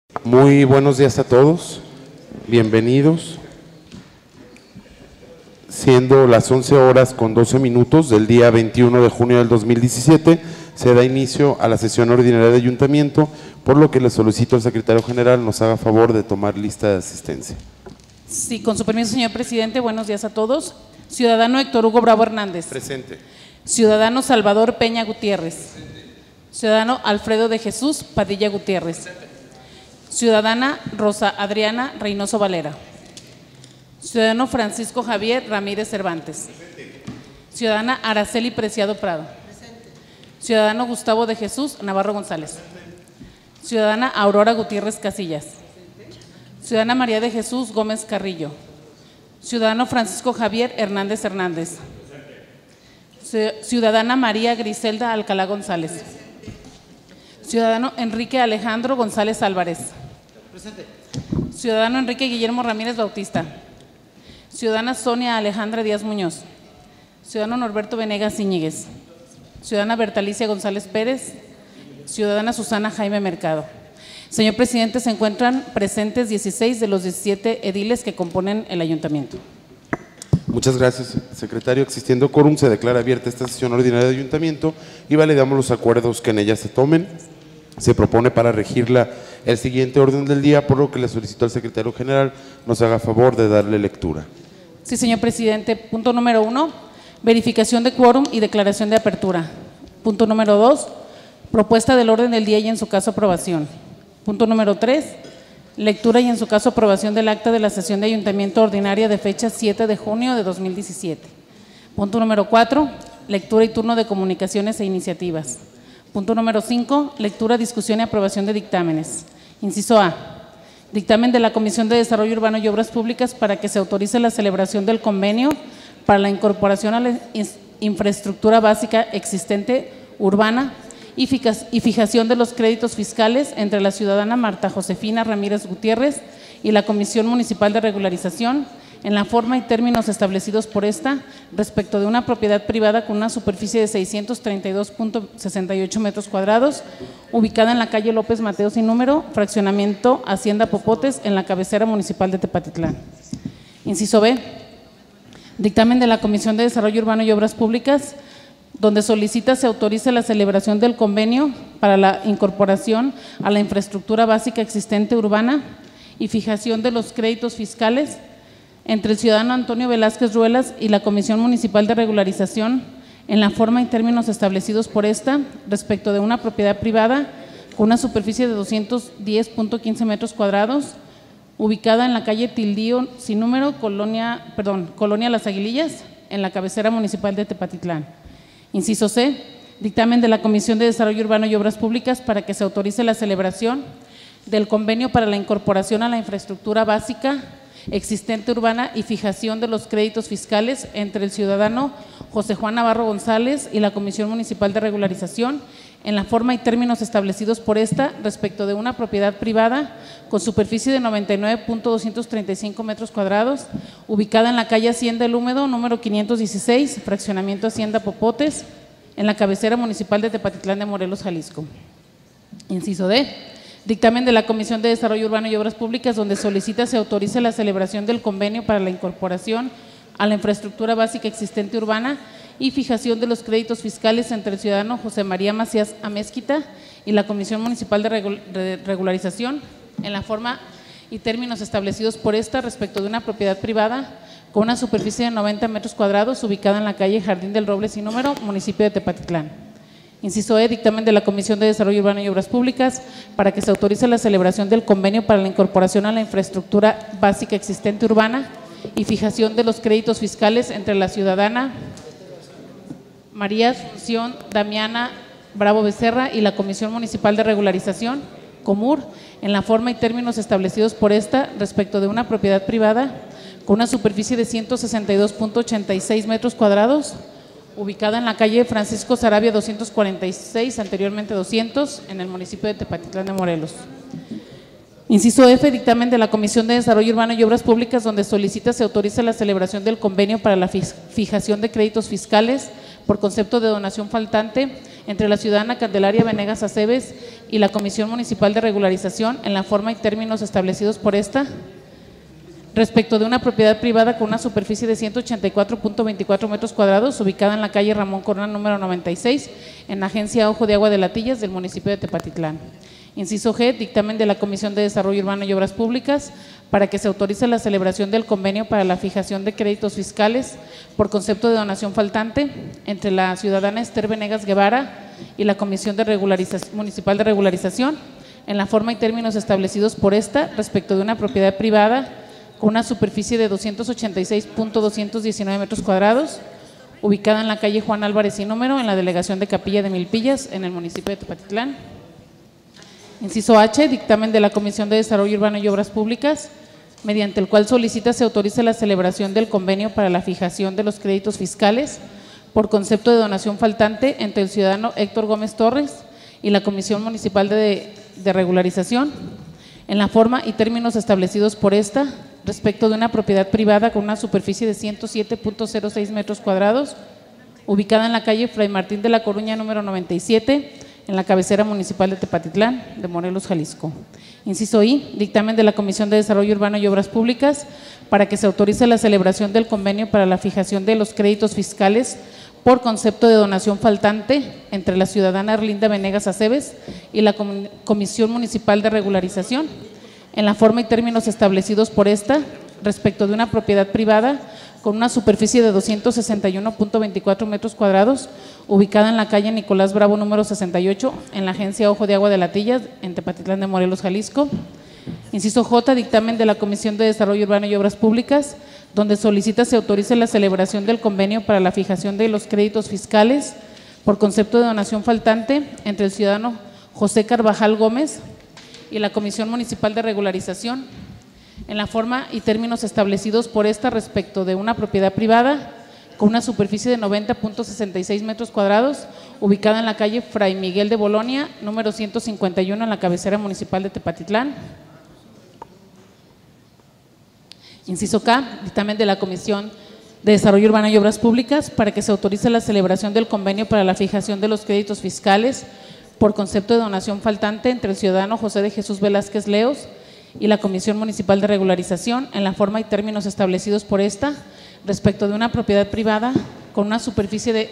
Muy buenos días a todos, bienvenidos. Siendo las 11:12 del día 21 de junio del 2017, se da inicio a la sesión ordinaria de ayuntamiento, por lo que le solicito al secretario general nos haga favor de tomar lista de asistencia. Sí, con su permiso, señor presidente, buenos días a todos. Ciudadano Héctor Hugo Bravo Hernández. Presente. Ciudadano Salvador Peña Gutiérrez. Presente. Ciudadano Alfredo de Jesús Padilla Gutiérrez. Presente. Ciudadana Rosa Adriana Reynoso Valera. Ciudadano Francisco Javier Ramírez Cervantes. Presente. Ciudadana Araceli Preciado Prado. Presente. Ciudadano Gustavo de Jesús Navarro González. Presente. Ciudadana Aurora Gutiérrez Casillas. Presente. Ciudadana María de Jesús Gómez Carrillo. Ciudadano Francisco Javier Hernández Hernández. Presente. Ciudadana María Griselda Alcalá González. Presente. Ciudadano Enrique Alejandro González Álvarez. Presente. Ciudadano Enrique Guillermo Ramírez Bautista. Ciudadana Sonia Alejandra Díaz Muñoz. Ciudadano Norberto Venegas Íñiguez. Ciudadana Bertalicia González Pérez. Ciudadana Susana Jaime Mercado. Señor presidente, se encuentran presentes 16 de los 17 ediles que componen el ayuntamiento. Muchas gracias, secretario. Existiendo quórum, se declara abierta esta sesión ordinaria de ayuntamiento y validamos los acuerdos que en ella se tomen. Se propone para regirla el siguiente orden del día, por lo que le solicito al secretario general nos haga favor de darle lectura. Sí, señor presidente. Punto número 1, verificación de quórum y declaración de apertura. Punto número 2, propuesta del orden del día y en su caso aprobación. Punto número 3, lectura y en su caso aprobación del acta de la sesión de ayuntamiento ordinaria de fecha 7 de junio de 2017. Punto número 4, lectura y turno de comunicaciones e iniciativas. Punto número 5, lectura, discusión y aprobación de dictámenes. Inciso A, dictamen de la Comisión de Desarrollo Urbano y Obras Públicas para que se autorice la celebración del convenio para la incorporación a la infraestructura básica existente urbana y fijación de los créditos fiscales entre la ciudadana Marta Josefina Ramírez Gutiérrez y la Comisión Municipal de Regularización en la forma y términos establecidos por esta respecto de una propiedad privada con una superficie de 632.68 metros cuadrados, ubicada en la calle López Mateos sin número, fraccionamiento Hacienda Popotes, en la cabecera municipal de Tepatitlán. Inciso B, dictamen de la Comisión de Desarrollo Urbano y Obras Públicas, donde solicita se autorice la celebración del convenio para la incorporación a la infraestructura básica existente urbana y fijación de los créditos fiscales entre el ciudadano Antonio Velázquez Ruelas y la Comisión Municipal de Regularización en la forma y términos establecidos por esta respecto de una propiedad privada con una superficie de 210.15 metros cuadrados, ubicada en la calle Tildío sin número, Colonia Las Aguilillas, en la cabecera municipal de Tepatitlán. Inciso C, dictamen de la Comisión de Desarrollo Urbano y Obras Públicas para que se autorice la celebración del convenio para la incorporación a la infraestructura básica existente urbana y fijación de los créditos fiscales entre el ciudadano José Juan Navarro González y la Comisión Municipal de Regularización en la forma y términos establecidos por esta respecto de una propiedad privada con superficie de 99.235 metros cuadrados, ubicada en la calle Hacienda El Húmedo, número 516, fraccionamiento Hacienda Popotes, en la cabecera municipal de Tepatitlán de Morelos, Jalisco. Inciso D, dictamen de la Comisión de Desarrollo Urbano y Obras Públicas, donde solicita se autorice la celebración del convenio para la incorporación a la infraestructura básica existente urbana y fijación de los créditos fiscales entre el ciudadano José María Macías Amezquita y la Comisión Municipal de Regularización en la forma y términos establecidos por esta respecto de una propiedad privada con una superficie de 90 metros cuadrados ubicada en la calle Jardín del Roble sin número, municipio de Tepatitlán. Inciso E, dictamen de la Comisión de Desarrollo Urbano y Obras Públicas para que se autorice la celebración del convenio para la incorporación a la infraestructura básica existente urbana y fijación de los créditos fiscales entre la ciudadana María Asunción Damiana Bravo Becerra y la Comisión Municipal de Regularización, COMUR, en la forma y términos establecidos por esta respecto de una propiedad privada con una superficie de 162.86 metros cuadrados, ubicada en la calle Francisco Sarabia 246, anteriormente 200, en el municipio de Tepatitlán de Morelos. Inciso F, dictamen de la Comisión de Desarrollo Urbano y Obras Públicas, donde solicita se autorice la celebración del convenio para la fijación de créditos fiscales por concepto de donación faltante entre la ciudadana Candelaria Venegas Aceves y la Comisión Municipal de Regularización en la forma y términos establecidos por esta, respecto de una propiedad privada con una superficie de 184.24 metros cuadrados, ubicada en la calle Ramón Corona número 96, en la agencia Ojo de Agua de Latillas del municipio de Tepatitlán. Inciso G, dictamen de la Comisión de Desarrollo Urbano y Obras Públicas para que se autorice la celebración del convenio para la fijación de créditos fiscales por concepto de donación faltante entre la ciudadana Esther Venegas Guevara y la Comisión Municipal de Regularización en la forma y términos establecidos por esta respecto de una propiedad privada con una superficie de 286.219 metros cuadrados, ubicada en la calle Juan Álvarez y número, en la delegación de Capilla de Milpillas, en el municipio de Tepatitlán. Inciso H, dictamen de la Comisión de Desarrollo Urbano y Obras Públicas, mediante el cual solicita se autorice la celebración del convenio para la fijación de los créditos fiscales por concepto de donación faltante entre el ciudadano Héctor Gómez Torres y la Comisión Municipal de Regularización, en la forma y términos establecidos por esta, respecto de una propiedad privada con una superficie de 107.06 metros cuadrados, ubicada en la calle Fray Martín de la Coruña número 97, en la cabecera municipal de Tepatitlán, de Morelos, Jalisco. Inciso I, dictamen de la Comisión de Desarrollo Urbano y Obras Públicas para que se autorice la celebración del convenio para la fijación de los créditos fiscales por concepto de donación faltante entre la ciudadana Erlinda Venegas Aceves y la Comisión Municipal de Regularización, en la forma y términos establecidos por esta, respecto de una propiedad privada con una superficie de 261.24 metros cuadrados, ubicada en la calle Nicolás Bravo número 68, en la agencia Ojo de Agua de Latillas, en Tepatitlán de Morelos, Jalisco. Inciso J, dictamen de la Comisión de Desarrollo Urbano y Obras Públicas, donde solicita se autorice la celebración del convenio para la fijación de los créditos fiscales por concepto de donación faltante entre el ciudadano José Carvajal Gómez y la Comisión Municipal de Regularización, en la forma y términos establecidos por esta respecto de una propiedad privada con una superficie de 90.66 metros cuadrados, ubicada en la calle Fray Miguel de Bolonia, número 151, en la cabecera municipal de Tepatitlán. Inciso K, dictamen de la Comisión de Desarrollo Urbano y Obras Públicas para que se autorice la celebración del convenio para la fijación de los créditos fiscales por concepto de donación faltante entre el ciudadano José de Jesús Velázquez Leos y la Comisión Municipal de Regularización en la forma y términos establecidos por esta respecto de una propiedad privada con una superficie de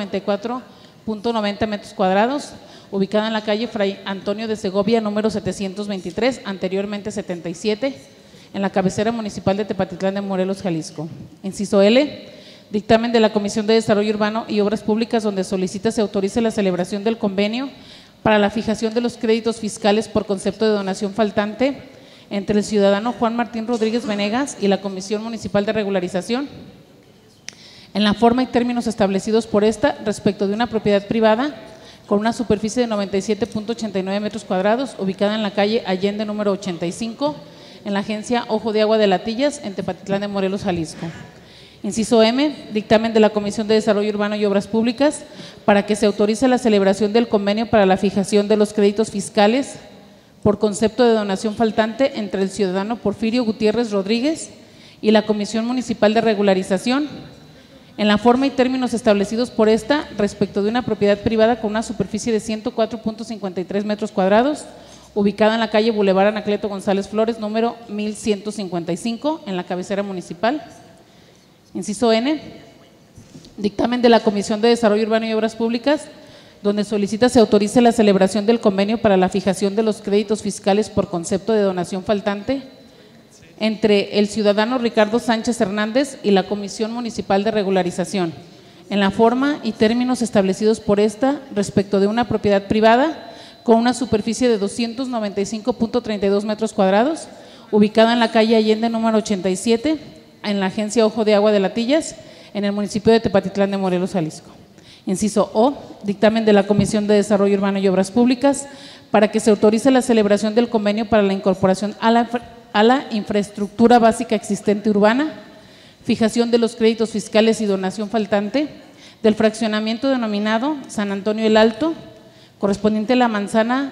194.90 metros cuadrados, ubicada en la calle Fray Antonio de Segovia número 723, anteriormente 77, en la cabecera municipal de Tepatitlán de Morelos, Jalisco. Inciso L, dictamen de la Comisión de Desarrollo Urbano y Obras Públicas, donde solicita se autorice la celebración del convenio para la fijación de los créditos fiscales por concepto de donación faltante entre el ciudadano Juan Martín Rodríguez Venegas y la Comisión Municipal de Regularización, en la forma y términos establecidos por esta respecto de una propiedad privada con una superficie de 97.89 metros cuadrados, ubicada en la calle Allende número 85, en la agencia Ojo de Agua de Latillas, en Tepatitlán de Morelos, Jalisco. Inciso M, dictamen de la Comisión de Desarrollo Urbano y Obras Públicas para que se autorice la celebración del convenio para la fijación de los créditos fiscales por concepto de donación faltante entre el ciudadano Porfirio Gutiérrez Rodríguez y la Comisión Municipal de Regularización, en la forma y términos establecidos por esta respecto de una propiedad privada con una superficie de 104.53 metros cuadrados, ubicada en la calle Boulevard Anacleto González Flores, número 1155, en la cabecera municipal. Inciso N, dictamen de la Comisión de Desarrollo Urbano y Obras Públicas, donde solicita se autorice la celebración del convenio para la fijación de los créditos fiscales por concepto de donación faltante entre el ciudadano Ricardo Sánchez Hernández y la Comisión Municipal de Regularización, en la forma y términos establecidos por esta respecto de una propiedad privada con una superficie de 295.32 metros cuadrados, ubicada en la calle Allende número 87, en la agencia Ojo de Agua de Latillas, en el municipio de Tepatitlán de Morelos, Jalisco. Inciso O, dictamen de la Comisión de Desarrollo Urbano y Obras Públicas para que se autorice la celebración del convenio para la incorporación a la infraestructura básica existente urbana, fijación de los créditos fiscales y donación faltante del fraccionamiento denominado San Antonio el Alto, correspondiente a la manzana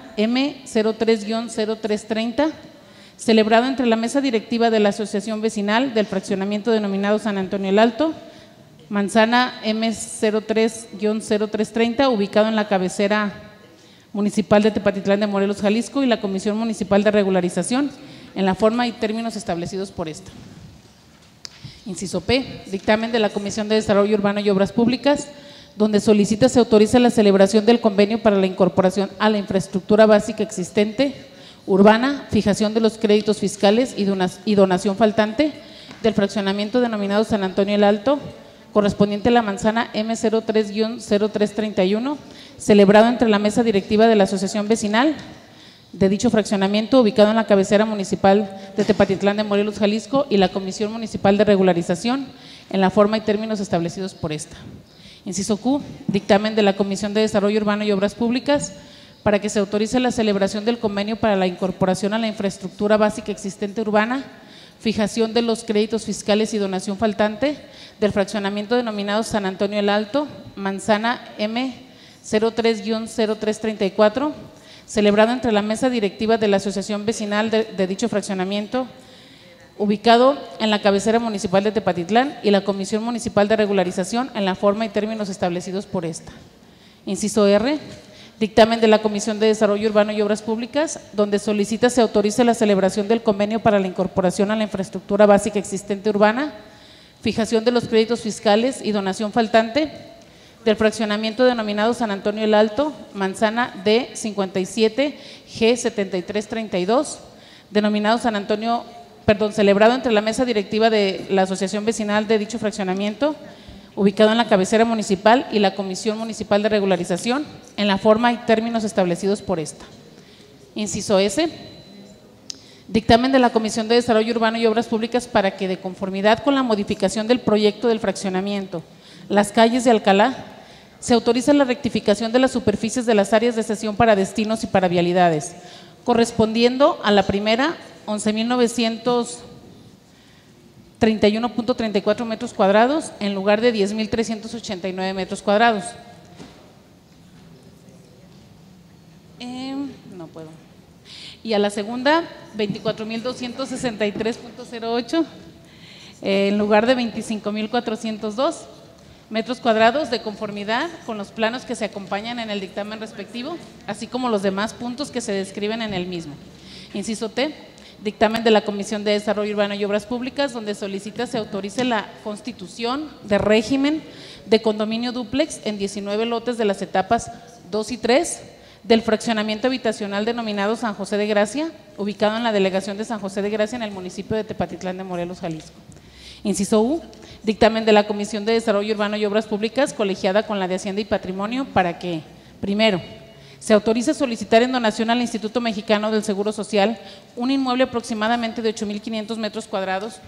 M03-0330, celebrado entre la mesa directiva de la Asociación Vecinal del fraccionamiento denominado San Antonio el Alto, manzana M03-0330, ubicado en la cabecera municipal de Tepatitlán de Morelos, Jalisco, y la Comisión Municipal de Regularización, en la forma y términos establecidos por esta. Inciso P, dictamen de la Comisión de Desarrollo Urbano y Obras Públicas, donde solicita se autorice la celebración del convenio para la incorporación a la infraestructura básica existente urbana, fijación de los créditos fiscales y donación faltante del fraccionamiento denominado San Antonio el Alto, correspondiente a la manzana M03-0331, celebrado entre la mesa directiva de la Asociación Vecinal de dicho fraccionamiento, ubicado en la cabecera municipal de Tepatitlán de Morelos, Jalisco, y la Comisión Municipal de Regularización, en la forma y términos establecidos por esta. Inciso Q, dictamen de la Comisión de Desarrollo Urbano y Obras Públicas para que se autorice la celebración del convenio para la incorporación a la infraestructura básica existente urbana, fijación de los créditos fiscales y donación faltante del fraccionamiento denominado San Antonio el Alto, manzana M03-0334, celebrado entre la mesa directiva de la Asociación Vecinal de dicho fraccionamiento, ubicado en la cabecera municipal de Tepatitlán, y la Comisión Municipal de Regularización, en la forma y términos establecidos por esta. Inciso R, dictamen de la Comisión de Desarrollo Urbano y Obras Públicas, donde solicita se autorice la celebración del convenio para la incorporación a la infraestructura básica existente urbana, fijación de los créditos fiscales y donación faltante del fraccionamiento denominado San Antonio el Alto, manzana D57G7332, denominado San Antonio, celebrado entre la mesa directiva de la Asociación Vecinal de dicho fraccionamiento, ubicado en la cabecera municipal, y la Comisión Municipal de Regularización, en la forma y términos establecidos por esta. Inciso S, dictamen de la Comisión de Desarrollo Urbano y Obras Públicas para que, de conformidad con la modificación del proyecto del fraccionamiento Las Calles de Alcalá, se autoriza la rectificación de las superficies de las áreas de cesión para destinos y para vialidades, correspondiendo a la primera 11.931.34 metros cuadrados en lugar de 10.389 metros cuadrados. No puedo. Y a la segunda 24.263.08 en lugar de 25.402 metros cuadrados, de conformidad con los planos que se acompañan en el dictamen respectivo, así como los demás puntos que se describen en el mismo. Inciso T, dictamen de la Comisión de Desarrollo Urbano y Obras Públicas, donde solicita se autorice la constitución de régimen de condominio dúplex en 19 lotes de las etapas 2 y 3 del fraccionamiento habitacional denominado San José de Gracia, ubicado en la delegación de San José de Gracia en el municipio de Tepatitlán de Morelos, Jalisco. Inciso U, dictamen de la Comisión de Desarrollo Urbano y Obras Públicas, colegiada con la de Hacienda y Patrimonio, para que, primero, se autorice solicitar en donación al Instituto Mexicano del Seguro Social un inmueble aproximadamente de 8.500 metros cuadrados,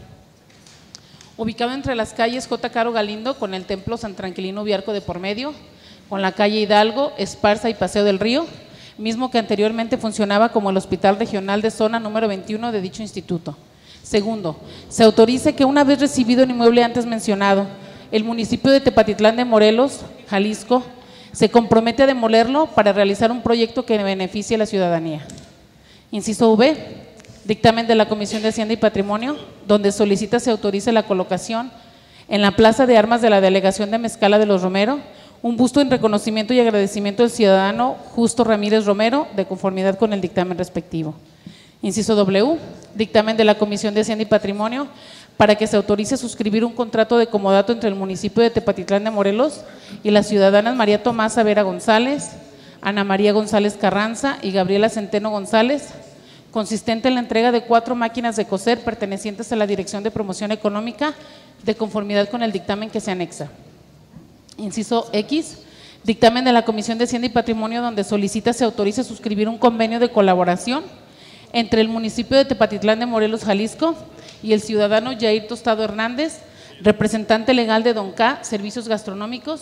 ubicado entre las calles J. Caro Galindo con el Templo San Tranquilino Ubiarco de por medio, con la calle Hidalgo, Esparza y Paseo del Río, mismo que anteriormente funcionaba como el Hospital Regional de Zona número 21 de dicho instituto. Segundo, se autorice que, una vez recibido el inmueble antes mencionado, el municipio de Tepatitlán de Morelos, Jalisco, se compromete a demolerlo para realizar un proyecto que beneficie a la ciudadanía. Inciso V, dictamen de la Comisión de Hacienda y Patrimonio, donde solicita se autorice la colocación en la Plaza de Armas de la Delegación de Mezcala de los Romero un busto en reconocimiento y agradecimiento del ciudadano Justo Ramírez Romero, de conformidad con el dictamen respectivo. Inciso W, dictamen de la Comisión de Hacienda y Patrimonio para que se autorice suscribir un contrato de comodato entre el municipio de Tepatitlán de Morelos y las ciudadanas María Tomasa Vera González, Ana María González Carranza y Gabriela Centeno González, consistente en la entrega de 4 máquinas de coser pertenecientes a la Dirección de Promoción Económica, de conformidad con el dictamen que se anexa. Inciso X, dictamen de la Comisión de Hacienda y Patrimonio, donde solicita se autorice suscribir un convenio de colaboración entre el municipio de Tepatitlán de Morelos, Jalisco, y el ciudadano Jair Tostado Hernández, representante legal de Don K Servicios Gastronómicos,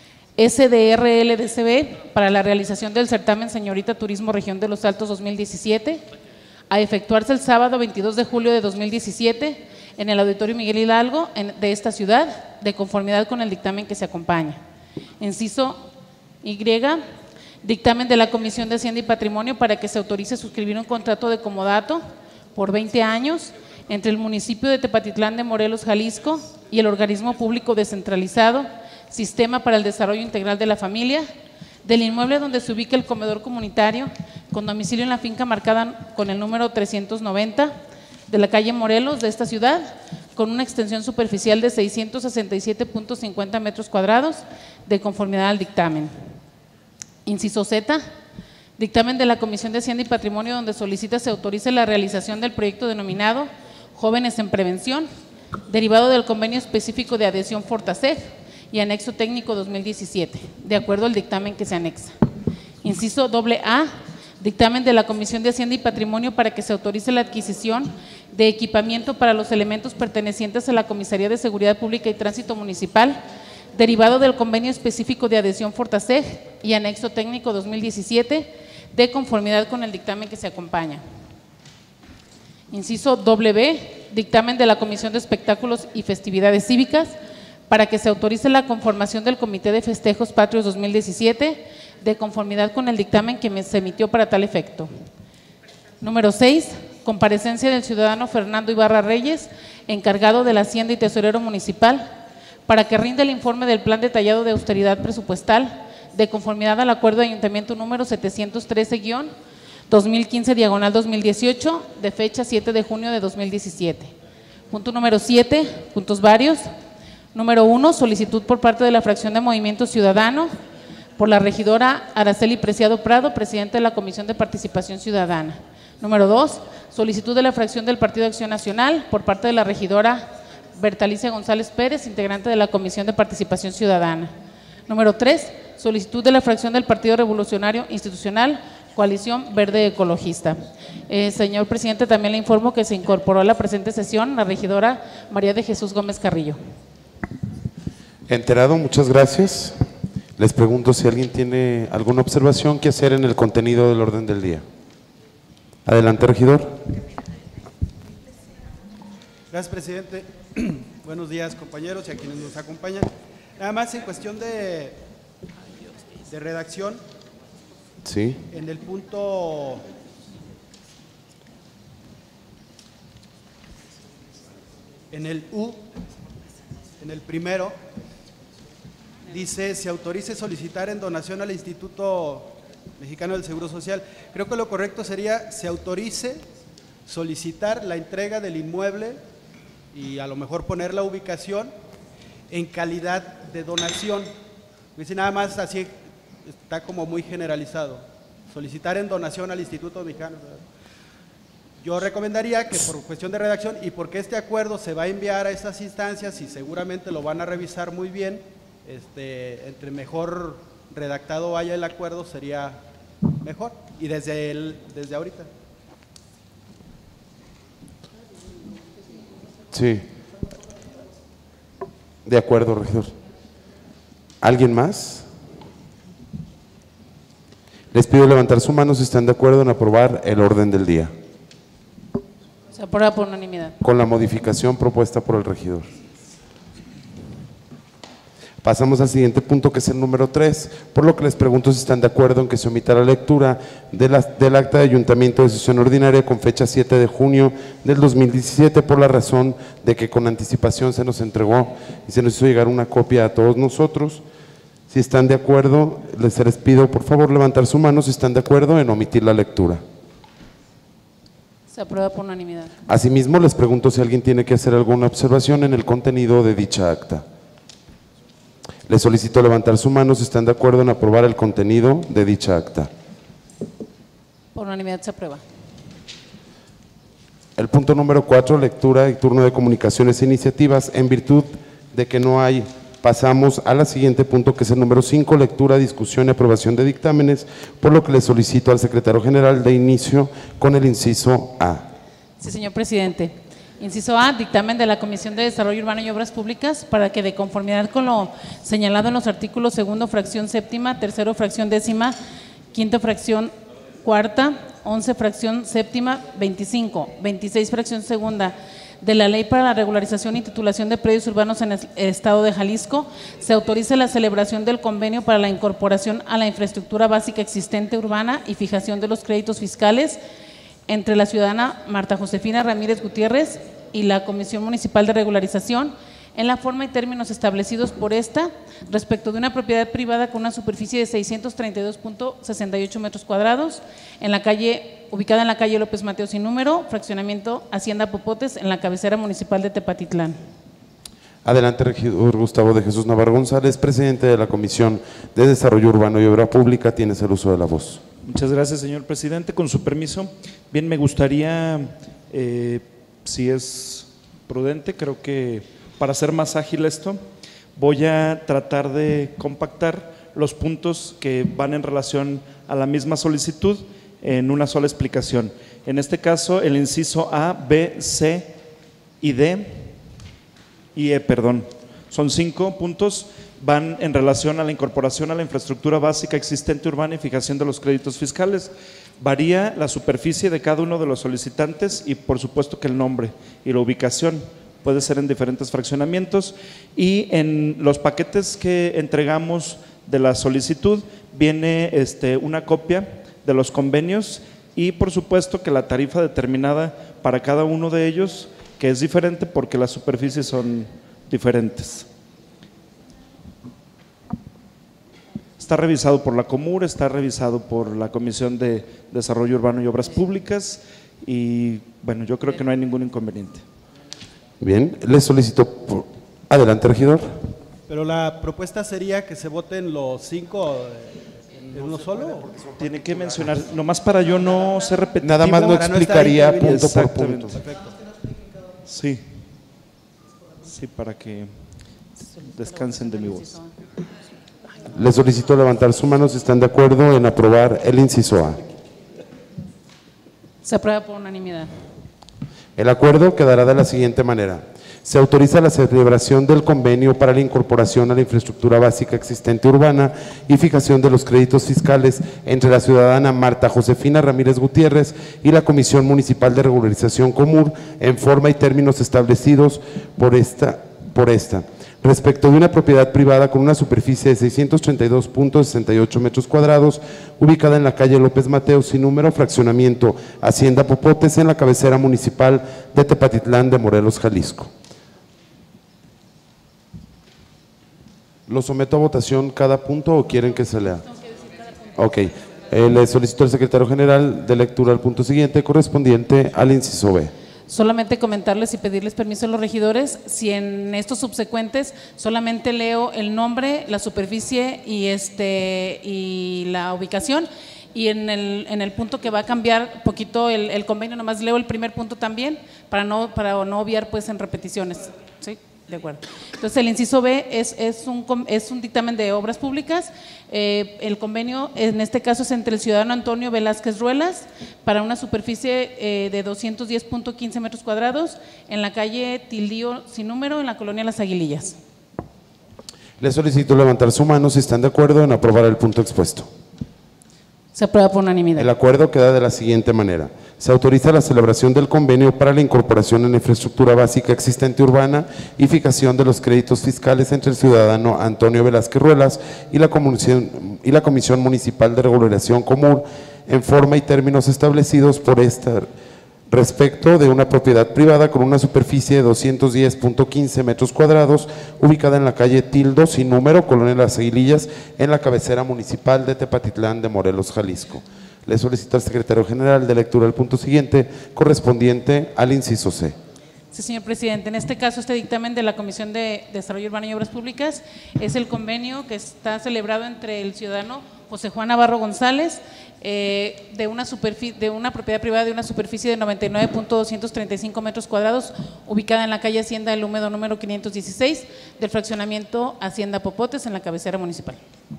SDRLDCB, para la realización del certamen Señorita Turismo Región de los Altos 2017, a efectuarse el sábado 22 de julio de 2017 en el Auditorio Miguel Hidalgo de esta ciudad, de conformidad con el dictamen que se acompaña. Inciso Y, dictamen de la Comisión de Hacienda y Patrimonio para que se autorice suscribir un contrato de comodato por 20 años entre el municipio de Tepatitlán de Morelos, Jalisco, y el organismo público descentralizado Sistema para el Desarrollo Integral de la Familia, del inmueble donde se ubica el comedor comunitario, con domicilio en la finca marcada con el número 390 de la calle Morelos de esta ciudad, con una extensión superficial de 667.50 metros cuadrados, de conformidad al dictamen. Inciso Z, dictamen de la Comisión de Hacienda y Patrimonio, donde solicita se autorice la realización del proyecto denominado Jóvenes en Prevención, derivado del convenio específico de adhesión Fortaseg y anexo técnico 2017, de acuerdo al dictamen que se anexa. Inciso AA, dictamen de la Comisión de Hacienda y Patrimonio para que se autorice la adquisición de equipamiento para los elementos pertenecientes a la Comisaría de Seguridad Pública y Tránsito Municipal, derivado del convenio específico de adhesión Fortaseg y anexo técnico 2017, de conformidad con el dictamen que se acompaña. Inciso B, dictamen de la Comisión de Espectáculos y Festividades Cívicas para que se autorice la conformación del Comité de Festejos Patrios 2017, de conformidad con el dictamen que se emitió para tal efecto. Número 6, comparecencia del ciudadano Fernando Ibarra Reyes, encargado de la Hacienda y Tesorero Municipal, para que rinda el informe del plan detallado de austeridad presupuestal, de conformidad al acuerdo de ayuntamiento número 713-2015/2018, de fecha 7 de junio de 2017. Punto número 7, puntos varios. Número 1, solicitud por parte de la fracción de Movimiento Ciudadano, por la regidora Araceli Preciado Prado, presidenta de la Comisión de Participación Ciudadana. Número 2, solicitud de la fracción del Partido Acción Nacional, por parte de la regidora Bertalicia González Pérez, integrante de la Comisión de Participación Ciudadana. Número 3, solicitud de la fracción del Partido Revolucionario Institucional, Coalición Verde Ecologista. Señor presidente, también le informo que se incorporó a la presente sesión la regidora María de Jesús Gómez Carrillo. Enterado, muchas gracias. Les pregunto si alguien tiene alguna observación que hacer en el contenido del orden del día. Adelante, regidor. Gracias, presidente. Buenos días, compañeros y a quienes nos acompañan. Nada más en cuestión de redacción, Sí. en el punto en el U, en el primero, dice se autorice solicitar en donación al Instituto Mexicano del Seguro Social. Creo que lo correcto sería se autorice solicitar la entrega del inmueble y a lo mejor poner la ubicación en calidad de donación. Dice nada más así, está como muy generalizado. Solicitar en donación al Instituto Mexicano. Yo recomendaría que por cuestión de redacción y porque este acuerdo se va a enviar a estas instancias y seguramente lo van a revisar muy bien, entre mejor redactado vaya el acuerdo sería mejor y desde ahorita. Sí. De acuerdo, regidor. ¿Alguien más? Les pido levantar su mano si están de acuerdo en aprobar el orden del día. Se aprueba por unanimidad. Con la modificación propuesta por el regidor. Pasamos al siguiente punto, que es el número 3, por lo que les pregunto si están de acuerdo en que se omita la lectura del acta de ayuntamiento de sesión ordinaria con fecha 7 de junio del 2017, por la razón de que con anticipación se nos entregó y se nos hizo llegar una copia a todos nosotros. Si están de acuerdo, les pido por favor levantar su mano si están de acuerdo en omitir la lectura. Se aprueba por unanimidad. Asimismo, les pregunto si alguien tiene que hacer alguna observación en el contenido de dicha acta. Les solicito levantar su mano si están de acuerdo en aprobar el contenido de dicha acta. Por unanimidad se aprueba. El punto número 4, lectura y turno de comunicaciones e iniciativas. En virtud de que no hay, pasamos al siguiente punto, que es el número 5, lectura, discusión y aprobación de dictámenes, por lo que le solicito al secretario general de inicio con el inciso A. Sí, señor presidente. Inciso A, dictamen de la Comisión de Desarrollo Urbano y Obras Públicas para que de conformidad con lo señalado en los artículos segundo fracción séptima, tercero fracción décima, quinto fracción cuarta, 11 fracción séptima, 25, 26 fracción segunda de la Ley para la Regularización y Titulación de Predios Urbanos en el Estado de Jalisco, se autorice la celebración del convenio para la incorporación a la infraestructura básica existente urbana y fijación de los créditos fiscales entre la ciudadana Marta Josefina Ramírez Gutiérrez y la Comisión Municipal de Regularización, en la forma y términos establecidos por esta respecto de una propiedad privada con una superficie de 632.68 metros cuadrados ubicada en la calle López Mateos sin número, fraccionamiento Hacienda Popotes, en la cabecera municipal de Tepatitlán. Adelante, regidor Gustavo de Jesús Navarro González, presidente de la Comisión de Desarrollo Urbano y Obra Pública. Tienes el uso de la voz. Muchas gracias, señor presidente. Con su permiso, bien, me gustaría, si es prudente, creo que para hacer más ágil esto, voy a tratar de compactar los puntos que van en relación a la misma solicitud en una sola explicación. En este caso, el inciso A, B, C y D y E, perdón. Son 5 puntos, van en relación a la incorporación a la infraestructura básica existente urbana y fijación de los créditos fiscales. Varía la superficie de cada uno de los solicitantes y por supuesto que el nombre y la ubicación puede ser en diferentes fraccionamientos, y en los paquetes que entregamos de la solicitud viene una copia de los convenios y por supuesto que la tarifa determinada para cada uno de ellos, que es diferente porque las superficies son diferentes. Está revisado por la Comur, está revisado por la Comisión de Desarrollo Urbano y Obras Públicas y bueno, yo creo que no hay ningún inconveniente. Bien, le solicito, adelante, regidor. Pero la propuesta sería que se voten los 5 en uno solo. Tiene que mencionar, nomás para yo no ser repetitivo. Nada más no explicaría punto por punto. Perfecto. Sí, sí, para que descansen de mi voz. Le solicito levantar su mano si están de acuerdo en aprobar el inciso A. Se aprueba por unanimidad. El acuerdo quedará de la siguiente manera. Se autoriza la celebración del convenio para la incorporación a la infraestructura básica existente urbana y fijación de los créditos fiscales entre la ciudadana Marta Josefina Ramírez Gutiérrez y la Comisión Municipal de Regularización Comur en forma y términos establecidos por esta. Respecto de una propiedad privada con una superficie de 632.68 metros cuadrados, ubicada en la calle López Mateos sin número, fraccionamiento Hacienda Popotes, en la cabecera municipal de Tepatitlán de Morelos, Jalisco. ¿Lo someto a votación cada punto o quieren que se lea? Ok. Le solicito al secretario general de lectura al punto siguiente, correspondiente al inciso B. Solamente comentarles y pedirles permiso a los regidores, si en estos subsecuentes solamente leo el nombre, la superficie y la ubicación, y en el punto que va a cambiar poquito el convenio, nomás leo el primer punto también, para no obviar pues en repeticiones. ¿Sí? De acuerdo. Entonces el inciso B es un dictamen de obras públicas. El convenio en este caso es entre el ciudadano Antonio Velázquez Ruelas para una superficie de 210.15 metros cuadrados en la calle Tildío sin número, en la colonia Las Aguilillas. Le solicito levantar su mano si están de acuerdo en aprobar el punto expuesto. Se aprueba por unanimidad. El acuerdo queda de la siguiente manera. Se autoriza la celebración del convenio para la incorporación en la infraestructura básica existente urbana y fijación de los créditos fiscales entre el ciudadano Antonio Velázquez Ruelas y la Comisión Municipal de Regularización Común en forma y términos establecidos por esta respecto de una propiedad privada con una superficie de 210.15 metros cuadrados ubicada en la calle Tildo sin número, colonia Las Aguilillas, en la cabecera municipal de Tepatitlán de Morelos, Jalisco. Le solicito al secretario general de lectura el punto siguiente, correspondiente al inciso C. Sí, señor presidente. En este caso, este dictamen de la Comisión de Desarrollo Urbano y Obras Públicas es el convenio que está celebrado entre el ciudadano José Juan Navarro González de una propiedad privada de una superficie de 99.235 metros cuadrados ubicada en la calle Hacienda del Húmedo número 516 del fraccionamiento Hacienda Popotes en la cabecera municipal.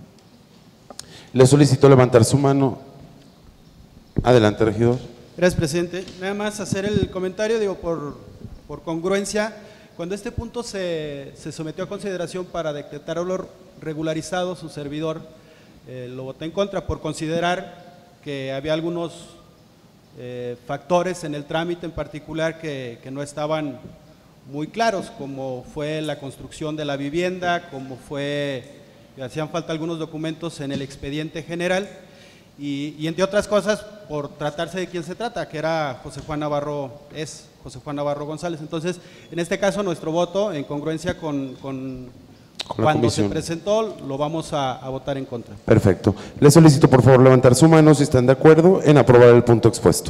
Le solicito levantar su mano. Adelante, regidor. Gracias, presidente. Nada más hacer el comentario, digo, por congruencia, cuando este punto se sometió a consideración para decretarlo regularizado, su servidor lo voté en contra por considerar que había algunos factores en el trámite en particular que no estaban muy claros, como fue la construcción de la vivienda, como fue que hacían falta algunos documentos en el expediente general y entre otras cosas, por tratarse de quién se trata, que era José Juan Navarro González. Entonces, en este caso, nuestro voto, en congruencia con cuando se presentó, lo vamos a votar en contra. Perfecto. Les solicito por favor levantar su mano si están de acuerdo en aprobar el punto expuesto.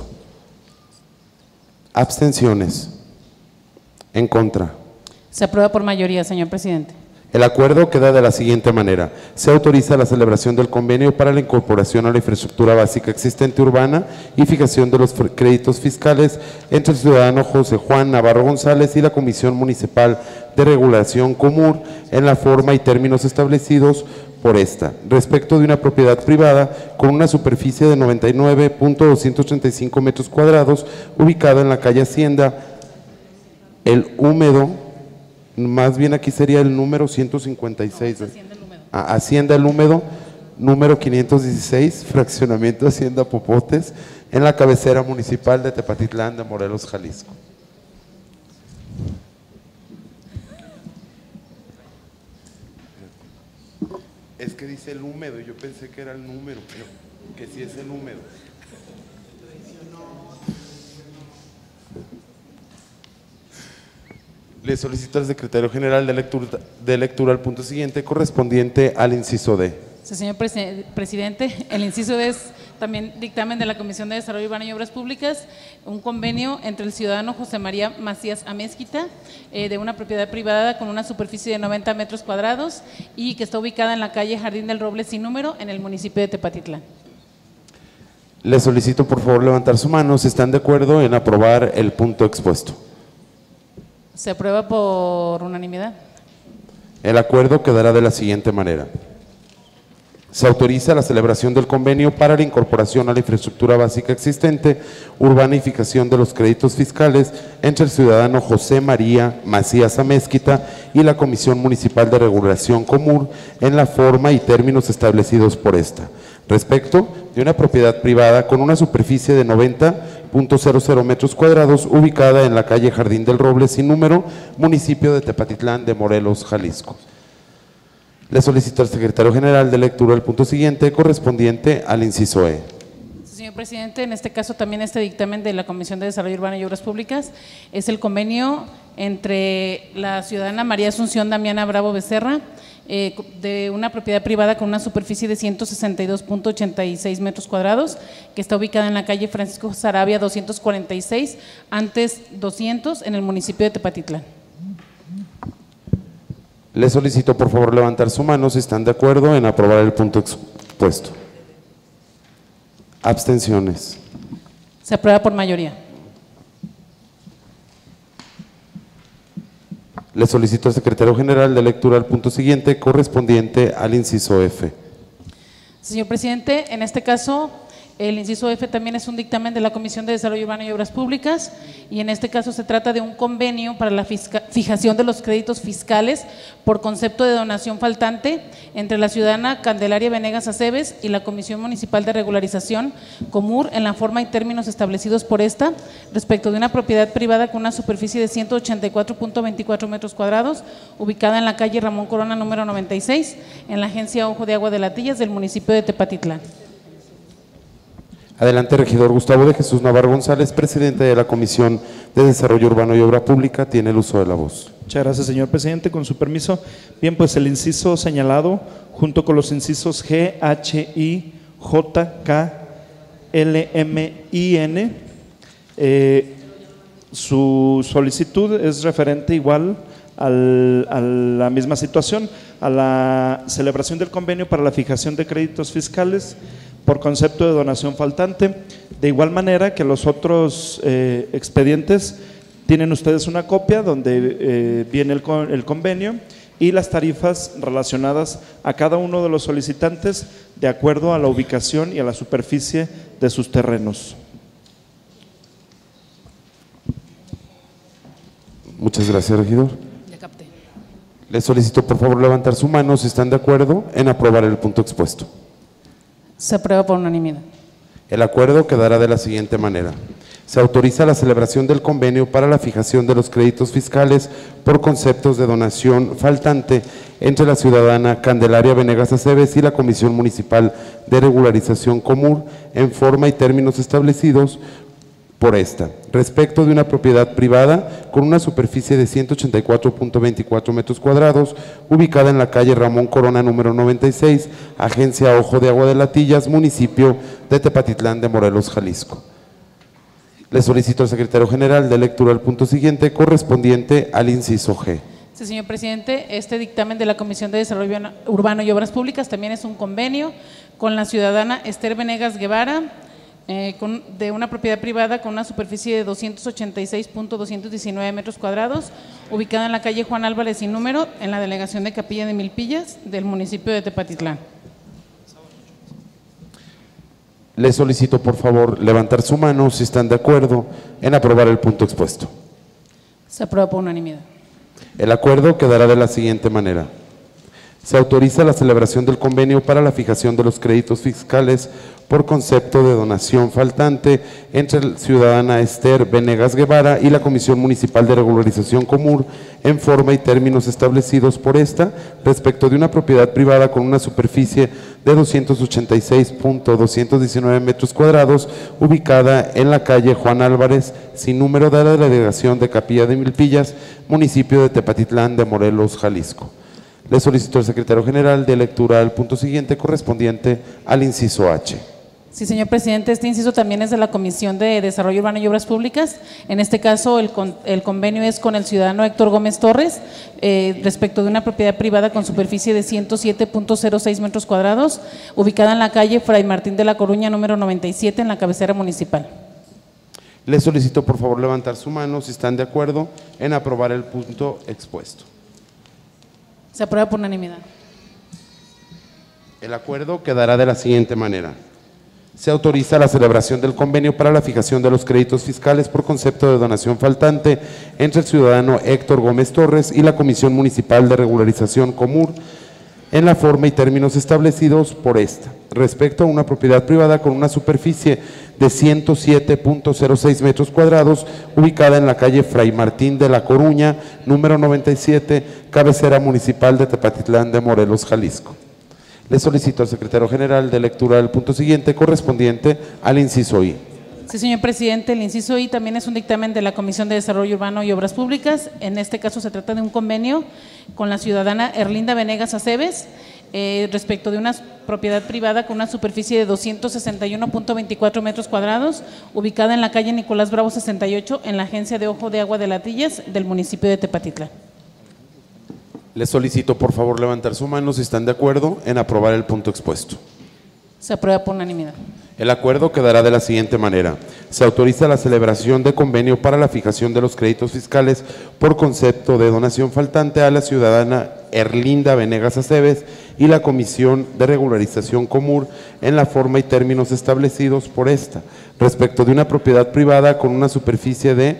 Abstenciones. En contra. Se aprueba por mayoría, señor presidente. El acuerdo queda de la siguiente manera. Se autoriza la celebración del convenio para la incorporación a la infraestructura básica existente urbana y fijación de los créditos fiscales entre el ciudadano José Juan Navarro González y la Comisión Municipal de Regulación Comur en la forma y términos establecidos por esta, respecto de una propiedad privada con una superficie de 99.235 metros cuadrados ubicada en la calle Hacienda, el húmedo, más bien aquí sería el número 156. Hacienda el Húmedo, número 516, fraccionamiento Hacienda Popotes, en la cabecera municipal de Tepatitlán de Morelos, Jalisco. Es que dice el húmedo, yo pensé que era el número, pero que sí es el húmedo. Le solicito al secretario general de lectura al punto siguiente correspondiente al inciso D. Sí, señor presidente, el inciso D es también dictamen de la Comisión de Desarrollo Urbano y Obras Públicas, un convenio entre el ciudadano José María Macías Amezquita, de una propiedad privada con una superficie de 90 metros cuadrados y que está ubicada en la calle Jardín del Roble sin número en el municipio de Tepatitlán. Le solicito por favor levantar su mano si están de acuerdo en aprobar el punto expuesto. Se aprueba por unanimidad. El acuerdo quedará de la siguiente manera. Se autoriza la celebración del convenio para la incorporación a la infraestructura básica existente, urbana y fijación de los créditos fiscales entre el ciudadano José María Macías Amezquita y la Comisión Municipal de Regulación Comur en la forma y términos establecidos por esta, respecto de una propiedad privada con una superficie de 90.00 metros cuadrados ubicada en la calle Jardín del Roble sin número, municipio de Tepatitlán de Morelos, Jalisco. Le solicito al secretario general de lectura el punto siguiente correspondiente al inciso E. Señor presidente, en este caso también este dictamen de la Comisión de Desarrollo Urbano y Obras Públicas es el convenio entre la ciudadana María Asunción Damiana Bravo Becerra, de una propiedad privada con una superficie de 162.86 metros cuadrados, que está ubicada en la calle Francisco Sarabia 246, antes 200, en el municipio de Tepatitlán. Le solicito por favor levantar su mano si están de acuerdo en aprobar el punto expuesto. Abstenciones. Se aprueba por mayoría. Le solicito al secretario general de lectura al punto siguiente correspondiente al inciso F. Señor presidente, en este caso el inciso F también es un dictamen de la Comisión de Desarrollo Urbano y Obras Públicas y en este caso se trata de un convenio para la fijación de los créditos fiscales por concepto de donación faltante entre la ciudadana Candelaria Venegas Aceves y la Comisión Municipal de Regularización Comur en la forma y términos establecidos por esta respecto de una propiedad privada con una superficie de 184.24 metros cuadrados ubicada en la calle Ramón Corona número 96 en la agencia Ojo de Agua de Latillas del municipio de Tepatitlán. Adelante, regidor Gustavo de Jesús Navarro González, presidente de la Comisión de Desarrollo Urbano y Obra Pública, tiene el uso de la voz. Muchas gracias, señor presidente. Con su permiso, bien, pues el inciso señalado, junto con los incisos G, H, I, J, K, L, M, I, N, su solicitud es referente igual a la misma situación, a la celebración del convenio para la fijación de créditos fiscales por concepto de donación faltante. De igual manera que los otros expedientes, tienen ustedes una copia donde viene el convenio y las tarifas relacionadas a cada uno de los solicitantes de acuerdo a la ubicación y a la superficie de sus terrenos. Muchas gracias, regidor. Ya capté. Le solicito por favor levantar su mano si están de acuerdo en aprobar el punto expuesto. Se aprueba por unanimidad. El acuerdo quedará de la siguiente manera. Se autoriza la celebración del convenio para la fijación de los créditos fiscales por conceptos de donación faltante entre la ciudadana Candelaria Venegas Aceves y la Comisión Municipal de Regularización Común en forma y términos establecidos por esta, respecto de una propiedad privada con una superficie de 184.24 metros cuadrados, ubicada en la calle Ramón Corona número 96, Agencia Ojo de Agua de Latillas, municipio de Tepatitlán de Morelos, Jalisco. Le solicito al secretario general de lectura al punto siguiente, correspondiente al inciso G. Sí, señor presidente, este dictamen de la Comisión de Desarrollo Urbano y Obras Públicas también es un convenio con la ciudadana Esther Venegas Guevara, de una propiedad privada con una superficie de 286.219 metros cuadrados, ubicada en la calle Juan Álvarez sin número, en la delegación de Capilla de Milpillas, del municipio de Tepatitlán. Le solicito, por favor, levantar su mano si están de acuerdo en aprobar el punto expuesto. Se aprueba por unanimidad. El acuerdo quedará de la siguiente manera. Se autoriza la celebración del convenio para la fijación de los créditos fiscales por concepto de donación faltante entre la ciudadana Esther Venegas Guevara y la Comisión Municipal de Regularización Común en forma y términos establecidos por esta respecto de una propiedad privada con una superficie de 286.219 metros cuadrados ubicada en la calle Juan Álvarez sin número de la delegación de Capilla de Milpillas, municipio de Tepatitlán de Morelos, Jalisco. Le solicito al secretario general de lectura al punto siguiente correspondiente al inciso H. Sí, señor presidente, este inciso también es de la Comisión de Desarrollo Urbano y Obras Públicas. En este caso, el convenio es con el ciudadano Héctor Gómez Torres, respecto de una propiedad privada con superficie de 107.06 metros cuadrados, ubicada en la calle Fray Martín de la Coruña, número 97, en la cabecera municipal. Le solicito, por favor, levantar su mano si están de acuerdo en aprobar el punto expuesto. Se aprueba por unanimidad. El acuerdo quedará de la siguiente manera. Se autoriza la celebración del convenio para la fijación de los créditos fiscales por concepto de donación faltante entre el ciudadano Héctor Gómez Torres y la Comisión Municipal de Regularización Común en la forma y términos establecidos por esta, respecto a una propiedad privada con una superficie de 107.06 metros cuadrados, ubicada en la calle Fray Martín de la Coruña, número 97, cabecera municipal de Tepatitlán de Morelos, Jalisco. Le solicito al secretario general de lectura del punto siguiente correspondiente al inciso I. Sí, señor presidente, el inciso I también es un dictamen de la Comisión de Desarrollo Urbano y Obras Públicas. En este caso se trata de un convenio con la ciudadana Erlinda Venegas Aceves, respecto de una propiedad privada con una superficie de 261.24 metros cuadrados, ubicada en la calle Nicolás Bravo 68, en la Agencia de Ojo de Agua de Latillas, del municipio de Tepatitlán. Les solicito, por favor, levantar su mano si están de acuerdo en aprobar el punto expuesto. Se aprueba por unanimidad. El acuerdo quedará de la siguiente manera. Se autoriza la celebración de convenio para la fijación de los créditos fiscales por concepto de donación faltante a la ciudadana Erlinda Venegas Aceves y la Comisión de Regularización Común en la forma y términos establecidos por esta, respecto de una propiedad privada con una superficie de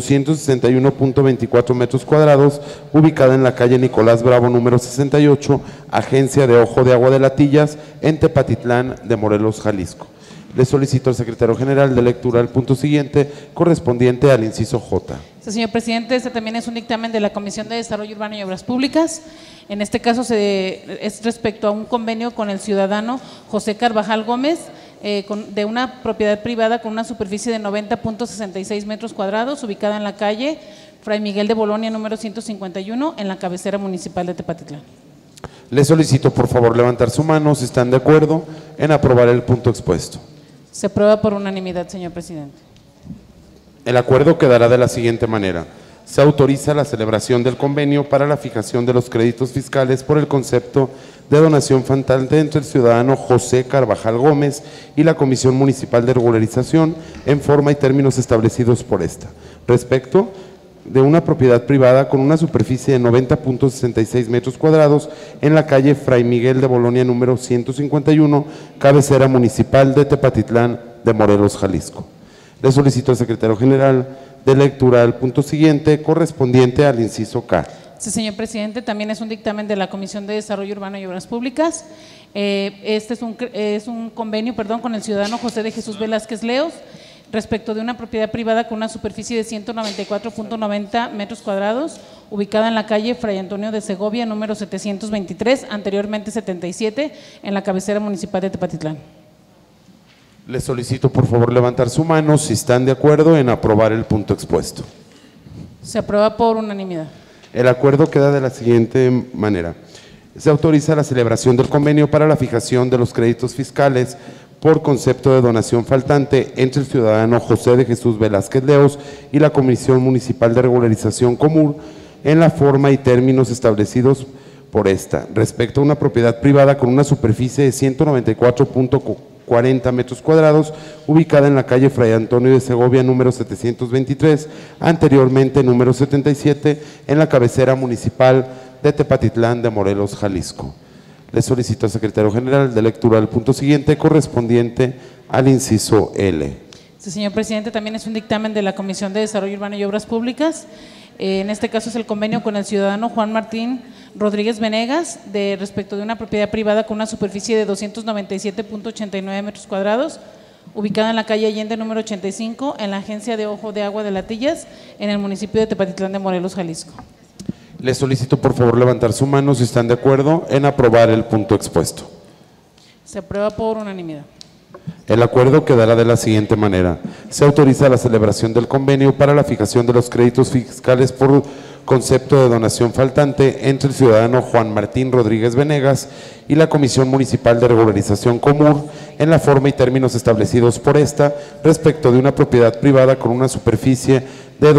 261.24 metros cuadrados, ubicada en la calle Nicolás Bravo número 68, Agencia de Ojo de Agua de Latillas, en Tepatitlán de Morelos, Jalisco. Le solicito al secretario general de lectura al punto siguiente correspondiente al inciso J. Sí, señor presidente, este también es un dictamen de la Comisión de Desarrollo Urbano y Obras Públicas. En este caso es respecto a un convenio con el ciudadano José Carvajal Gómez, de una propiedad privada con una superficie de 90.66 metros cuadrados, ubicada en la calle Fray Miguel de Bolonia, número 151, en la cabecera municipal de Tepatitlán. Le solicito, por favor, levantar su mano si están de acuerdo en aprobar el punto expuesto. Se aprueba por unanimidad, señor presidente. El acuerdo quedará de la siguiente manera. Se autoriza la celebración del convenio para la fijación de los créditos fiscales por el concepto de donación faltante entre el ciudadano José Carvajal Gómez y la Comisión Municipal de Regularización en forma y términos establecidos por esta, respecto de una propiedad privada con una superficie de 90.66 metros cuadrados en la calle Fray Miguel de Bolonia número 151, cabecera municipal de Tepatitlán de Morelos, Jalisco. Le solicito al secretario general de lectura al punto siguiente correspondiente al inciso K. Sí, señor presidente, también es un dictamen de la Comisión de Desarrollo Urbano y Obras Públicas. Este es un convenio, con el ciudadano José de Jesús Velázquez Leos, respecto de una propiedad privada con una superficie de 194.90 metros cuadrados, ubicada en la calle Fray Antonio de Segovia, número 723, anteriormente 77, en la cabecera municipal de Tepatitlán. Les solicito por favor levantar su mano si están de acuerdo en aprobar el punto expuesto. Se aprueba por unanimidad. El acuerdo queda de la siguiente manera. Se autoriza la celebración del convenio para la fijación de los créditos fiscales por concepto de donación faltante entre el ciudadano José de Jesús Velázquez Leos y la Comisión Municipal de Regularización Común en la forma y términos establecidos por esta, respecto a una propiedad privada con una superficie de 194.40 metros cuadrados, ubicada en la calle Fray Antonio de Segovia, número 723, anteriormente número 77, en la cabecera municipal de Tepatitlán de Morelos, Jalisco. Le solicito al secretario general de lectura del punto siguiente, correspondiente al inciso L. Sí, señor presidente, también es un dictamen de la Comisión de Desarrollo Urbano y Obras Públicas. En este caso es el convenio con el ciudadano Juan Martín Rodríguez Venegas respecto de una propiedad privada con una superficie de 297.89 metros cuadrados, ubicada en la calle Allende número 85, en la agencia de Ojo de Agua de Latillas, en el municipio de Tepatitlán de Morelos, Jalisco. Les solicito por favor levantar su mano si están de acuerdo en aprobar el punto expuesto. Se aprueba por unanimidad. El acuerdo quedará de la siguiente manera. Se autoriza la celebración del convenio para la fijación de los créditos fiscales por concepto de donación faltante entre el ciudadano Juan Martín Rodríguez Venegas y la Comisión Municipal de Regularización Común en la forma y términos establecidos por esta, respecto de una propiedad privada con una superficie de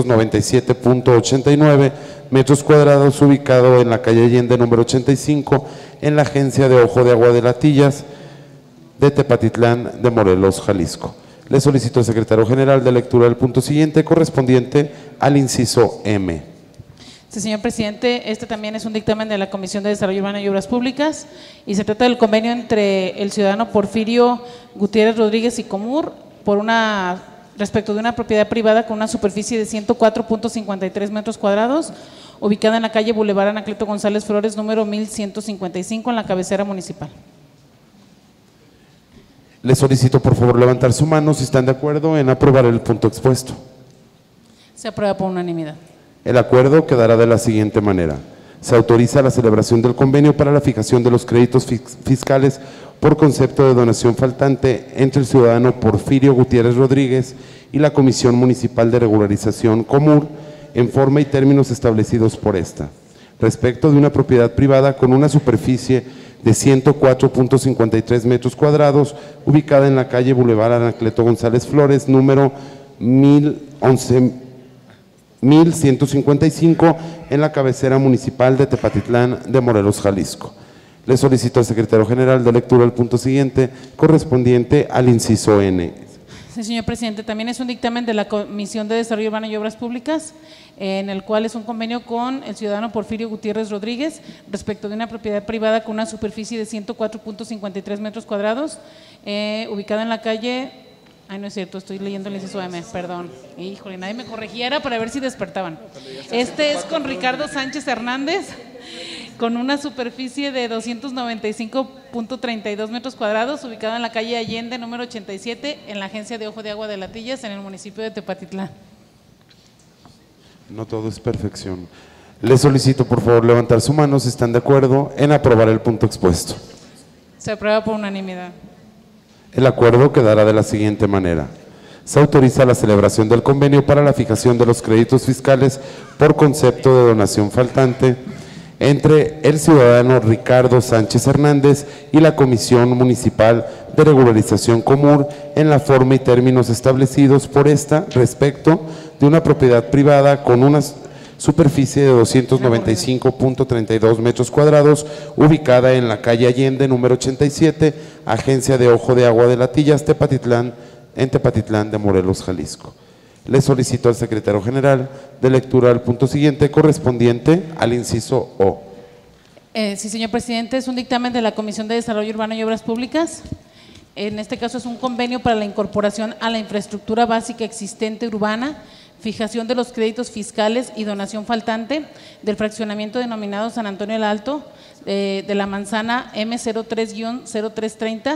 297.89 metros cuadrados, ubicado en la calle Allende número 85, en la agencia de Ojo de Agua de Latillas de Tepatitlán de Morelos, Jalisco. Le solicito al secretario general de lectura del punto siguiente, correspondiente al inciso M. Sí, señor presidente, este también es un dictamen de la Comisión de Desarrollo Urbano y Obras Públicas y se trata del convenio entre el ciudadano Porfirio Gutiérrez Rodríguez y Comur respecto de una propiedad privada con una superficie de 104.53 metros cuadrados, ubicada en la calle Boulevard Anacleto González Flores, número 1155, en la cabecera municipal. Les solicito por favor levantar su mano si están de acuerdo en aprobar el punto expuesto. Se aprueba por unanimidad. El acuerdo quedará de la siguiente manera. Se autoriza la celebración del convenio para la fijación de los créditos fiscales por concepto de donación faltante entre el ciudadano Porfirio Gutiérrez Rodríguez y la Comisión Municipal de Regularización Común en forma y términos establecidos por esta, respecto de una propiedad privada con una superficie de 104.53 metros cuadrados, ubicada en la calle Boulevard Anacleto González Flores, número 1155, en la cabecera municipal de Tepatitlán de Morelos, Jalisco. Le solicito al secretario general de lectura el punto siguiente, correspondiente al inciso N. Sí, señor presidente, también es un dictamen de la Comisión de Desarrollo Urbano y Obras Públicas, en el cual es un convenio con el ciudadano Porfirio Gutiérrez Rodríguez respecto de una propiedad privada con una superficie de 104.53 metros cuadrados, ubicada en la calle, ay no es cierto, estoy leyendo el inciso M, perdón, híjole, nadie me corrigiera para ver si despertaban. Este es con Ricardo Sánchez Hernández, con una superficie de 295.32 metros cuadrados, ubicada en la calle Allende número 87, en la agencia de Ojo de Agua de Latillas, en el municipio de Tepatitlán. No todo es perfección. Les solicito por favor levantar su mano si están de acuerdo en aprobar el punto expuesto. Se aprueba por unanimidad. El acuerdo quedará de la siguiente manera. Se autoriza la celebración del convenio para la fijación de los créditos fiscales por concepto de donación faltante entre el ciudadano Ricardo Sánchez Hernández y la Comisión Municipal de Regularización Común en la forma y términos establecidos por esta, respecto de una propiedad privada con una superficie de 295.32 metros cuadrados, ubicada en la calle Allende número 87, agencia de Ojo de Agua de Latillas, en Tepatitlán de Morelos, Jalisco. Le solicito al secretario general de lectura al punto siguiente, correspondiente al inciso O. Sí, señor presidente, es un dictamen de la Comisión de Desarrollo Urbano y Obras Públicas. En este caso es un convenio para la incorporación a la infraestructura básica existente urbana, fijación de los créditos fiscales y donación faltante del fraccionamiento denominado San Antonio el Alto, de la manzana M03-0330,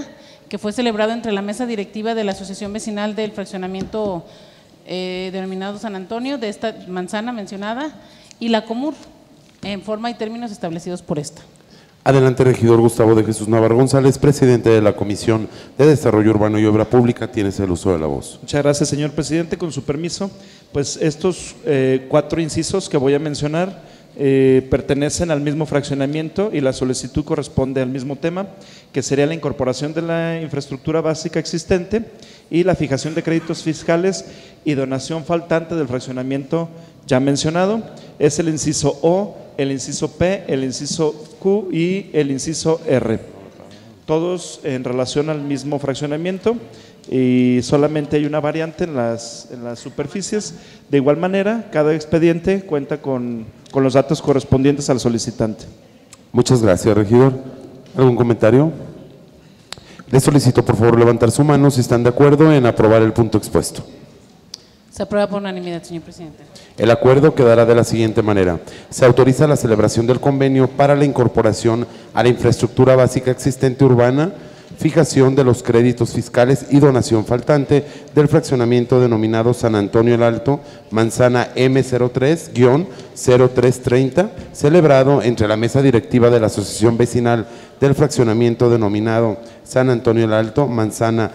que fue celebrado entre la mesa directiva de la Asociación Vecinal del Fraccionamiento denominado San Antonio, de esta manzana mencionada, y la Comur, en forma y términos establecidos por esta. Adelante, regidor Gustavo de Jesús Navarro González, presidente de la Comisión de Desarrollo Urbano y Obra Pública. Tienes el uso de la voz. Muchas gracias, señor presidente. Con su permiso, pues estos 4 incisos que voy a mencionar pertenecen al mismo fraccionamiento y la solicitud corresponde al mismo tema, que sería la incorporación de la infraestructura básica existente y la fijación de créditos fiscales y donación faltante del fraccionamiento ya mencionado. Es el inciso O, el inciso P, el inciso Q y el inciso R. Todos en relación al mismo fraccionamiento y solamente hay una variante en las superficies. De igual manera, cada expediente cuenta con los datos correspondientes al solicitante. Muchas gracias, regidor. ¿Algún comentario? Les solicito por favor levantar su mano si están de acuerdo en aprobar el punto expuesto. Se aprueba por unanimidad, señor presidente. El acuerdo quedará de la siguiente manera. Se autoriza la celebración del convenio para la incorporación a la infraestructura básica existente urbana, fijación de los créditos fiscales y donación faltante del fraccionamiento denominado San Antonio el Alto, manzana M03-0330, celebrado entre la mesa directiva de la Asociación Vecinal del fraccionamiento denominado San Antonio el Alto, manzana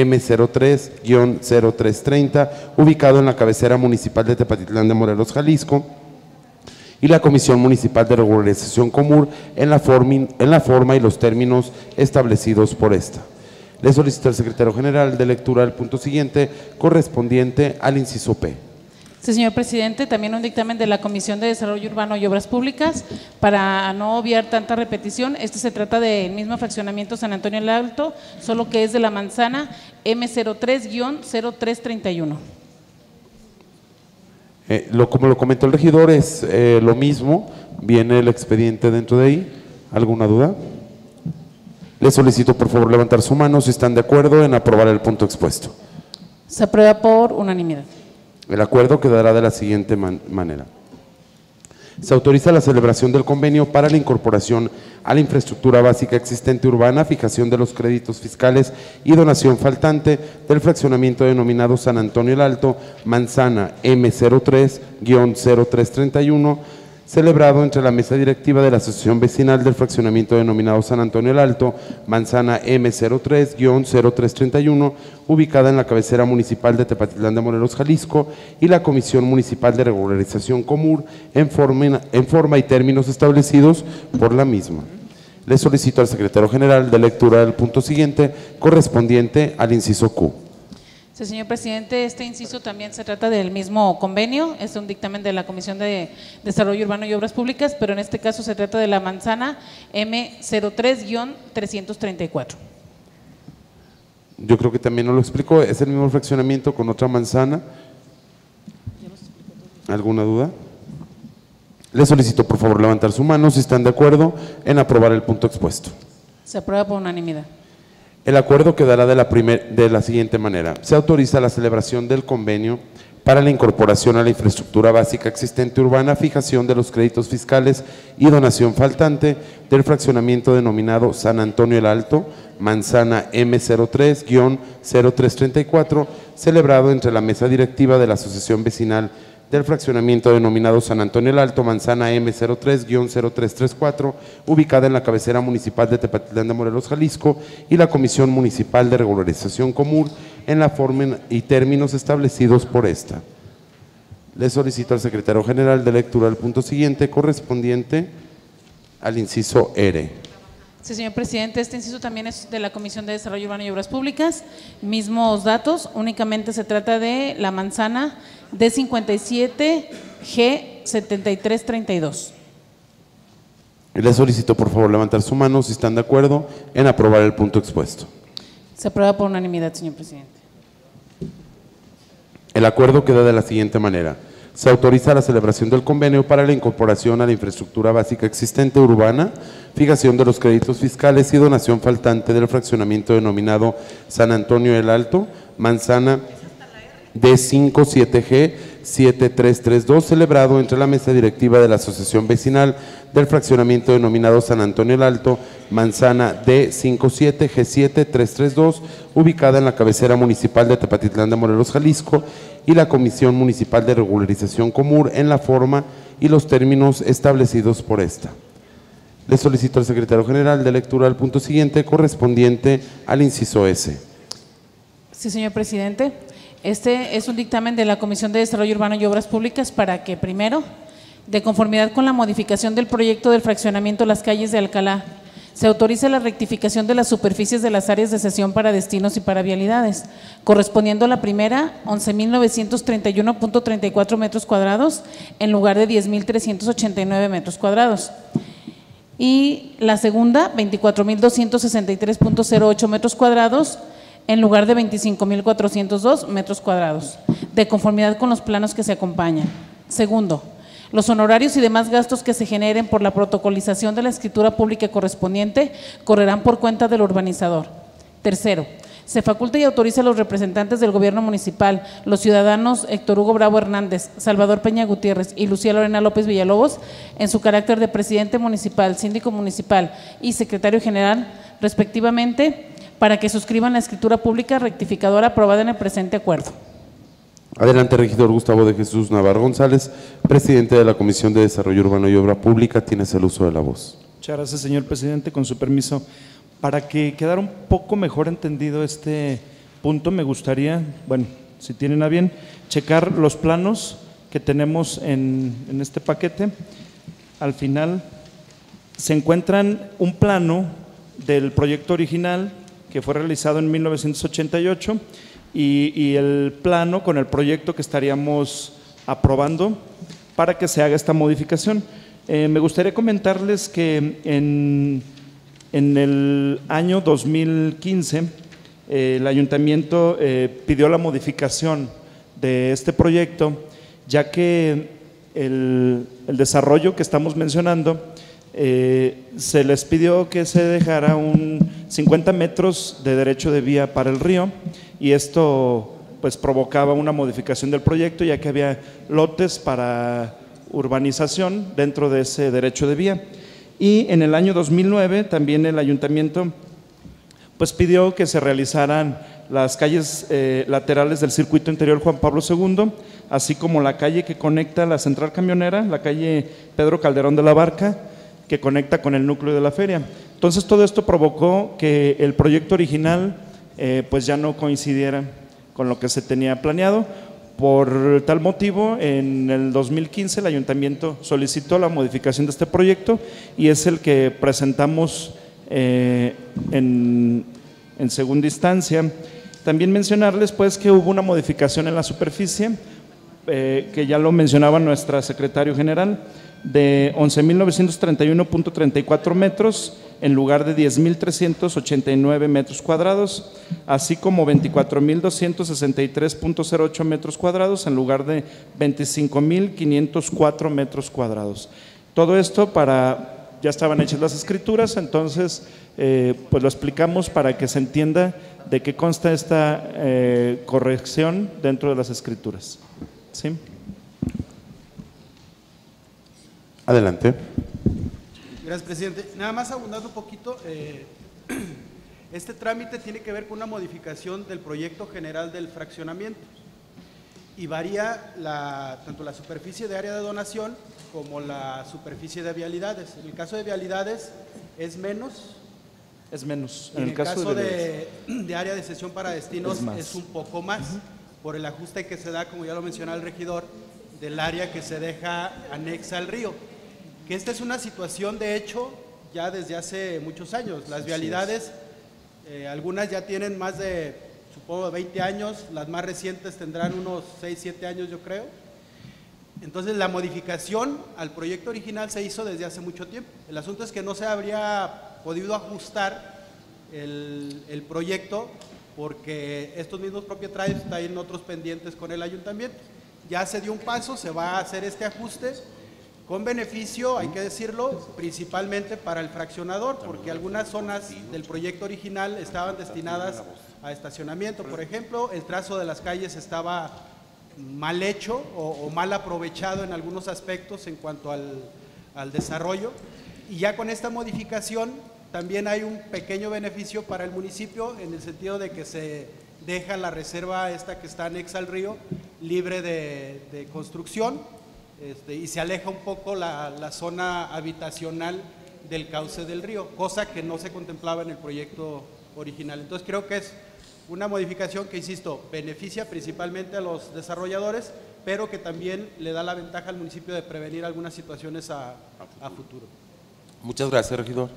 M03-0330, ubicado en la cabecera municipal de Tepatitlán de Morelos, Jalisco, y la Comisión Municipal de Regularización Comur en la forma y los términos establecidos por esta. Le solicito al secretario general de lectura del punto siguiente, correspondiente al inciso P. Sí, señor presidente, también un dictamen de la Comisión de Desarrollo Urbano y Obras Públicas, para no obviar tanta repetición. Se trata del mismo fraccionamiento San Antonio el Alto, solo que es de la manzana M03-0331. Como lo comentó el regidor, es lo mismo, viene el expediente dentro de ahí. ¿Alguna duda? Le solicito por favor levantar su mano si están de acuerdo en aprobar el punto expuesto. Se aprueba por unanimidad. El acuerdo quedará de la siguiente manera. Se autoriza la celebración del convenio para la incorporación a la infraestructura básica existente urbana, fijación de los créditos fiscales y donación faltante del fraccionamiento denominado San Antonio el Alto, manzana M03-0331, celebrado entre la mesa directiva de la Asociación Vecinal del fraccionamiento denominado San Antonio el Alto, manzana M03-0331, ubicada en la cabecera municipal de Tepatitlán de Morelos, Jalisco, y la Comisión Municipal de Regularización Comur en forma y términos establecidos por la misma. Le solicito al secretario general de lectura del punto siguiente, correspondiente al inciso Q. Sí, señor presidente, este inciso también se trata del mismo convenio, es un dictamen de la Comisión de Desarrollo Urbano y Obras Públicas, pero en este caso se trata de la manzana M03-334. Yo creo que también nos lo explicó, es el mismo fraccionamiento con otra manzana. ¿Alguna duda? Le solicito por favor levantar su mano si están de acuerdo en aprobar el punto expuesto. Se aprueba por unanimidad. El acuerdo quedará de la siguiente manera. Se autoriza la celebración del convenio para la incorporación a la infraestructura básica existente urbana, fijación de los créditos fiscales y donación faltante del fraccionamiento denominado San Antonio el Alto, manzana M03-0334, celebrado entre la mesa directiva de la Asociación Vecinal del fraccionamiento denominado San Antonio el Alto, manzana M03-0334, ubicada en la cabecera municipal de Tepatitlán de Morelos, Jalisco, y la Comisión Municipal de Regularización Común en la forma y términos establecidos por esta. Le solicito al secretario general de lectura del punto siguiente, correspondiente al inciso R. Sí, señor presidente, este inciso también es de la Comisión de Desarrollo Urbano y Obras Públicas, mismos datos, únicamente se trata de la manzana D57G7332. Le solicito por favor levantar su mano si están de acuerdo en aprobar el punto expuesto. Se aprueba por unanimidad, señor presidente. El acuerdo queda de la siguiente manera. Se autoriza la celebración del convenio para la incorporación a la infraestructura básica existente urbana, fijación de los créditos fiscales y donación faltante del fraccionamiento denominado San Antonio el Alto, manzana D57G7332, celebrado entre la mesa directiva de la Asociación Vecinal del fraccionamiento denominado San Antonio el Alto, manzana D57 G7 332, ubicada en la cabecera municipal de Tepatitlán de Morelos, Jalisco, y la Comisión Municipal de Regularización Común en la forma y los términos establecidos por esta. Le solicito al secretario general de lectura del punto siguiente, correspondiente al inciso S. Sí, señor presidente. Este es un dictamen de la Comisión de Desarrollo Urbano y Obras Públicas para que, primero, de conformidad con la modificación del proyecto del fraccionamiento Las Calles de Alcalá, se autoriza la rectificación de las superficies de las áreas de cesión para destinos y para vialidades, correspondiendo a la primera 11.931.34 metros cuadrados en lugar de 10.389 metros cuadrados. Y la segunda 24.263.08 metros cuadrados en lugar de 25.402 metros cuadrados, de conformidad con los planos que se acompañan. Segundo, los honorarios y demás gastos que se generen por la protocolización de la escritura pública correspondiente correrán por cuenta del urbanizador. Tercero, se faculta y autoriza a los representantes del gobierno municipal, los ciudadanos Héctor Hugo Bravo Hernández, Salvador Peña Gutiérrez y Lucía Lorena López Villalobos, en su carácter de presidente municipal, síndico municipal y secretario general, respectivamente, para que suscriban la escritura pública rectificadora aprobada en el presente acuerdo. Adelante, regidor Gustavo de Jesús Navarro González, presidente de la Comisión de Desarrollo Urbano y Obra Pública. Tienes el uso de la voz. Muchas gracias, señor presidente. Con su permiso, para que quedara un poco mejor entendido este punto, me gustaría, bueno, si tienen a bien, checar los planos que tenemos en este paquete. Al final se encuentran un plano del proyecto original que fue realizado en 1988 y el plano con el proyecto que estaríamos aprobando para que se haga esta modificación. Me gustaría comentarles que en el año 2015 el ayuntamiento pidió la modificación de este proyecto, ya que el desarrollo que estamos mencionando se les pidió que se dejara 50 metros de derecho de vía para el río, y esto pues provocaba una modificación del proyecto, ya que había lotes para urbanización dentro de ese derecho de vía. Y en el año 2009 también el ayuntamiento pues pidió que se realizaran las calles laterales del circuito interior Juan Pablo II, así como la calle que conecta la central camionera, la calle Pedro Calderón de la Barca, que conecta con el núcleo de la feria. Entonces todo esto provocó que el proyecto original pues ya no coincidiera con lo que se tenía planeado. Por tal motivo, en el 2015 el ayuntamiento solicitó la modificación de este proyecto y es el que presentamos en segunda instancia. También mencionarles pues que hubo una modificación en la superficie, que ya lo mencionaba nuestra secretario general, de 11.931.34 metros en lugar de 10.389 metros cuadrados, así como 24.263.08 metros cuadrados en lugar de 25.504 metros cuadrados. Todo esto ya estaban hechas las escrituras, entonces pues lo explicamos para que se entienda de qué consta esta corrección dentro de las escrituras. ¿Sí? Adelante. Gracias, presidente. Nada más abundando un poquito, este trámite tiene que ver con una modificación del proyecto general del fraccionamiento y varía tanto la superficie de área de donación como la superficie de vialidades. En el caso de vialidades es menos. Es menos. En el caso de área de cesión para destinos es un poco más, por el ajuste que se da, como ya lo mencionaba el regidor, del área que se deja anexa al río. Que esta es una situación, de hecho, ya desde hace muchos años. Las vialidades, algunas ya tienen más de, supongo, 20 años, las más recientes tendrán unos 6, 7 años, yo creo. Entonces, la modificación al proyecto original se hizo desde hace mucho tiempo. El asunto es que no se habría podido ajustar el proyecto porque estos mismos propietarios están otros pendientes con el ayuntamiento. Ya se dio un paso, se va a hacer este ajuste con beneficio, hay que decirlo, principalmente para el fraccionador, porque algunas zonas del proyecto original estaban destinadas a estacionamiento. Por ejemplo, el trazo de las calles estaba mal hecho o mal aprovechado en algunos aspectos en cuanto al desarrollo, y ya con esta modificación También hay un pequeño beneficio para el municipio en el sentido de que se deja la reserva esta que está anexa al río libre de construcción, y se aleja un poco la zona habitacional del cauce del río, cosa que no se contemplaba en el proyecto original. Entonces creo que es una modificación que, insisto, beneficia principalmente a los desarrolladores, pero que también le da la ventaja al municipio de prevenir algunas situaciones a futuro. Muchas gracias, regidor.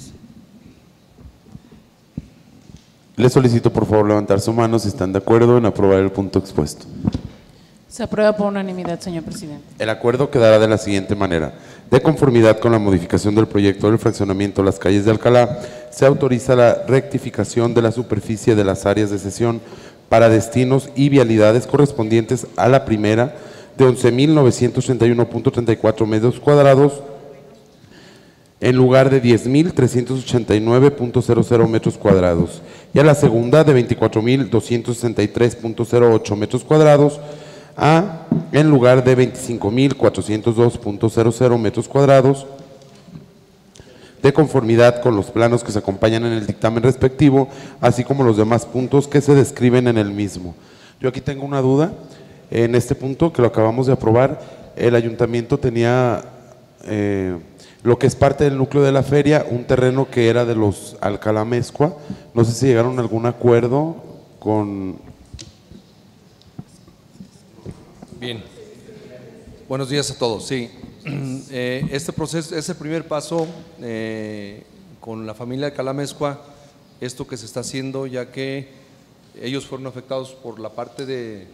Le solicito por favor levantar su mano si están de acuerdo en aprobar el punto expuesto. Se aprueba por unanimidad, señor presidente. El acuerdo quedará de la siguiente manera. De conformidad con la modificación del proyecto del fraccionamiento Las Calles de Alcalá, se autoriza la rectificación de la superficie de las áreas de cesión para destinos y vialidades correspondientes a la primera de 11.931.34 metros cuadrados en lugar de 10.389.00 metros cuadrados y a la segunda de 24.263.08 metros cuadrados en lugar de 25.402.00 metros cuadrados, de conformidad con los planos que se acompañan en el dictamen respectivo, así como los demás puntos que se describen en el mismo. Yo aquí tengo una duda, en este punto que lo acabamos de aprobar, el ayuntamiento tenía lo que es parte del núcleo de la feria, un terreno que era de los Alcalá Mezcua, no sé si llegaron a algún acuerdo con… Bien, buenos días a todos. Sí, este proceso es el primer paso con la familia Alcalá Mezcua, esto que se está haciendo, ya que ellos fueron afectados por la parte del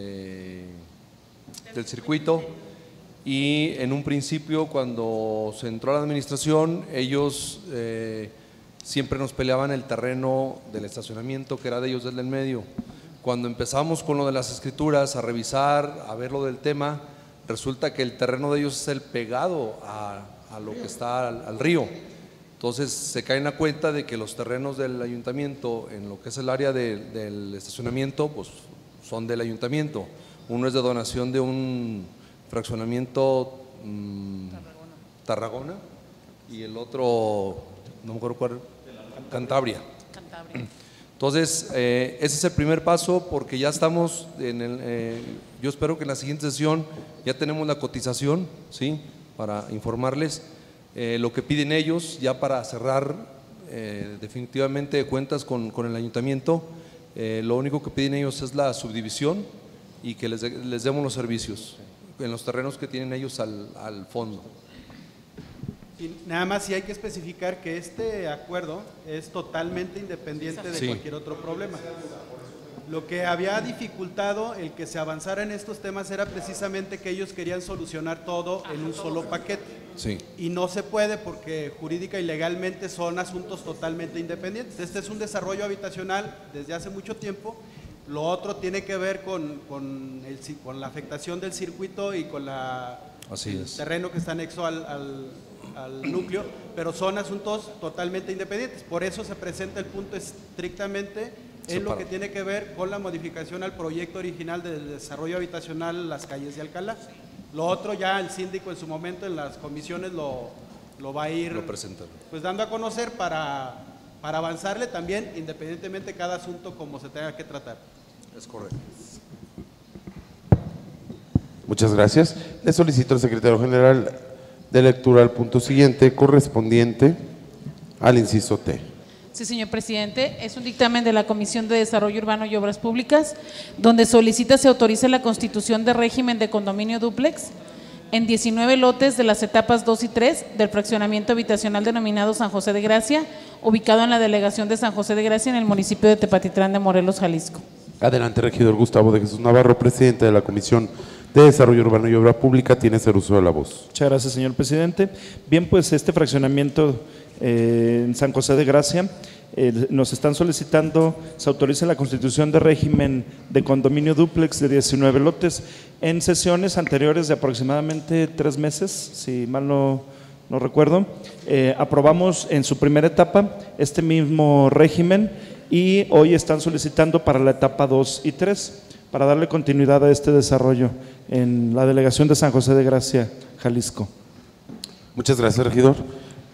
circuito, y en un principio cuando se entró a la administración ellos siempre nos peleaban el terreno del estacionamiento que era de ellos desde el medio. Cuando empezamos con lo de las escrituras, a revisar, a ver lo del tema, resulta que el terreno de ellos es el pegado a lo que está al río. Entonces se caen a cuenta de que los terrenos del ayuntamiento en lo que es el área del estacionamiento pues son del ayuntamiento. Uno es de donación de un fraccionamiento Tarragona y el otro, no me acuerdo cuál, Cantabria. Entonces, ese es el primer paso porque ya estamos yo espero que en la siguiente sesión ya tenemos la cotización, ¿sí? Para informarles lo que piden ellos ya para cerrar definitivamente cuentas con el ayuntamiento. Lo único que piden ellos es la subdivisión y que les demos los servicios en los terrenos que tienen ellos al fondo. Y nada más sí hay que especificar que este acuerdo es totalmente independiente de cualquier otro problema. Lo que había dificultado el que se avanzara en estos temas era precisamente que ellos querían solucionar todo en un solo paquete. Sí. Y no se puede porque jurídica y legalmente son asuntos totalmente independientes. Este es un desarrollo habitacional desde hace mucho tiempo. Lo otro tiene que ver con la afectación del circuito y con el terreno que está anexo al núcleo, pero son asuntos totalmente independientes. Por eso se presenta el punto estrictamente en lo que tiene que ver con la modificación al proyecto original del desarrollo habitacional Las Calles de Alcalá. Lo otro ya el síndico en su momento en las comisiones lo va a ir pues dando a conocer para avanzarle también independientemente cada asunto como se tenga que tratar. Es correcto. Muchas gracias. Le solicito al secretario general de lectura al punto siguiente correspondiente al inciso T. Sí, señor presidente, es un dictamen de la Comisión de Desarrollo Urbano y Obras Públicas donde solicita se autorice la constitución de régimen de condominio dúplex en 19 lotes de las etapas 2 y 3 del fraccionamiento habitacional denominado San José de Gracia, ubicado en la delegación de San José de Gracia en el municipio de Tepatitlán de Morelos, Jalisco. Adelante, regidor Gustavo de Jesús Navarro, presidente de la Comisión de Desarrollo Urbano y Obra Pública, tiene el uso de la voz. Muchas gracias, señor presidente. Bien, pues este fraccionamiento en San José de Gracia nos están solicitando se autorice la constitución de régimen de condominio dúplex de 19 lotes. En sesiones anteriores de aproximadamente 3 meses, si mal no recuerdo, aprobamos en su primera etapa este mismo régimen y hoy están solicitando para la etapa 2 y 3 para darle continuidad a este desarrollo en la delegación de San José de Gracia, Jalisco. Muchas gracias, regidor.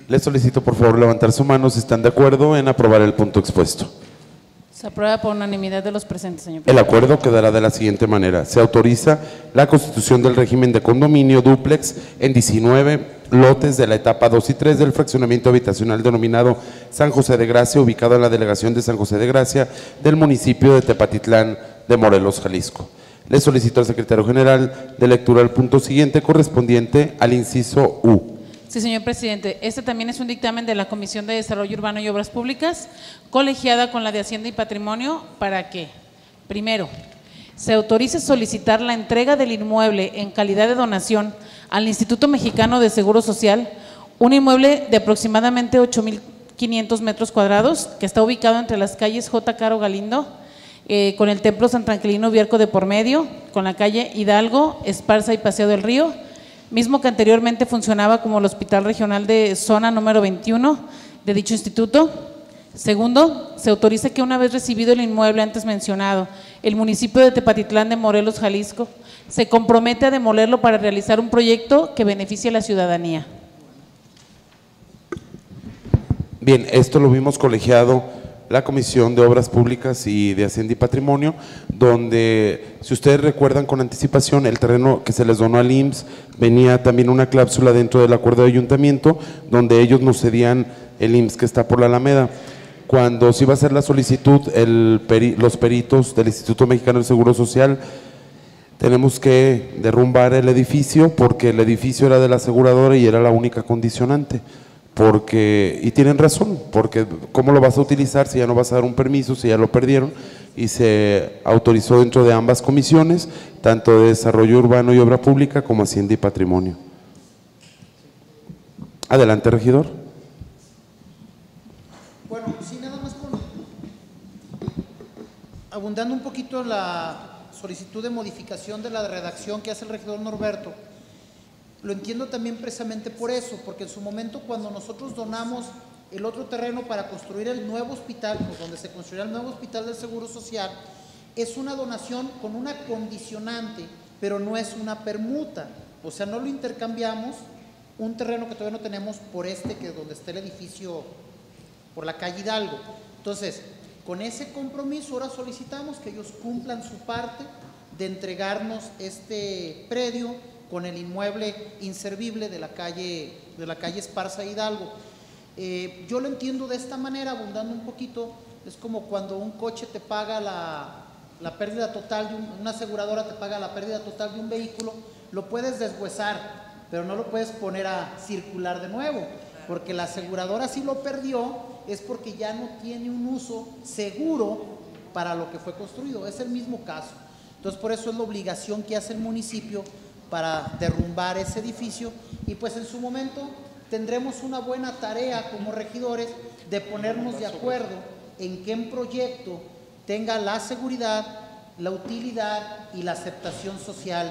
Les solicito por favor levantar su mano si están de acuerdo en aprobar el punto expuesto. Se aprueba por unanimidad de los presentes, señor El presidente. acuerdo quedará de la siguiente manera. Se autoriza la constitución del régimen de condominio dúplex en 19 lotes de la etapa 2 y 3 del fraccionamiento habitacional denominado San José de Gracia, ubicado en la delegación de San José de Gracia del municipio de Tepatitlán de Morelos, Jalisco. Le solicito al secretario general de lectura el punto siguiente correspondiente al inciso U. Sí, señor presidente. Este también es un dictamen de la Comisión de Desarrollo Urbano y Obras Públicas, colegiada con la de Hacienda y Patrimonio, para que, primero, se autorice solicitar la entrega del inmueble en calidad de donación al Instituto Mexicano de Seguro Social, un inmueble de aproximadamente 8,500 metros cuadrados, que está ubicado entre las calles J. Caro Galindo, con el Templo San Tranquilino Bierco de por medio, con la calle Hidalgo, Esparza y Paseo del Río, mismo que anteriormente funcionaba como el Hospital Regional de Zona número 21 de dicho instituto. Segundo, se autoriza que una vez recibido el inmueble antes mencionado, el municipio de Tepatitlán de Morelos, Jalisco, se compromete a demolerlo para realizar un proyecto que beneficie a la ciudadanía. Bien, esto lo vimos colegiado la Comisión de Obras Públicas y de Hacienda y Patrimonio, donde, si ustedes recuerdan con anticipación, el terreno que se les donó al IMSS, venía también una cláusula dentro del acuerdo de ayuntamiento, donde ellos nos cedían el IMSS que está por la Alameda. Cuando se iba a hacer la solicitud, los peritos del Instituto Mexicano del Seguro Social, tenemos que derrumbar el edificio, porque el edificio era de la aseguradora y era la única condicionante. Y tienen razón, porque ¿cómo lo vas a utilizar si ya no vas a dar un permiso, si ya lo perdieron? Y se autorizó dentro de ambas comisiones, tanto de Desarrollo Urbano y Obra Pública como Hacienda y Patrimonio. Adelante, regidor. Bueno, sí, nada más abundando un poquito en la solicitud de modificación de la redacción que hace el regidor Norberto. Lo entiendo también precisamente por eso, porque en su momento cuando nosotros donamos el otro terreno para construir el nuevo hospital, pues donde se construirá el nuevo hospital del Seguro Social, es una donación con una condicionante, pero no es una permuta, o sea, no lo intercambiamos un terreno que todavía no tenemos por que donde está el edificio, por la calle Hidalgo. Entonces, con ese compromiso ahora solicitamos que ellos cumplan su parte de entregarnos este predio con el inmueble inservible de la calle Esparza Hidalgo. Yo lo entiendo de esta manera, abundando un poquito, es como cuando un coche te paga la pérdida total, una aseguradora te paga la pérdida total de un vehículo, lo puedes deshuesar, pero no lo puedes poner a circular de nuevo, porque la aseguradora si lo perdió es porque ya no tiene un uso seguro para lo que fue construido, es el mismo caso. Entonces por eso es la obligación que hace el municipio para derrumbar ese edificio y pues en su momento tendremos una buena tarea como regidores de ponernos de acuerdo en qué proyecto tenga la seguridad, la utilidad y la aceptación social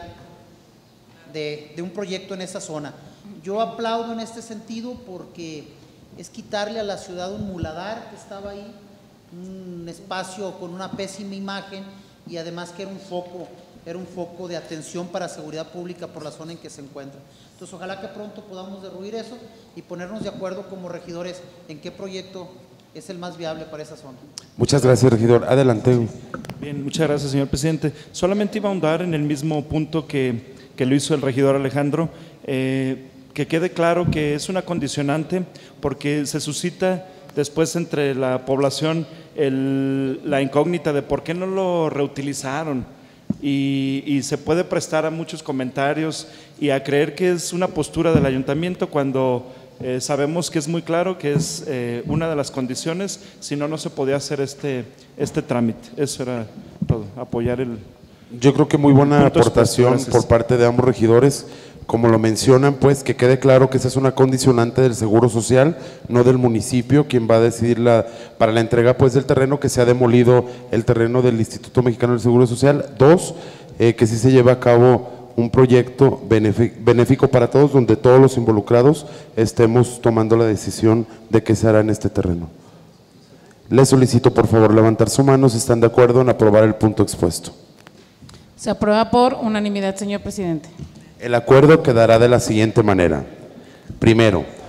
de un proyecto en esa zona. Yo aplaudo en este sentido porque es quitarle a la ciudad un muladar que estaba ahí, un espacio con una pésima imagen y además que era un foco de atención para seguridad pública por la zona en que se encuentra. Entonces, ojalá que pronto podamos derruir eso y ponernos de acuerdo como regidores en qué proyecto es el más viable para esa zona. Muchas gracias, regidor. Adelante. Bien, muchas gracias, señor presidente. Solamente iba a ahondar en el mismo punto que lo hizo el regidor Alejandro, que quede claro que es una condicionante porque se suscita después entre la población la incógnita de por qué no lo reutilizaron. Y se puede prestar a muchos comentarios y a creer que es una postura del ayuntamiento cuando sabemos que es muy claro que es una de las condiciones, si no, no se podía hacer este trámite. Eso era todo, apoyar el… Yo creo que muy buena aportación por parte de ambos regidores. Como lo mencionan, pues que quede claro que esa es una condicionante del Seguro Social, no del municipio, quien va a decidir para la entrega pues del terreno, que se ha demolido el terreno del Instituto Mexicano del Seguro Social. Dos, que sí se lleva a cabo un proyecto benéfico para todos, donde todos los involucrados estemos tomando la decisión de qué se hará en este terreno. Les solicito por favor levantar su mano si están de acuerdo en aprobar el punto expuesto. Se aprueba por unanimidad, señor presidente. El acuerdo quedará de la siguiente manera. Primero,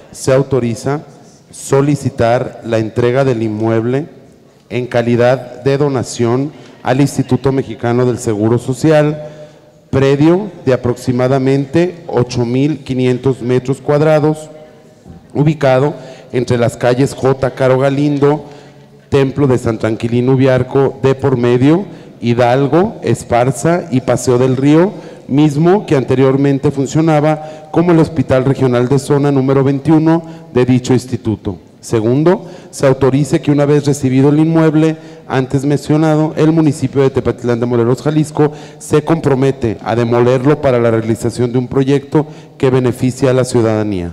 se autoriza solicitar la entrega del inmueble en calidad de donación al Instituto Mexicano del Seguro Social, predio de aproximadamente 8,500 metros cuadrados, ubicado entre las calles J. Caro Galindo, Templo de San Tranquilino Ubiarco, de por medio, Hidalgo, Esparza y Paseo del Río, mismo que anteriormente funcionaba como el Hospital Regional de Zona número 21 de dicho instituto. Segundo, se autorice que una vez recibido el inmueble antes mencionado, el municipio de Tepatitlán de Morelos, Jalisco, se compromete a demolerlo para la realización de un proyecto que beneficie a la ciudadanía.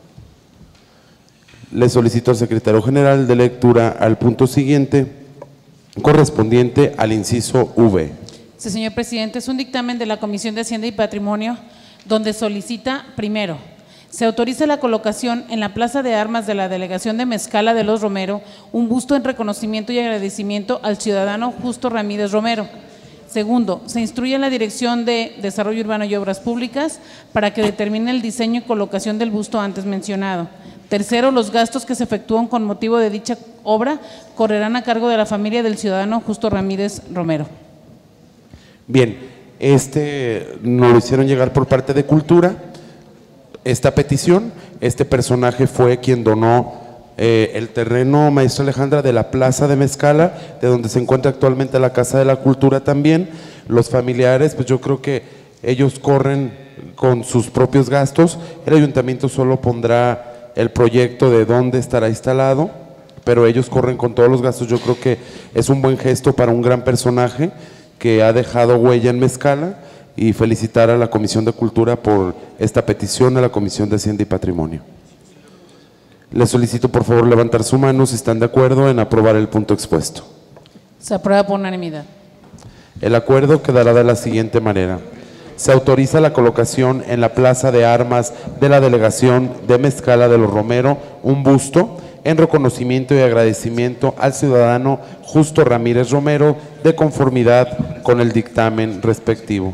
Le solicito al secretario general de lectura al punto siguiente, correspondiente al inciso V. Sí, señor presidente, es un dictamen de la Comisión de Hacienda y Patrimonio donde solicita, primero, se autoriza la colocación en la Plaza de Armas de la Delegación de Mezcala de los Romero un busto en reconocimiento y agradecimiento al ciudadano Justo Ramírez Romero. Segundo, se instruye a la Dirección de Desarrollo Urbano y Obras Públicas para que determine el diseño y colocación del busto antes mencionado. Tercero, los gastos que se efectúan con motivo de dicha obra correrán a cargo de la familia del ciudadano Justo Ramírez Romero. Bien, nos lo hicieron llegar por parte de Cultura, esta petición. Este personaje fue quien donó el terreno, maestra Alejandra, de la Plaza de Mezcala, de donde se encuentra actualmente la Casa de la Cultura también. Los familiares, pues yo creo que ellos corren con sus propios gastos. El ayuntamiento solo pondrá el proyecto de dónde estará instalado, pero ellos corren con todos los gastos. Yo creo que es un buen gesto para un gran personaje que ha dejado huella en Mezcala, y felicitar a la Comisión de Cultura por esta petición a la Comisión de Hacienda y Patrimonio. Les solicito por favor levantar su mano si están de acuerdo en aprobar el punto expuesto. Se aprueba por unanimidad. El acuerdo quedará de la siguiente manera. Se autoriza la colocación en la Plaza de Armas de la Delegación de Mezcala de los Romero un busto en reconocimiento y agradecimiento al ciudadano Justo Ramírez Romero, de conformidad con el dictamen respectivo.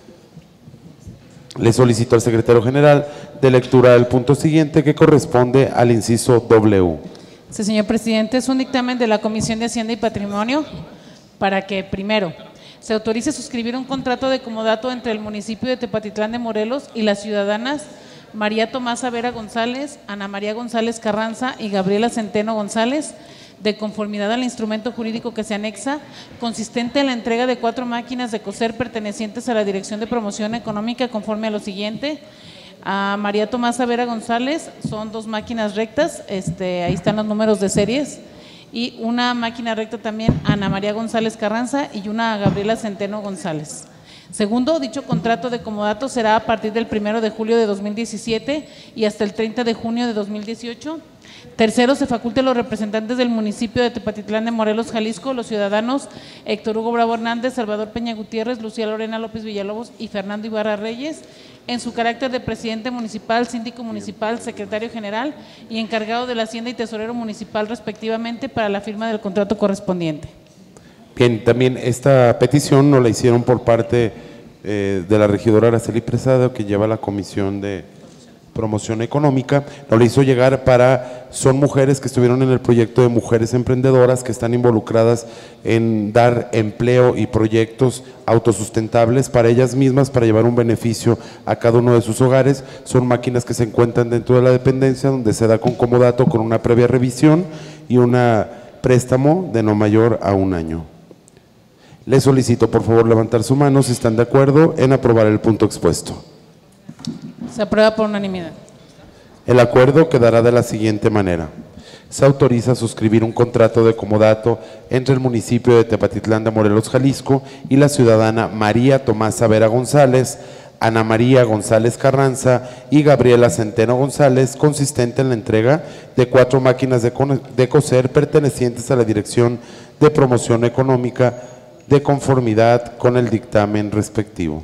Le solicito al secretario general de lectura del punto siguiente, que corresponde al inciso W. Sí, señor presidente, es un dictamen de la Comisión de Hacienda y Patrimonio para que, primero, se autorice suscribir un contrato de comodato entre el municipio de Tepatitlán de Morelos y las ciudadanas María Tomasa Vera González, Ana María González Carranza y Gabriela Centeno González, de conformidad al instrumento jurídico que se anexa, consistente en la entrega de 4 máquinas de coser pertenecientes a la Dirección de Promoción Económica, conforme a lo siguiente. A María Tomasa Vera González son 2 máquinas rectas, ahí están los números de series, y una máquina recta también a Ana María González Carranza y una a Gabriela Centeno González. Segundo, dicho contrato de comodato será a partir del 1 de julio de 2017 y hasta el 30 de junio de 2018. Tercero, se faculte a los representantes del municipio de Tepatitlán de Morelos, Jalisco, los ciudadanos Héctor Hugo Bravo Hernández, Salvador Peña Gutiérrez, Lucía Lorena López Villalobos y Fernando Ibarra Reyes, en su carácter de presidente municipal, síndico municipal, secretario general y encargado de la Hacienda y tesorero municipal respectivamente, para la firma del contrato correspondiente. Bien, también esta petición nos la hicieron por parte de la regidora Araceli Presado, que lleva la Comisión de Promoción Económica. Nos la hizo llegar son mujeres que estuvieron en el proyecto de Mujeres Emprendedoras, que están involucradas en dar empleo y proyectos autosustentables para ellas mismas, para llevar un beneficio a cada uno de sus hogares. Son máquinas que se encuentran dentro de la dependencia, donde se da con comodato, con una previa revisión y un préstamo de no mayor a 1 año. Les solicito por favor levantar su mano si están de acuerdo en aprobar el punto expuesto. Se aprueba por unanimidad. El acuerdo quedará de la siguiente manera. Se autoriza a suscribir un contrato de comodato entre el municipio de Tepatitlán de Morelos, Jalisco, y la ciudadana María Tomasa Vera González, Ana María González Carranza y Gabriela Centeno González, consistente en la entrega de 4 máquinas de coser pertenecientes a la Dirección de Promoción Económica, de conformidad con el dictamen respectivo.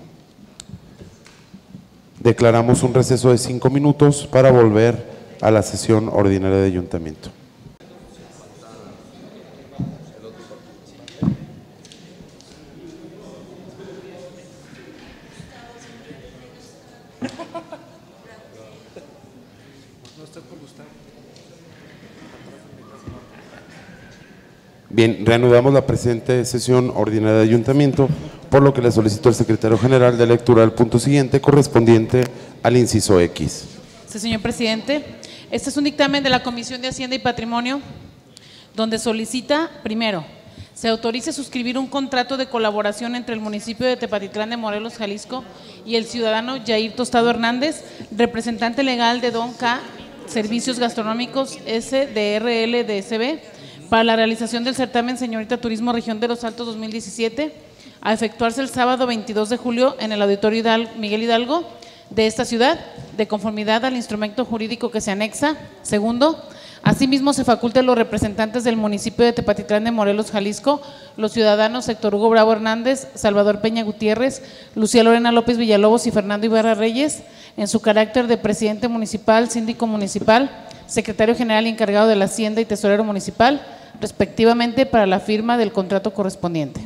Declaramos un receso de 5 minutos para volver a la sesión ordinaria de ayuntamiento. Bien, reanudamos la presente sesión ordinaria de ayuntamiento, por lo que le solicito al secretario general de lectura al punto siguiente, correspondiente al inciso X. Sí, señor presidente. Este es un dictamen de la Comisión de Hacienda y Patrimonio, donde solicita, primero, se autorice suscribir un contrato de colaboración entre el municipio de Tepatitlán de Morelos, Jalisco, y el ciudadano Yair Tostado Hernández, representante legal de Don K. Servicios Gastronómicos SDRL DSB, para la realización del certamen Señorita Turismo Región de los Altos 2017, a efectuarse el sábado 22 de julio en el Auditorio Miguel Hidalgo de esta ciudad, de conformidad al instrumento jurídico que se anexa. Segundo, asimismo se faculta a los representantes del municipio de Tepatitlán de Morelos, Jalisco, los ciudadanos Héctor Hugo Bravo Hernández, Salvador Peña Gutiérrez, Lucía Lorena López Villalobos y Fernando Ibarra Reyes, en su carácter de presidente municipal, síndico municipal, secretario general y encargado de la Hacienda y tesorero municipal, respectivamente, para la firma del contrato correspondiente.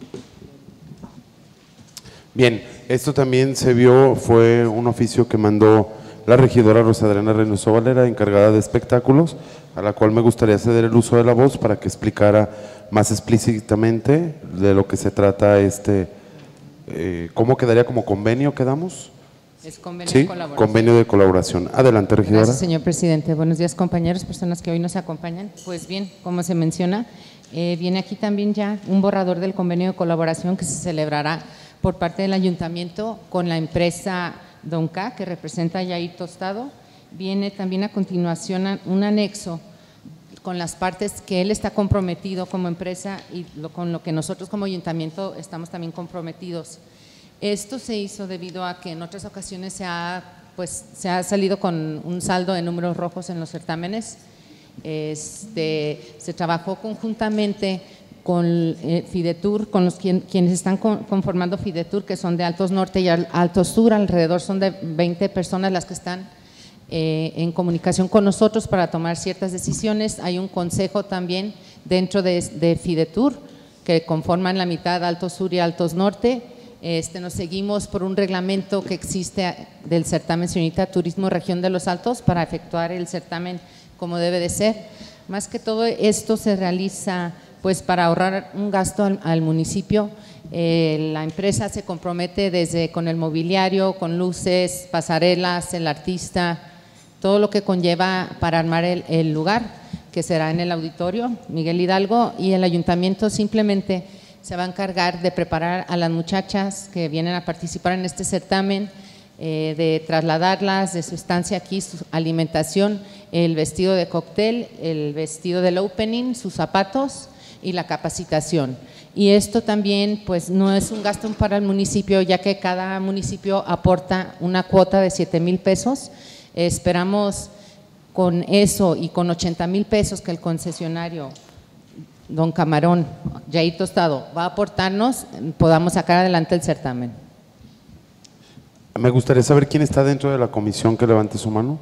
Bien, esto también se vio, fue un oficio que mandó la regidora Rosa Adriana Reynoso Valera, encargada de espectáculos, a la cual me gustaría ceder el uso de la voz para que explicara más explícitamente de lo que se trata ¿cómo quedaría como convenio quedamos? Es convenio Sí, de colaboración. convenio de colaboración. Adelante, regidora. Gracias, señor presidente. Buenos días, compañeros, personas que hoy nos acompañan. Pues bien, como se menciona, viene aquí también ya un borrador del convenio de colaboración que se celebrará por parte del ayuntamiento con la empresa Don K, que representa a Yair Tostado. Viene también a continuación un anexo con las partes que él está comprometido como empresa y con lo que nosotros como ayuntamiento estamos también comprometidos. Esto se hizo debido a que en otras ocasiones se ha salido con un saldo de números rojos en los certámenes. Se trabajó conjuntamente con Fidetur, con quienes están conformando Fidetur, que son de Altos Norte y Altos Sur, alrededor son de 20 personas las que están en comunicación con nosotros para tomar ciertas decisiones. Hay un consejo también dentro de Fidetur que conforman la mitad Altos Sur y Altos Norte. Nos seguimos por un reglamento que existe del certamen Señorita Turismo Región de los Altos para efectuar el certamen como debe de ser. Más que todo esto se realiza pues para ahorrar un gasto al municipio. La empresa se compromete con el mobiliario, con luces, pasarelas, el artista, todo lo que conlleva para armar el lugar, que será en el auditorio Miguel Hidalgo, y el ayuntamiento simplemente se va a encargar de preparar a las muchachas que vienen a participar en este certamen, de trasladarlas de su estancia aquí, su alimentación, el vestido de cóctel, el vestido del opening, sus zapatos y la capacitación. Y esto también pues no es un gasto para el municipio, ya que cada municipio aporta una cuota de 7,000 pesos. Esperamos con eso y con 80,000 pesos que el concesionario Don Camarón, Yair Tostado, va a aportarnos, podamos sacar adelante el certamen. Me gustaría saber quién está dentro de la comisión, que levante su mano.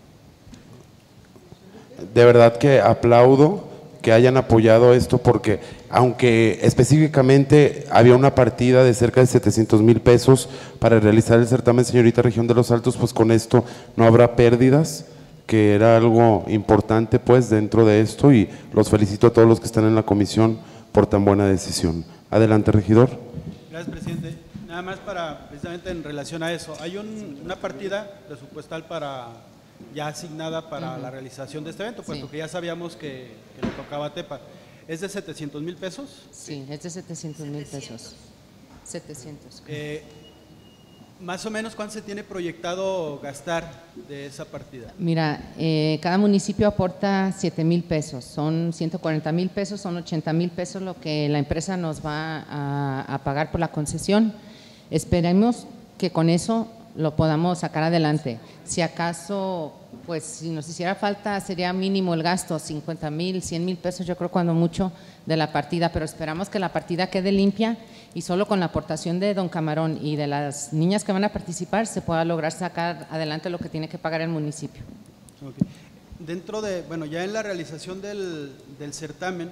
De verdad que aplaudo que hayan apoyado esto, porque aunque específicamente había una partida de cerca de 700,000 pesos para realizar el certamen Señorita Región de los Altos, pues con esto no habrá pérdidas, que era algo importante pues dentro de esto, y los felicito a todos los que están en la comisión por tan buena decisión. Adelante, regidor. Gracias, presidente. Nada más precisamente en relación a eso, hay una partida presupuestal ya asignada para la realización de este evento, puesto que ya sabíamos que le tocaba a Tepa. ¿Es de 700,000 pesos? Sí, es de 700,000 pesos. 700. Más o menos, ¿cuánto se tiene proyectado gastar de esa partida? Mira, cada municipio aporta 7,000 pesos, son 140,000 pesos, son 80,000 pesos lo que la empresa nos va a pagar por la concesión. Esperemos que con eso lo podamos sacar adelante. Si acaso, pues si nos hiciera falta, sería mínimo el gasto, 50,000, 100,000 pesos, yo creo cuando mucho de la partida, pero esperamos que la partida quede limpia y solo con la aportación de Don Camarón y de las niñas que van a participar se pueda lograr sacar adelante lo que tiene que pagar el municipio. Okay. Dentro de, bueno, ya en la realización del certamen,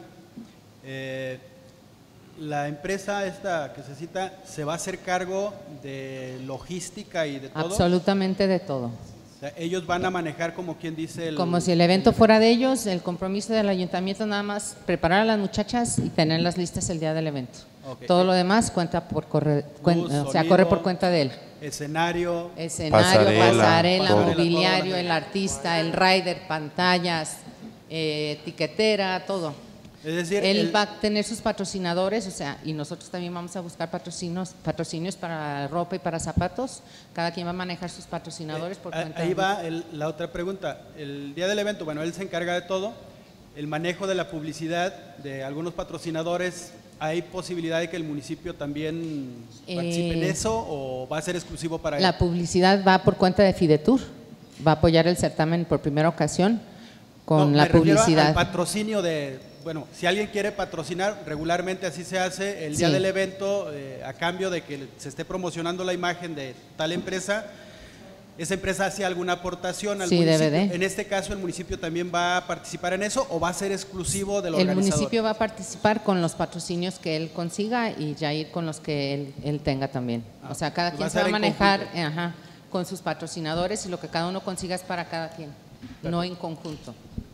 la empresa esta que se cita, ¿se va a hacer cargo de logística y de todo? Absolutamente de todo. O sea, ellos van a manejar como quien dice el… Como si el evento fuera de ellos, el compromiso del ayuntamiento nada más preparar a las muchachas y tenerlas listas el día del evento. Ok. Todo lo demás cuenta por corre sonido, por cuenta de él. escenario, Pasarela, todo. mobiliario, el artista, el rider, pantallas, etiquetera, todo. es decir, Él va a tener sus patrocinadores, o sea, y nosotros también vamos a buscar patrocinios para ropa y para zapatos. Cada quien va a manejar sus patrocinadores por cuenta ahí de va la otra pregunta. El día del evento, bueno, él se encarga de todo, el manejo de la publicidad de algunos patrocinadores. ¿Hay posibilidad de que el municipio también participe en eso o va a ser exclusivo para él? La publicidad va por cuenta de Fidetur, va a apoyar el certamen por primera ocasión con No, la me refiero publicidad. al patrocinio de, bueno, si alguien quiere patrocinar, regularmente así se hace el día Sí. del evento, a cambio de que se esté promocionando la imagen de tal empresa, esa empresa hace alguna aportación al Sí, municipio. DVD. En este caso, ¿el municipio también va a participar en eso o va a ser exclusivo del El organizador? municipio va a participar con los patrocinios que él consiga y ya ir con los que él tenga también. O sea, cada va quien a se va a ser en manejar conjunto. con sus patrocinadores y lo que cada uno consiga es para cada quien, no en conjunto.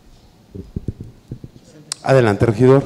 Adelante, regidor.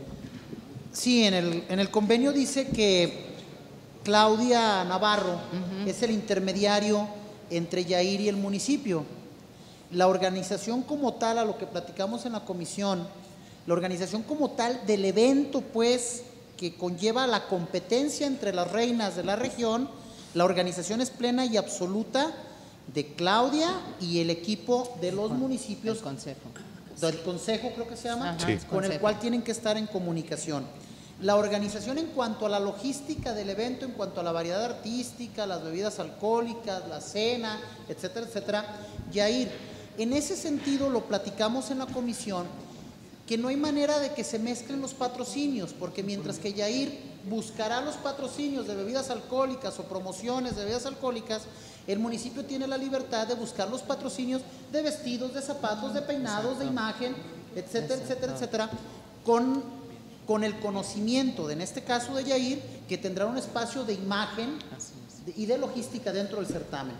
Sí, en el convenio dice que Claudia Navarro es el intermediario entre Yair y el municipio. La organización como tal, a lo que platicamos en la comisión, la organización como tal del evento, pues, que conlleva la competencia entre las reinas de la región, la organización es plena y absoluta de Claudia y el equipo de los municipios, El consejo. del consejo creo que se llama, Ajá, sí. con el Consejo. cual tienen que estar en comunicación. La organización en cuanto a la logística del evento, en cuanto a la variedad artística, las bebidas alcohólicas, la cena, etcétera, etcétera, Yair, en ese sentido lo platicamos en la comisión, que no hay manera de que se mezclen los patrocinios, porque mientras que Yair buscará los patrocinios de bebidas alcohólicas o promociones de bebidas alcohólicas, el municipio tiene la libertad de buscar los patrocinios de vestidos, de zapatos, de peinados, de imagen, etcétera, etcétera, etcétera, con el conocimiento, en este caso de Yair, que tendrá un espacio de imagen y de logística dentro del certamen.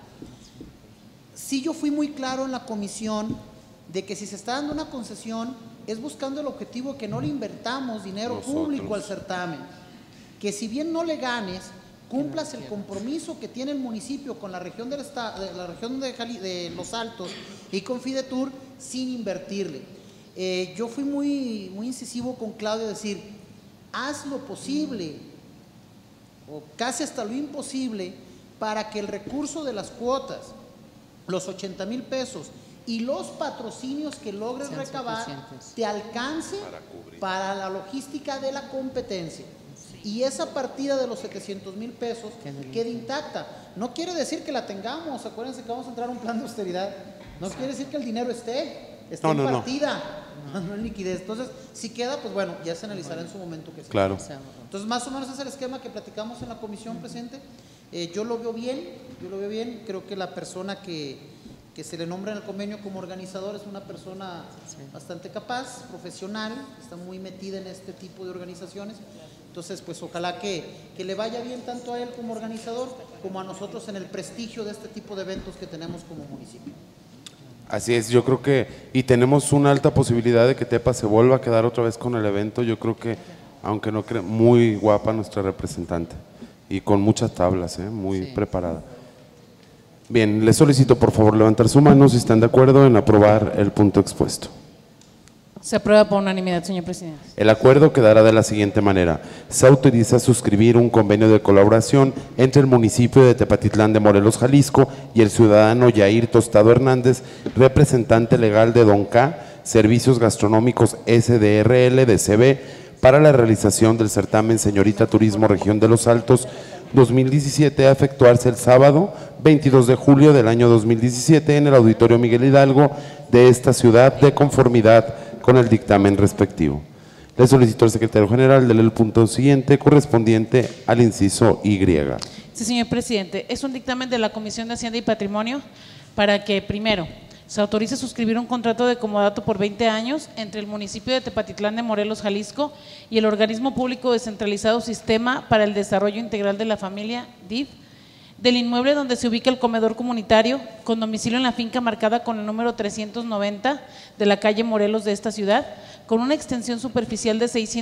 Sí, yo fui muy claro en la comisión de que si se está dando una concesión es buscando el objetivo de que no le invertamos dinero público al certamen, que si bien no le ganes, cumplas el compromiso que tiene el municipio con la región del estado, de la región de Los Altos y con Fidetur sin invertirle. Yo fui muy incisivo con Claudio, decir, haz lo posible o casi hasta lo imposible para que el recurso de las cuotas, los 80,000 pesos y los patrocinios que logres Sean recabar suficientes. te alcance para la logística de la competencia. Y esa partida de los 700,000 pesos quede intacta. No quiere decir que la tengamos, acuérdense que vamos a entrar a un plan de austeridad. No quiere decir que el dinero esté No, en no. partida, no en liquidez. Entonces, si queda, pues bueno, ya se analizará en su momento que sea. Claro. Entonces, más o menos es el esquema que platicamos en la comisión presente. Yo lo veo bien, creo que la persona que se le nombra en el convenio como organizador es una persona bastante capaz, profesional, está muy metida en este tipo de organizaciones. Entonces, pues ojalá que le vaya bien tanto a él como organizador, como a nosotros en el prestigio de este tipo de eventos que tenemos como municipio. Así es, yo creo que, y tenemos una alta posibilidad de que Tepa se vuelva a quedar otra vez con el evento. Yo creo que, aunque no creo, muy guapa nuestra representante y con muchas tablas, muy preparada. Bien, les solicito por favor levantar su mano si están de acuerdo en aprobar el punto expuesto. Se aprueba por unanimidad, señor presidente. El acuerdo quedará de la siguiente manera. Se autoriza a suscribir un convenio de colaboración entre el municipio de Tepatitlán de Morelos, Jalisco, y el ciudadano Yair Tostado Hernández, representante legal de Don K, Servicios Gastronómicos SDRL de CB, para la realización del certamen Señorita Turismo Región de los Altos 2017 a efectuarse el sábado 22 de julio del año 2017 en el Auditorio Miguel Hidalgo de esta ciudad, de conformidad con el dictamen respectivo. Le solicito al secretario general de leer el punto siguiente correspondiente al inciso Y. Sí, señor presidente. Es un dictamen de la Comisión de Hacienda y Patrimonio para que, primero, se autorice suscribir un contrato de comodato por 20 años entre el municipio de Tepatitlán de Morelos, Jalisco, y el organismo público descentralizado Sistema para el Desarrollo Integral de la Familia, DIF, del inmueble donde se ubica el comedor comunitario, con domicilio en la finca marcada con el número 390 de la calle Morelos de esta ciudad, con una extensión superficial de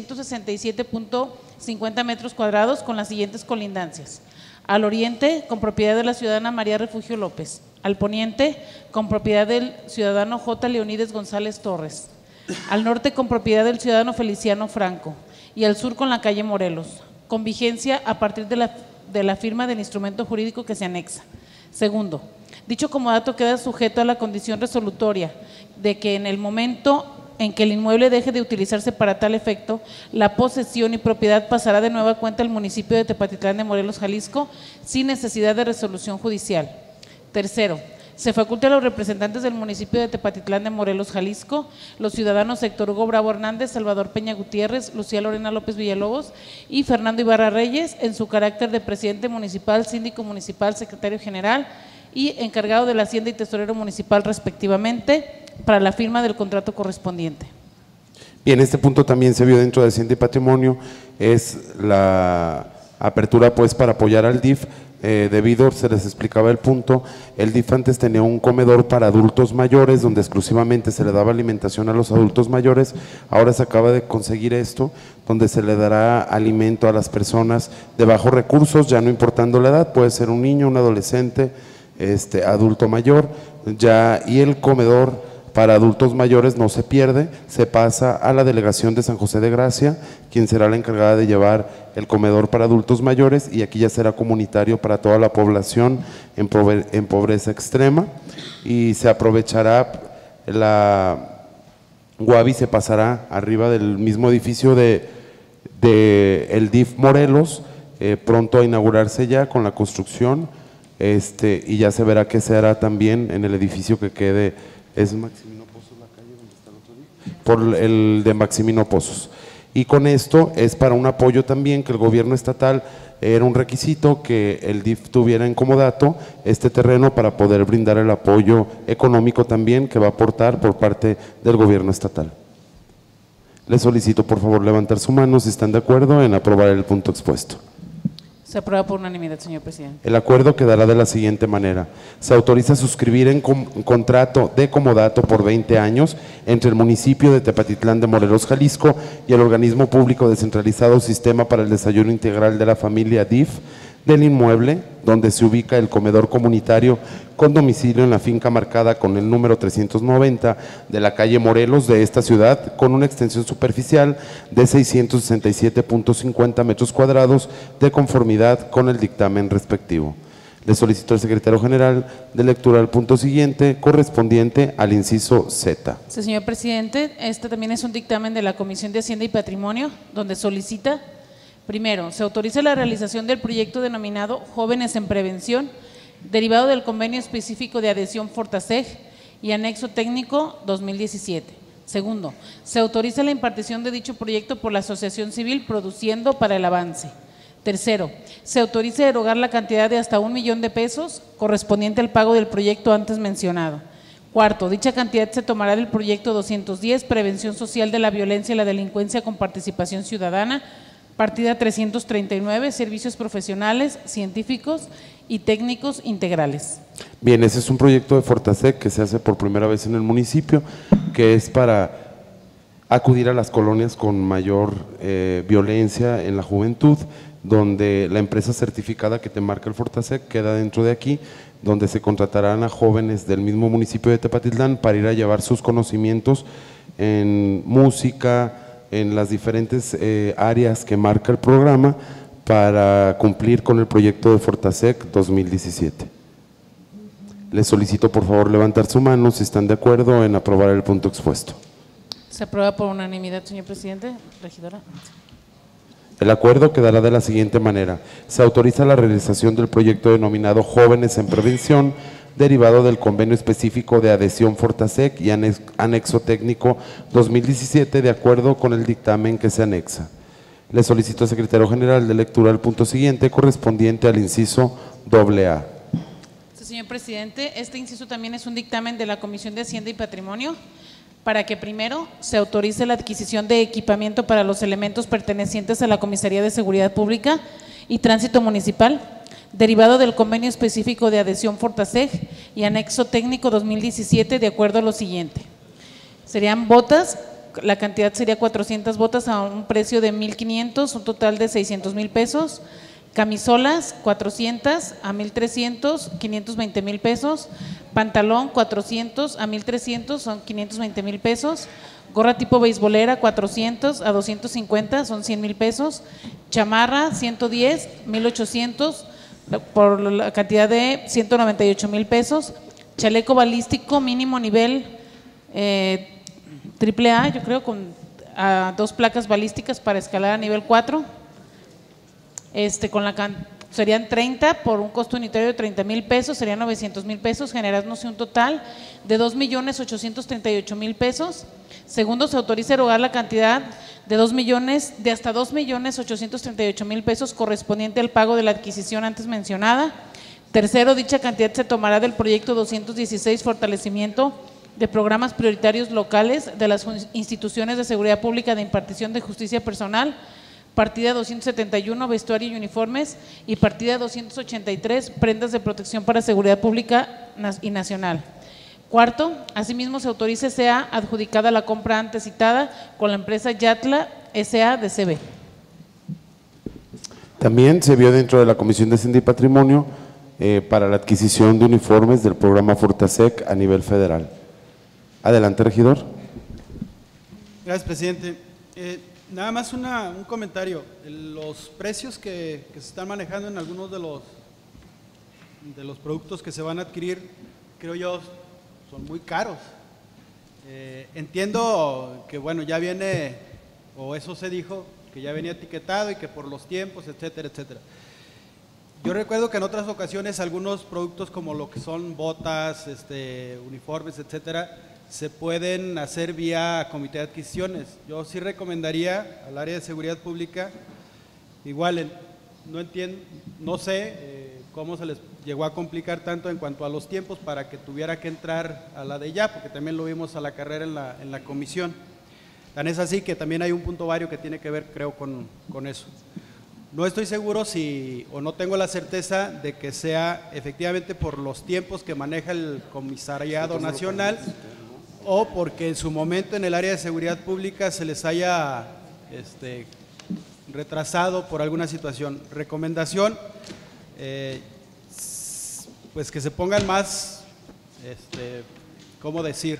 667.50 metros cuadrados con las siguientes colindancias: al oriente, con propiedad de la ciudadana María Refugio López; al poniente, con propiedad del ciudadano J. Leonides González Torres; al norte, con propiedad del ciudadano Feliciano Franco; y al sur, con la calle Morelos, con vigencia a partir de la firma del instrumento jurídico que se anexa. Segundo, dicho comodato queda sujeto a la condición resolutoria de que en el momento en que el inmueble deje de utilizarse para tal efecto, la posesión y propiedad pasará de nueva cuenta al municipio de Tepatitlán de Morelos, Jalisco, sin necesidad de resolución judicial. Tercero, se faculta a los representantes del municipio de Tepatitlán de Morelos, Jalisco, los ciudadanos Héctor Hugo Bravo Hernández, Salvador Peña Gutiérrez, Lucía Lorena López Villalobos y Fernando Ibarra Reyes, en su carácter de presidente municipal, síndico municipal, secretario general y encargado de la Hacienda y tesorero municipal respectivamente, para la firma del contrato correspondiente. Bien, este punto también se vio dentro de Hacienda y Patrimonio, es la apertura pues para apoyar al DIF. Debido, se les explicaba el punto, el DIF antes tenía un comedor para adultos mayores donde exclusivamente se le daba alimentación a los adultos mayores. Ahora se acaba de conseguir esto, donde se le dará alimento a las personas de bajos recursos, ya no importando la edad, puede ser un niño, un adolescente, adulto mayor, ya, y el comedor para adultos mayores no se pierde, se pasa a la delegación de San José de Gracia, quien será la encargada de llevar el comedor para adultos mayores, y aquí ya será comunitario para toda la población en pobreza extrema, y se aprovechará la Guavi, se pasará arriba del mismo edificio de el DIF Morelos, pronto a inaugurarse ya con la construcción, y ya se verá que se hará también en el edificio que quede. ¿Es Maximino Pozos la calle donde está el otro día? Por el de Maximino Pozos. Y con esto es para un apoyo también que el gobierno estatal, era un requisito que el DIF tuviera en comodato este terreno para poder brindar el apoyo económico también que va a aportar por parte del gobierno estatal. Les solicito por favor levantar su mano si están de acuerdo en aprobar el punto expuesto. Se aprueba por unanimidad, señor presidente. El acuerdo quedará de la siguiente manera: se autoriza a suscribir en contrato de comodato por 20 años entre el municipio de Tepatitlán de Morelos, Jalisco, y el organismo público descentralizado Sistema para el Desayuno Integral de la Familia DIF, del inmueble donde se ubica el comedor comunitario con domicilio en la finca marcada con el número 390 de la calle Morelos de esta ciudad, con una extensión superficial de 667.50 metros cuadrados de conformidad con el dictamen respectivo. Le solicito al secretario general de lectura al punto siguiente, correspondiente al inciso Z. Sí, señor presidente, este también es un dictamen de la Comisión de Hacienda y Patrimonio, donde solicita: primero, se autoriza la realización del proyecto denominado Jóvenes en Prevención, derivado del convenio específico de adhesión Fortaseg y anexo técnico 2017. Segundo, se autoriza la impartición de dicho proyecto por la Asociación Civil Produciendo para el Avance. Tercero, se autoriza erogar la cantidad de hasta 1 millón de pesos correspondiente al pago del proyecto antes mencionado. Cuarto, dicha cantidad se tomará del proyecto 210, Prevención Social de la Violencia y la Delincuencia con Participación Ciudadana, partida 339, servicios profesionales, científicos y técnicos integrales. Bien, ese es un proyecto de Fortaseg que se hace por primera vez en el municipio, que es para acudir a las colonias con mayor violencia en la juventud, donde la empresa certificada que te marca el Fortaseg queda dentro de aquí, donde se contratarán a jóvenes del mismo municipio de Tepatitlán para ir a llevar sus conocimientos en música, en las diferentes áreas que marca el programa para cumplir con el proyecto de Fortaseg 2017. Les solicito por favor levantar su mano si están de acuerdo en aprobar el punto expuesto. Se aprueba por unanimidad, señor presidente. Regidora. El acuerdo quedará de la siguiente manera: se autoriza la realización del proyecto denominado Jóvenes en Prevención, derivado del convenio específico de adhesión Fortaseg y anexo técnico 2017, de acuerdo con el dictamen que se anexa. Le solicito al secretario general de lectura al punto siguiente, correspondiente al inciso AA. Sí, señor presidente, este inciso también es un dictamen de la Comisión de Hacienda y Patrimonio, para que primero se autorice la adquisición de equipamiento para los elementos pertenecientes a la Comisaría de Seguridad Pública y Tránsito Municipal, derivado del convenio específico de adhesión Fortaseg y anexo técnico 2017 de acuerdo a lo siguiente. Serían botas, la cantidad sería 400 botas a un precio de 1,500, un total de 600,000 pesos. Camisolas, 400 a 1,300, 520,000 pesos. Pantalón, 400 a 1,300, son 520,000 pesos. Gorra tipo beisbolera, 400 a 250, son 100,000 pesos. Chamarra, 110, 1,800, por la cantidad de 198,000 pesos. Chaleco balístico, mínimo nivel AAA, yo creo, con 2 placas balísticas para escalar a nivel 4. Serían 30 por un costo unitario de 30,000 pesos, serían 900,000 pesos, generándose un total de 2,838,000 pesos. Segundo, se autoriza erogar la cantidad de hasta 2,838,000 pesos correspondiente al pago de la adquisición antes mencionada. Tercero, dicha cantidad se tomará del proyecto 216, fortalecimiento de programas prioritarios locales de las instituciones de seguridad pública de impartición de justicia personal, partida 271, vestuario y uniformes, y partida 283, prendas de protección para seguridad pública y nacional. Cuarto, asimismo se autoriza sea adjudicada la compra antes citada con la empresa Yatla S.A. de CB. También se vio dentro de la Comisión de Hacienda y Patrimonio para la adquisición de uniformes del programa Fortaseg a nivel federal. Adelante, regidor. Gracias, presidente. Nada más un comentario. Los precios que se están manejando en algunos de los productos que se van a adquirir, creo yo, son muy caros. Entiendo que, bueno, ya viene, o eso se dijo, que ya venía etiquetado y que por los tiempos, etcétera, etcétera. Yo recuerdo que en otras ocasiones algunos productos como lo que son botas, uniformes, etcétera, se pueden hacer vía comité de adquisiciones. Yo sí recomendaría al área de seguridad pública, igual, no sé cómo se les llegó a complicar tanto en cuanto a los tiempos para que tuviera que entrar a la de ya, porque también lo vimos a la carrera en la comisión. Tan es así que también hay un punto vario que tiene que ver, creo, con eso. No estoy seguro o no tengo la certeza de que sea efectivamente por los tiempos que maneja el Comisariado Nacional, o porque en su momento en el área de seguridad pública se les haya retrasado por alguna situación. Recomendación, pues que se pongan más, ¿cómo decir?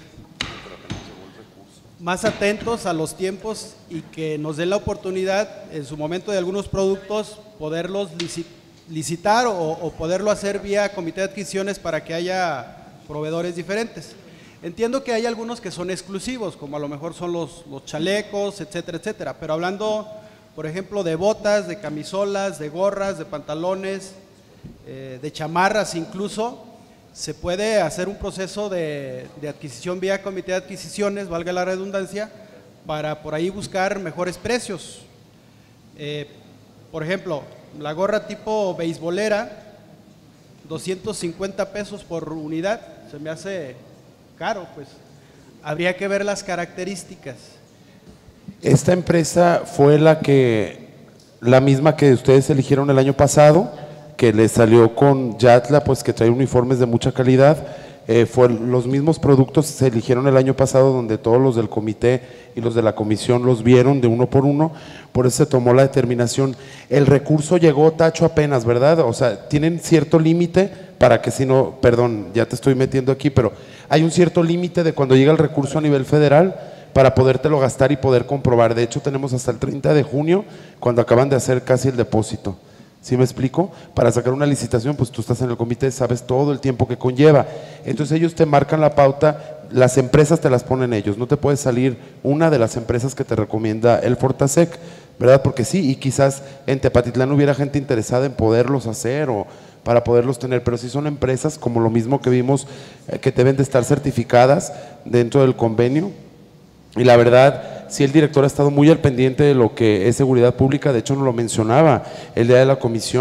Más atentos a los tiempos y que nos den la oportunidad en su momento de algunos productos poderlos licitar o poderlo hacer vía comité de adquisiciones para que haya proveedores diferentes. Entiendo que hay algunos que son exclusivos, como a lo mejor son los chalecos, etcétera, etcétera, pero hablando, por ejemplo, de botas, de camisolas, de gorras, de pantalones, de chamarras incluso, se puede hacer un proceso de adquisición vía comité de adquisiciones, valga la redundancia, para por ahí buscar mejores precios. Por ejemplo, la gorra tipo beisbolera, 250 pesos por unidad, se me hace caro, pues habría que ver las características. Esta empresa fue la misma que ustedes eligieron el año pasado, que les salió con Yatla, pues que trae uniformes de mucha calidad. Los mismos productos se eligieron el año pasado, donde todos los del comité y los de la comisión los vieron de uno por uno, por eso se tomó la determinación. El recurso llegó, Tacho, apenas, ¿verdad? O sea, tienen cierto límite para que si no, perdón, ya te estoy metiendo aquí, pero hay un cierto límite de cuando llega el recurso a nivel federal para podértelo gastar y poder comprobar. De hecho, tenemos hasta el 30 de junio, cuando acaban de hacer casi el depósito. ¿Sí me explico? Para sacar una licitación, pues tú estás en el comité, sabes todo el tiempo que conlleva. Entonces ellos te marcan la pauta, las empresas te las ponen ellos, no te puede salir una de las empresas que te recomienda el Fortaseg, ¿verdad? Porque sí, y quizás en Tepatitlán hubiera gente interesada en poderlos hacer o para poderlos tener, pero sí son empresas como lo mismo que vimos, que deben de estar certificadas dentro del convenio. Y la verdad, sí, el director ha estado muy al pendiente de lo que es seguridad pública, de hecho nos lo mencionaba el día de la comisión,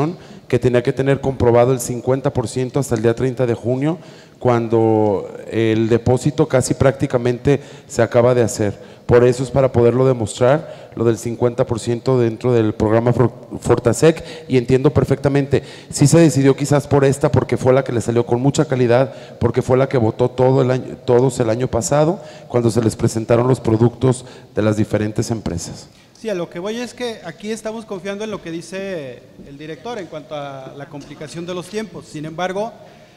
que tenía que tener comprobado el 50% hasta el día 30 de junio, cuando el depósito casi prácticamente se acaba de hacer. Por eso es para poderlo demostrar, lo del 50% dentro del programa Fortasec, y entiendo perfectamente, sí se decidió quizás por esta, porque fue la que le salió con mucha calidad, porque fue la que votó todos el año pasado, cuando se les presentaron los productos de las diferentes empresas. Sí, a lo que voy es que aquí estamos confiando en lo que dice el director en cuanto a la complicación de los tiempos. Sin embargo,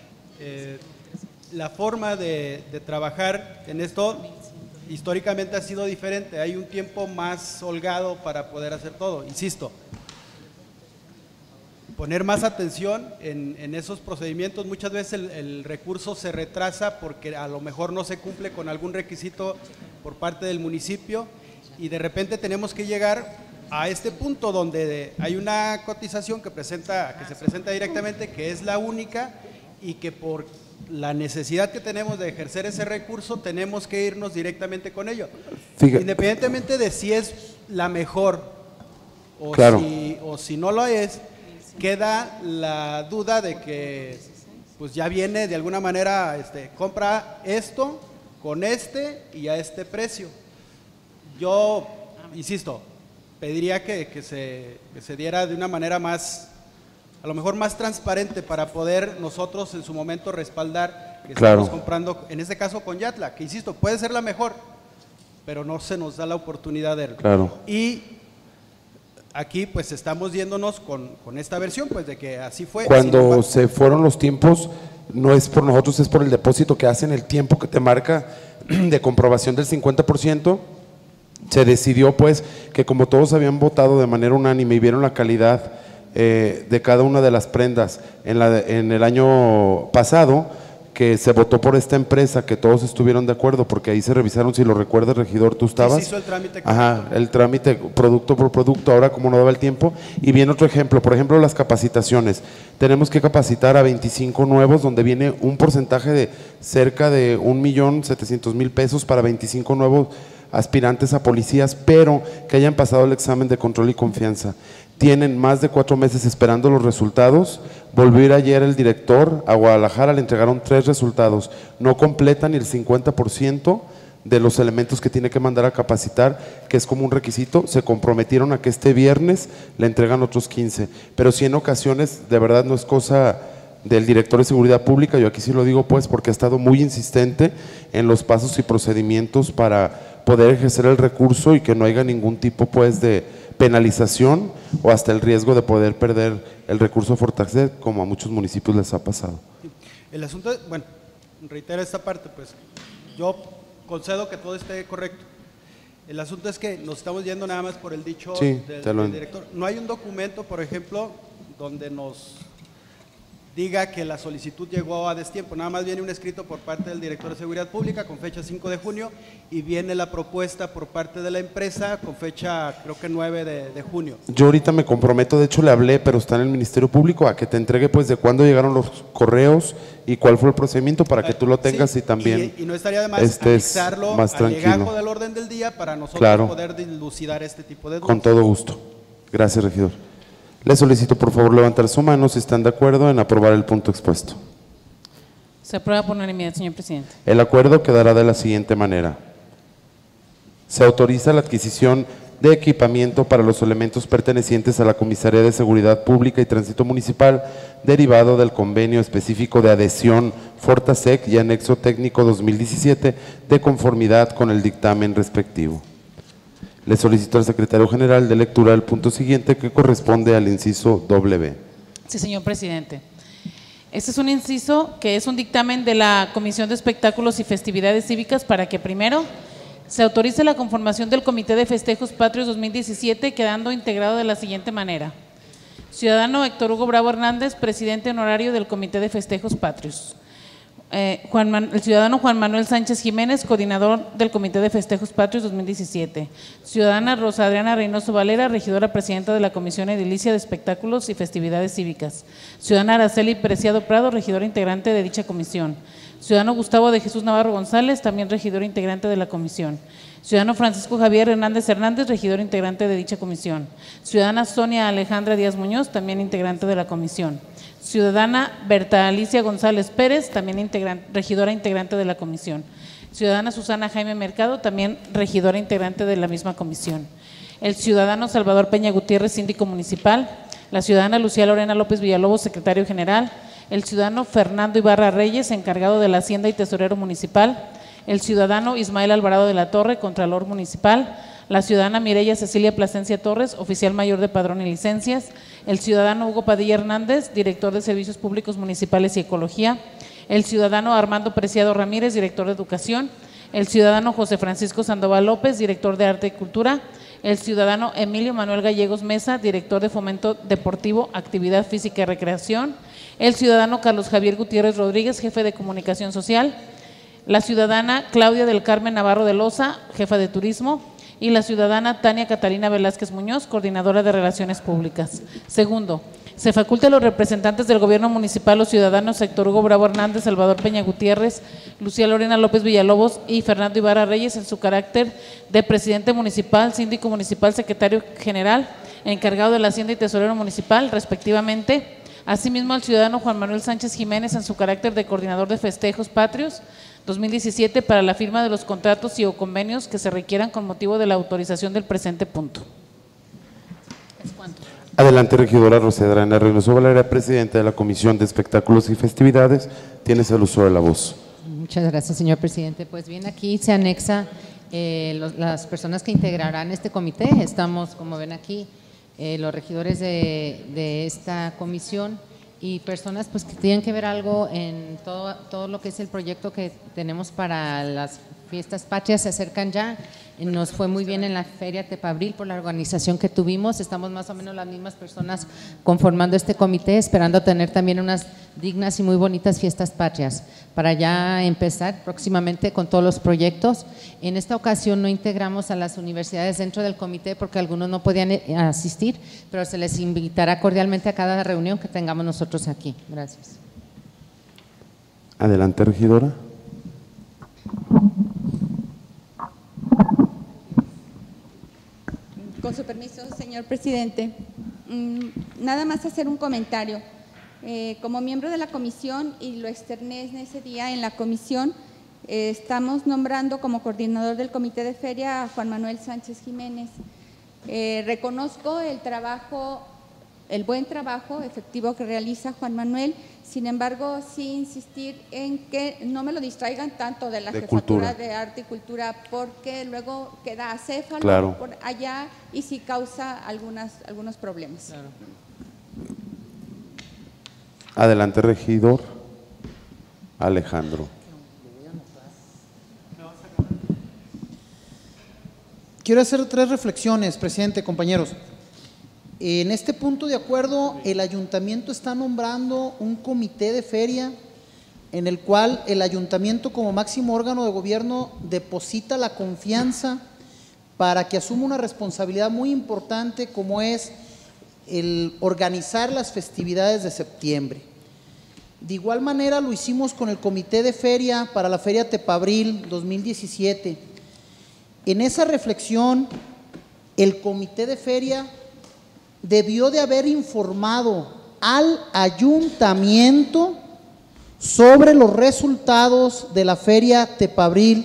la forma de trabajar en esto históricamente ha sido diferente. Hay un tiempo más holgado para poder hacer todo. Insisto, poner más atención en esos procedimientos. Muchas veces el recurso se retrasa porque a lo mejor no se cumple con algún requisito por parte del municipio, y de repente tenemos que llegar a este punto donde hay una cotización que se presenta directamente, que es la única, y que por la necesidad que tenemos de ejercer ese recurso tenemos que irnos directamente con ello. Fíjate. Independientemente de si es la mejor o, Claro. si no lo es, queda la duda de que pues ya viene de alguna manera, compra esto con y a este precio. Yo, insisto, pediría que se diera de una manera más, a lo mejor más transparente, para poder nosotros en su momento respaldar que Claro. estamos comprando, en este caso con Yatla, que insisto, puede ser la mejor, pero no se nos da la oportunidad de verlo. Claro. Y aquí pues estamos yéndonos con esta versión, pues de que así fue. Cuando se fueron los tiempos, no es por nosotros, es por el depósito que hacen, el tiempo que te marca de comprobación del 50%. Se decidió pues que como todos habían votado de manera unánime y vieron la calidad de cada una de las prendas en el año pasado, que se votó por esta empresa, que todos estuvieron de acuerdo, porque ahí se revisaron, si lo recuerdas, regidor, tú estabas. Sí, se hizo el trámite. Ajá, el trámite producto por producto, ahora como no daba el tiempo. Y viene otro ejemplo, por ejemplo, las capacitaciones. Tenemos que capacitar a 25 nuevos, donde viene un porcentaje de cerca de 1.700.000 pesos para 25 nuevos aspirantes a policías, pero que hayan pasado el examen de control y confianza. Tienen más de 4 meses esperando los resultados. Volvió a ir ayer el director a Guadalajara, le entregaron 3 resultados. No completan ni el 50% de los elementos que tiene que mandar a capacitar, que es como un requisito. Se comprometieron a que este viernes le entregan otros 15. Pero sí, en ocasiones, de verdad no es cosa del director de Seguridad Pública, yo aquí sí lo digo pues porque ha estado muy insistente en los pasos y procedimientos para poder ejercer el recurso y que no haya ningún tipo pues de penalización o hasta el riesgo de poder perder el recurso Fortasec, como a muchos municipios les ha pasado. El asunto, bueno, reitero esta parte, pues yo concedo que todo esté correcto. El asunto es que nos estamos yendo nada más por el dicho Sí, del director. No hay un documento, por ejemplo, donde nos diga que la solicitud llegó a destiempo, nada más viene un escrito por parte del director de Seguridad Pública con fecha 5 de junio y viene la propuesta por parte de la empresa con fecha creo que 9 de junio. Yo ahorita me comprometo, de hecho le hablé, pero está en el Ministerio Público, a que te entregue pues de cuándo llegaron los correos y cuál fue el procedimiento para que tú lo tengas. Sí, y también y no estaría de más anexarlo más al tranquilo. legajo del orden del día para nosotros Claro. poder dilucidar este tipo de dudas. Con todo gusto. Gracias, regidor. Le solicito por favor levantar su mano si están de acuerdo en aprobar el punto expuesto. Se aprueba por unanimidad, señor presidente. El acuerdo quedará de la siguiente manera. Se autoriza la adquisición de equipamiento para los elementos pertenecientes a la Comisaría de Seguridad Pública y Tránsito Municipal, derivado del convenio específico de adhesión Fortasec y anexo técnico 2017, de conformidad con el dictamen respectivo. Le solicito al secretario general de lectura el punto siguiente, que corresponde al inciso B. Sí, señor presidente. Este es un inciso que es un dictamen de la Comisión de Espectáculos y Festividades Cívicas para que primero se autorice la conformación del Comité de Festejos Patrios 2017, quedando integrado de la siguiente manera. Ciudadano Héctor Hugo Bravo Hernández, presidente honorario del Comité de Festejos Patrios. El ciudadano Juan Manuel Sánchez Jiménez, coordinador del Comité de Festejos Patrios 2017. Ciudadana Rosa Adriana Reynoso Valera, regidora presidenta de la Comisión Edilicia de Espectáculos y Festividades Cívicas. Ciudadana Araceli Preciado Prado, regidora integrante de dicha comisión. Ciudadano Gustavo de Jesús Navarro González, también regidor integrante de la comisión. Ciudadano Francisco Javier Hernández Hernández, regidor integrante de dicha comisión. Ciudadana Sonia Alejandra Díaz Muñoz, también integrante de la comisión. Ciudadana Berta Alicia González Pérez, también regidora integrante de la comisión. Ciudadana Susana Jaime Mercado, también regidora integrante de la misma comisión. El ciudadano Salvador Peña Gutiérrez, síndico municipal. La ciudadana Lucía Lorena López Villalobos, secretario general. El ciudadano Fernando Ibarra Reyes, encargado de la Hacienda y tesorero municipal. El ciudadano Ismael Alvarado de la Torre, contralor municipal. La ciudadana Mireya Cecilia Plasencia Torres, oficial mayor de padrón y licencias. El ciudadano Hugo Padilla Hernández, director de Servicios Públicos Municipales y Ecología. El ciudadano Armando Preciado Ramírez, director de Educación. El ciudadano José Francisco Sandoval López, director de Arte y Cultura. El ciudadano Emilio Manuel Gallegos Mesa, director de Fomento Deportivo, Actividad Física y Recreación. El ciudadano Carlos Javier Gutiérrez Rodríguez, jefe de Comunicación Social. La ciudadana Claudia del Carmen Navarro de Loza, jefa de Turismo. Y la ciudadana Tania Catalina Velázquez Muñoz, coordinadora de Relaciones Públicas. Segundo, se faculta a los representantes del gobierno municipal o ciudadanos Héctor Hugo Bravo Hernández, Salvador Peña Gutiérrez, Lucía Lorena López Villalobos y Fernando Ibarra Reyes en su carácter de presidente municipal, síndico municipal, secretario general, encargado de la Hacienda y tesorero municipal, respectivamente. Asimismo, al ciudadano Juan Manuel Sánchez Jiménez en su carácter de coordinador de festejos patrios 2017 para la firma de los contratos y o convenios que se requieran con motivo de la autorización del presente punto. ¿Es cuánto? Adelante, regidora Rosadrana Reynoso Valera, presidenta de la Comisión de Espectáculos y Festividades. Tienes el uso de la voz. Muchas gracias, señor presidente. Pues bien, aquí se anexa las personas que integrarán este comité. Estamos, como ven aquí, los regidores de esta comisión y personas pues que tienen que ver algo en todo lo que es el proyecto que tenemos para las fiestas patrias. Se acercan ya, nos fue muy bien en la Feria Tepabril por la organización que tuvimos. Estamos más o menos las mismas personas conformando este comité, esperando tener también unas dignas y muy bonitas fiestas patrias para ya empezar próximamente con todos los proyectos. En esta ocasión no integramos a las universidades dentro del comité porque algunos no podían asistir, pero se les invitará cordialmente a cada reunión que tengamos nosotros aquí. Gracias. Adelante, regidora. Con su permiso, señor presidente, nada más hacer un comentario. Como miembro de la comisión, y lo externé en ese día en la comisión, estamos nombrando como coordinador del comité de feria a Juan Manuel Sánchez Jiménez. Reconozco el trabajo, el buen trabajo efectivo que realiza Juan Manuel, sin embargo, sí insistir en que no me lo distraigan tanto de la jefatura de Arte y Cultura, porque luego queda acéfalo por allá y sí causa algunos problemas. Claro. Adelante, regidor Alejandro. Quiero hacer 3 reflexiones, presidente, compañeros. En este punto de acuerdo, el ayuntamiento está nombrando un comité de feria en el cual el ayuntamiento como máximo órgano de gobierno deposita la confianza para que asuma una responsabilidad muy importante como es el organizar las festividades de septiembre. De igual manera lo hicimos con el comité de feria para la Feria Tepabril 2017. En esa reflexión, el comité de feria debió de haber informado al ayuntamiento sobre los resultados de la Feria Tepabril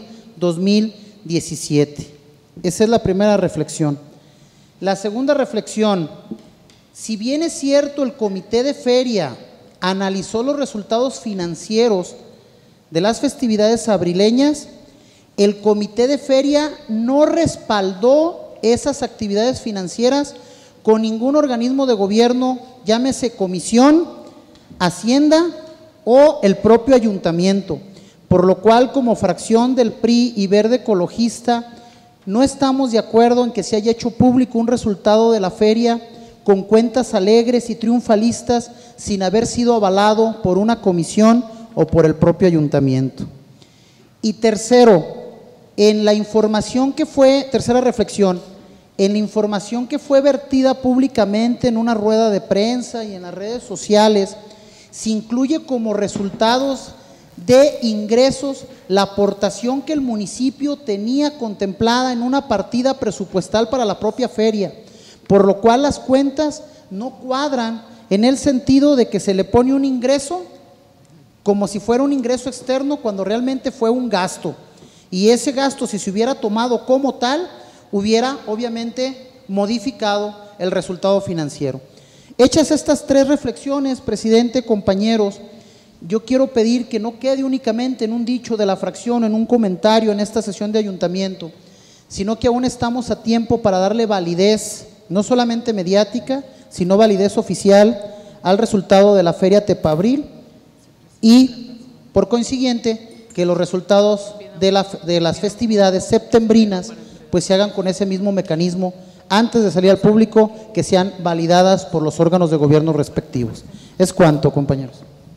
2017. Esa es la primera reflexión. La segunda reflexión, si bien es cierto el comité de feria analizó los resultados financieros de las festividades abrileñas, el comité de feria no respaldó esas actividades financieras con ningún organismo de gobierno, llámese comisión, Hacienda o el propio ayuntamiento, por lo cual como fracción del PRI y Verde Ecologista no estamos de acuerdo en que se haya hecho público un resultado de la feria con cuentas alegres y triunfalistas sin haber sido avalado por una comisión o por el propio ayuntamiento. Y tercero, en la información que fue, tercera reflexión, en la información que fue vertida públicamente en una rueda de prensa y en las redes sociales, se incluye como resultados de ingresos la aportación que el municipio tenía contemplada en una partida presupuestal para la propia feria, por lo cual las cuentas no cuadran en el sentido de que se le pone un ingreso como si fuera un ingreso externo cuando realmente fue un gasto, y ese gasto, si se hubiera tomado como tal, hubiera obviamente modificado el resultado financiero. Hechas estas tres reflexiones, presidente, compañeros, yo quiero pedir que no quede únicamente en un dicho de la fracción, en un comentario en esta sesión de ayuntamiento, sino que aún estamos a tiempo para darle validez, no solamente mediática, sino validez oficial al resultado de la Feria Tepabril, y por consiguiente que los resultados de las festividades septembrinas pues se hagan con ese mismo mecanismo antes de salir al público, que sean validadas por los órganos de gobierno respectivos. Es cuanto, compañeros.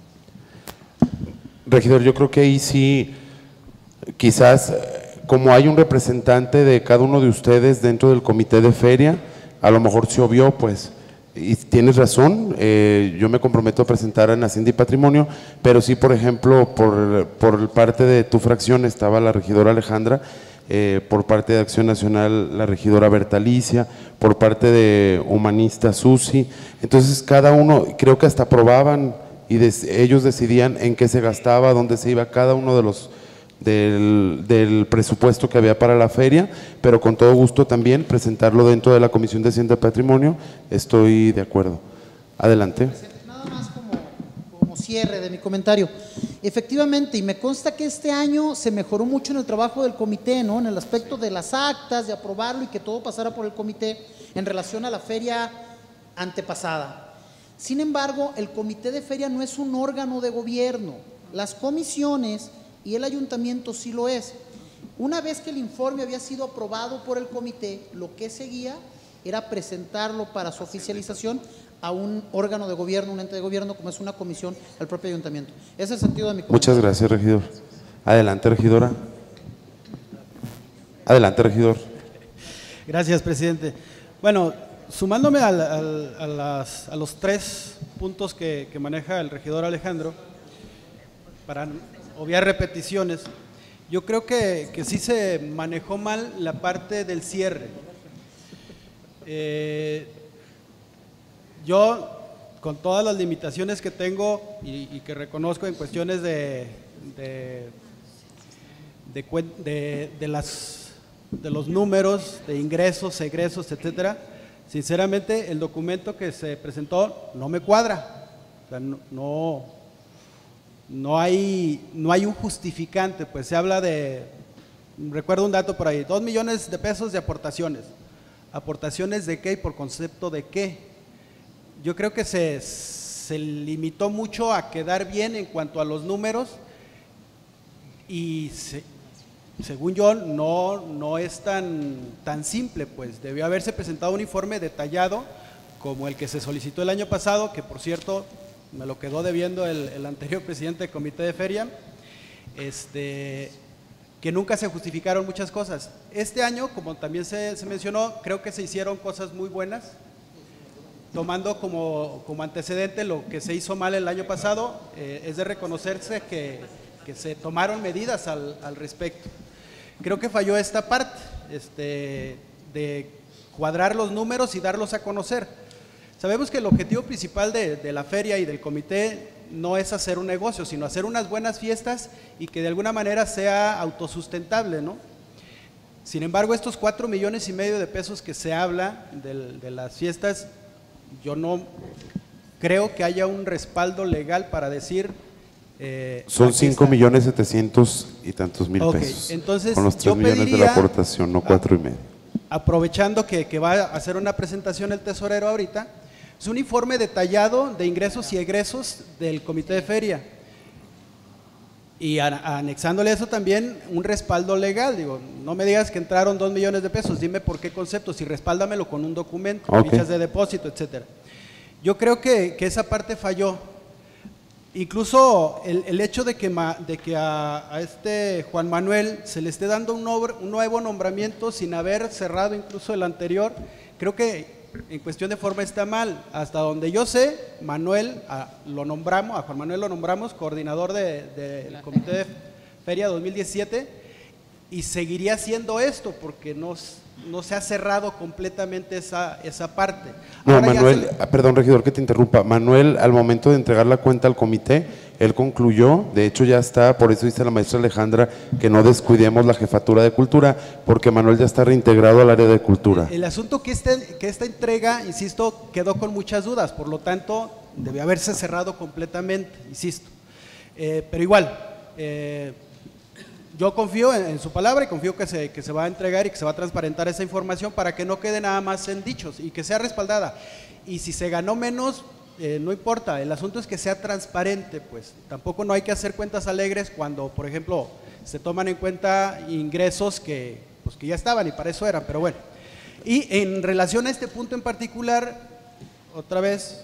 Regidor, yo creo que ahí sí, quizás como hay un representante de cada uno de ustedes dentro del comité de feria, a lo mejor se obvió, pues, y tienes razón, yo me comprometo a presentar en Hacienda y Patrimonio, pero sí, por ejemplo, por parte de tu fracción estaba la regidora Alejandra, por parte de Acción Nacional la regidora Bertalicia, por parte de Humanista Susi, entonces cada uno, creo que hasta aprobaban y ellos decidían en qué se gastaba, dónde se iba cada uno de los del presupuesto que había para la feria, pero con todo gusto también presentarlo dentro de la Comisión de Hacienda y Patrimonio, estoy de acuerdo. Adelante. Nada más como cierre de mi comentario. Efectivamente, y me consta que este año se mejoró mucho en el trabajo del comité, ¿no? En el aspecto de las actas, de aprobarlo y que todo pasara por el comité en relación a la feria antepasada. Sin embargo, el comité de feria no es un órgano de gobierno, las comisiones y el ayuntamiento sí lo es. Una vez que el informe había sido aprobado por el comité, lo que seguía era presentarlo para su oficialización a un órgano de gobierno, un ente de gobierno, como es una comisión, al propio ayuntamiento. Ese es el sentido de mi comentario. Muchas gracias, regidor. Adelante, regidora. Adelante, regidor. Gracias, presidente. Bueno, sumándome a los tres puntos que maneja el regidor Alejandro, para obviar repeticiones, yo creo que sí se manejó mal la parte del cierre. Yo, con todas las limitaciones que tengo y que reconozco en cuestiones de los números, de ingresos, egresos, etcétera, sinceramente el documento que se presentó no me cuadra. O sea, no hay un justificante, pues se habla de, recuerdo un dato por ahí, 2 millones de pesos de aportaciones. ¿Aportaciones de qué y por concepto de qué? Yo creo que se limitó mucho a quedar bien en cuanto a los números y según yo no es tan simple, pues debió haberse presentado un informe detallado como el que se solicitó el año pasado, que por cierto me lo quedó debiendo el anterior presidente del comité de feria, que nunca se justificaron muchas cosas. Este año, como también se mencionó, creo que se hicieron cosas muy buenas, tomando como antecedente lo que se hizo mal el año pasado, es de reconocerse que se tomaron medidas al respecto. Creo que falló esta parte, de cuadrar los números y darlos a conocer. Sabemos que el objetivo principal de la feria y del comité no es hacer un negocio, sino hacer unas buenas fiestas y que de alguna manera sea autosustentable, ¿no? Sin embargo, estos 4,5 millones de pesos que se habla de las fiestas, yo no creo que haya un respaldo legal para decir… son 5,700,000 y tantos pesos. Entonces, con los 3 millones de la aportación, no 4,5. Aprovechando que va a hacer una presentación el tesorero ahorita, es un informe detallado de ingresos y egresos del comité de feria. Y anexándole eso también un respaldo legal. Digo, no me digas que entraron 2 millones de pesos, dime por qué conceptos y respáldamelo con un documento, fichas de depósito, etcétera. Yo creo que esa parte falló. Incluso el hecho de que a Juan Manuel se le esté dando un nuevo nombramiento sin haber cerrado incluso el anterior, creo que en cuestión de forma está mal. Hasta donde yo sé, Manuel a Juan Manuel lo nombramos coordinador del Comité de Feria 2017 y seguiría siendo esto porque no se ha cerrado completamente esa parte. No, Ahora Manuel, perdón, regidor, que te interrumpa. Manuel, al momento de entregar la cuenta al comité, él concluyó, de hecho ya está, por eso dice la maestra Alejandra que no descuidemos la jefatura de cultura, porque Manuel ya está reintegrado al área de cultura. El asunto que esta entrega, insisto, quedó con muchas dudas, por lo tanto, debió haberse cerrado completamente, insisto. Pero igual, yo confío en su palabra y confío que se va a entregar y que se va a transparentar esa información para que no quede nada más en dichos y que sea respaldada. Y si se ganó menos, no importa, el asunto es que sea transparente, pues tampoco no hay que hacer cuentas alegres cuando, por ejemplo, se toman en cuenta ingresos que ya estaban y para eso eran, pero bueno. Y en relación a este punto en particular, otra vez,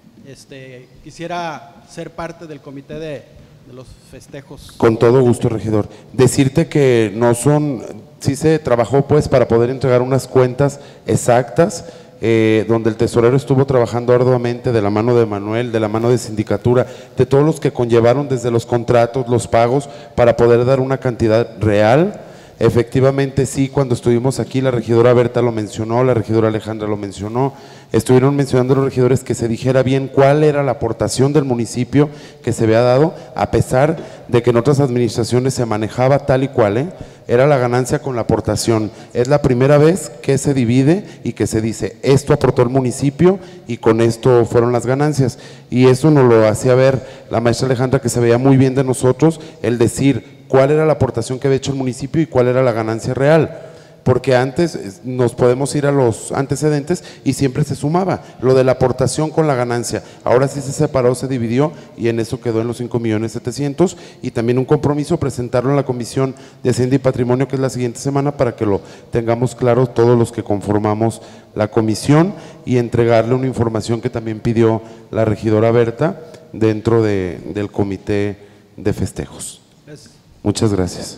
quisiera ser parte del comité de los festejos. Con todo gusto, regidor. Decirte que sí se trabajó pues para poder entregar unas cuentas exactas, donde el tesorero estuvo trabajando arduamente de la mano de Manuel, de la mano de sindicatura, de todos los que conllevaron desde los contratos, los pagos, para poder dar una cantidad real. Efectivamente, sí, cuando estuvimos aquí, la regidora Berta lo mencionó, la regidora Alejandra lo mencionó, estuvieron mencionando los regidores que se dijera bien cuál era la aportación del municipio que se había dado, a pesar de que en otras administraciones se manejaba tal y cual, era la ganancia con la aportación. Es la primera vez que se divide y que se dice, esto aportó el municipio y con esto fueron las ganancias. Y eso nos lo hacía ver la maestra Alejandra, que se veía muy bien de nosotros, el decir cuál era la aportación que había hecho el municipio y cuál era la ganancia real, porque antes nos podemos ir a los antecedentes y siempre se sumaba lo de la aportación con la ganancia. Ahora sí se separó, se dividió y en eso quedó en los 5.700.000 y también un compromiso presentarlo en la Comisión de Hacienda y Patrimonio, que es la siguiente semana, para que lo tengamos claro todos los que conformamos la comisión y entregarle una información que también pidió la regidora Berta dentro del comité de festejos. Gracias. Muchas gracias.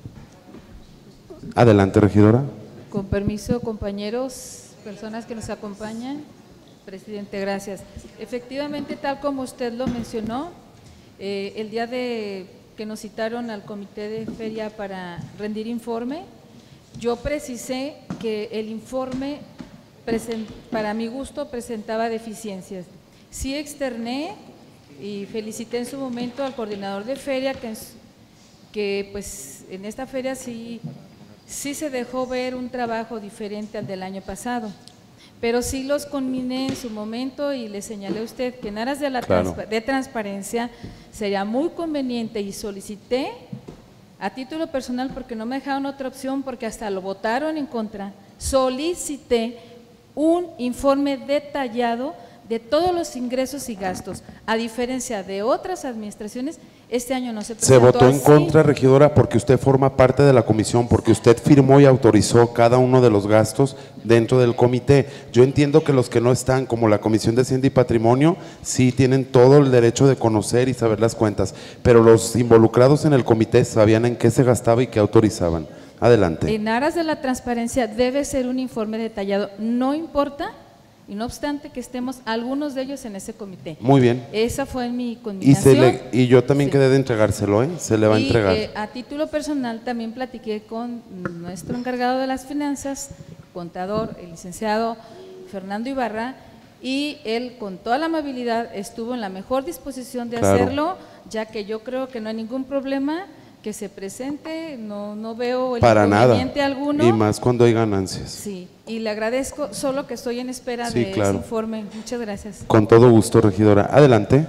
Adelante, regidora. Con permiso, compañeros, personas que nos acompañan. Presidente, gracias. Efectivamente, tal como usted lo mencionó, el día que nos citaron al comité de feria para rendir informe, yo precisé que el informe, para mi gusto, presentaba deficiencias. Sí externé y felicité en su momento al coordinador de feria, que pues en esta feria sí se dejó ver un trabajo diferente al del año pasado, pero sí los conminé en su momento y le señalé a usted que en aras de transparencia sería muy conveniente, y solicité a título personal, porque no me dejaron otra opción, porque hasta lo votaron en contra, solicité un informe detallado de todos los ingresos y gastos, a diferencia de otras administraciones. Este año no se presentó. Se votó en así. contra, regidora, porque usted forma parte de la comisión, porque usted firmó y autorizó cada uno de los gastos dentro del comité. Yo entiendo que los que no están, como la Comisión de Hacienda y Patrimonio, sí tienen todo el derecho de conocer y saber las cuentas, pero los involucrados en el comité sabían en qué se gastaba y qué autorizaban. Adelante. En aras de la transparencia debe ser un informe detallado, no importa, y no obstante que estemos algunos de ellos en ese comité. Muy bien. Esa fue mi condición. Y yo también quedé de entregárselo, se le va a entregar. A título personal también platiqué con nuestro encargado de las finanzas, contador, el licenciado Fernando Ibarra, y él con toda la amabilidad estuvo en la mejor disposición de hacerlo, ya que yo creo que no hay ningún problema que se presente, no veo el inconveniente alguno. Y más cuando hay ganancias. Sí, y le agradezco, solo que estoy en espera de ese informe. Muchas gracias. Con todo gusto, regidora. Adelante.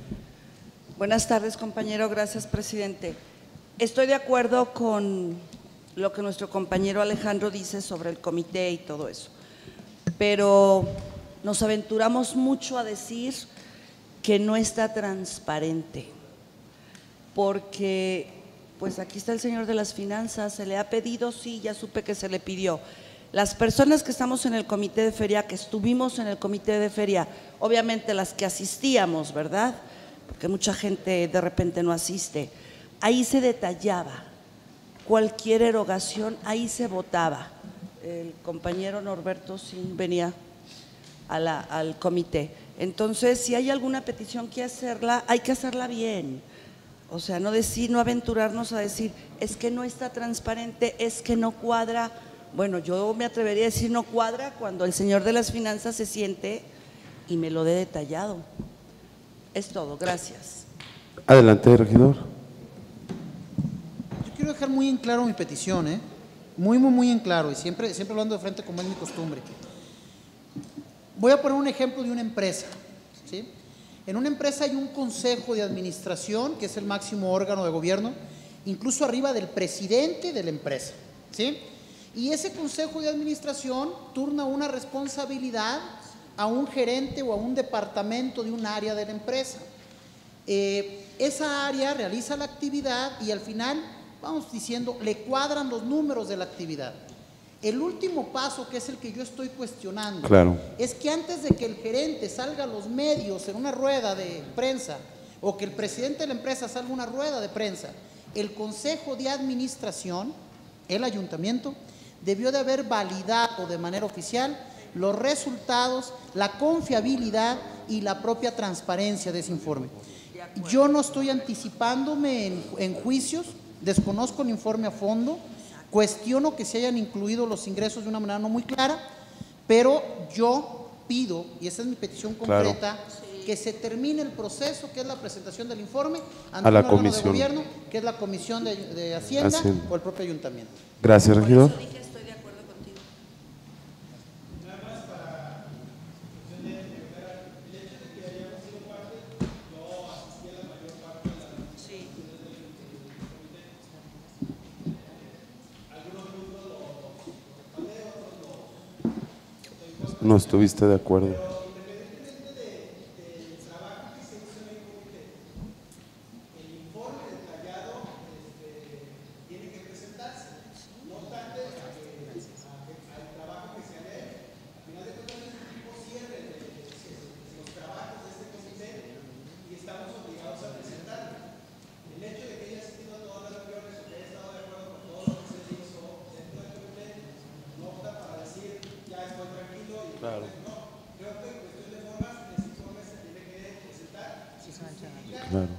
Buenas tardes, compañero. Gracias, presidente. Estoy de acuerdo con lo que nuestro compañero Alejandro dice sobre el comité y todo eso, pero nos aventuramos mucho a decir que no está transparente, porque pues aquí está el señor de las finanzas, se le ha pedido, sí, ya supe que se le pidió. Las personas que estamos en el comité de feria, que estuvimos en el comité de feria, obviamente las que asistíamos, ¿verdad? Porque mucha gente de repente no asiste. Ahí se detallaba cualquier erogación, ahí se votaba. El compañero Norberto sí venía. al comité. Entonces, si hay alguna petición que hacerla, hay que hacerla bien. O sea, no aventurarnos a decir, es que no está transparente, es que no cuadra. Bueno, yo me atrevería a decir no cuadra cuando el señor de las finanzas se siente y me lo dé detallado. Es todo, gracias. Adelante, regidor. Yo quiero dejar muy en claro mi petición, muy en claro, y siempre hablando de frente como es mi costumbre. Voy a poner un ejemplo de una empresa, ¿sí? En una empresa hay un consejo de administración, que es el máximo órgano de gobierno, incluso arriba del presidente de la empresa, ¿sí? Y ese consejo de administración turna una responsabilidad a un gerente o a un departamento de un área de la empresa. Esa área realiza la actividad y al final, vamos diciendo, le cuadran los números de la actividad. El último paso, que es el que yo estoy cuestionando, claro, es que antes de que el gerente salga a los medios en una rueda de prensa o que el presidente de la empresa salga a una rueda de prensa, el consejo de administración, el ayuntamiento, debió de haber validado de manera oficial los resultados, la confiabilidad y la propia transparencia de ese informe. Yo no estoy anticipándome en juicios, desconozco el informe a fondo, cuestiono que se hayan incluido los ingresos de una manera no muy clara, pero yo pido, y esa es mi petición concreta, claro, que se termine el proceso, que es la presentación del informe ante a la un órgano comisión de gobierno, que es la Comisión de Hacienda o el propio ayuntamiento. Gracias, regidor. No estuviste de acuerdo. Claro.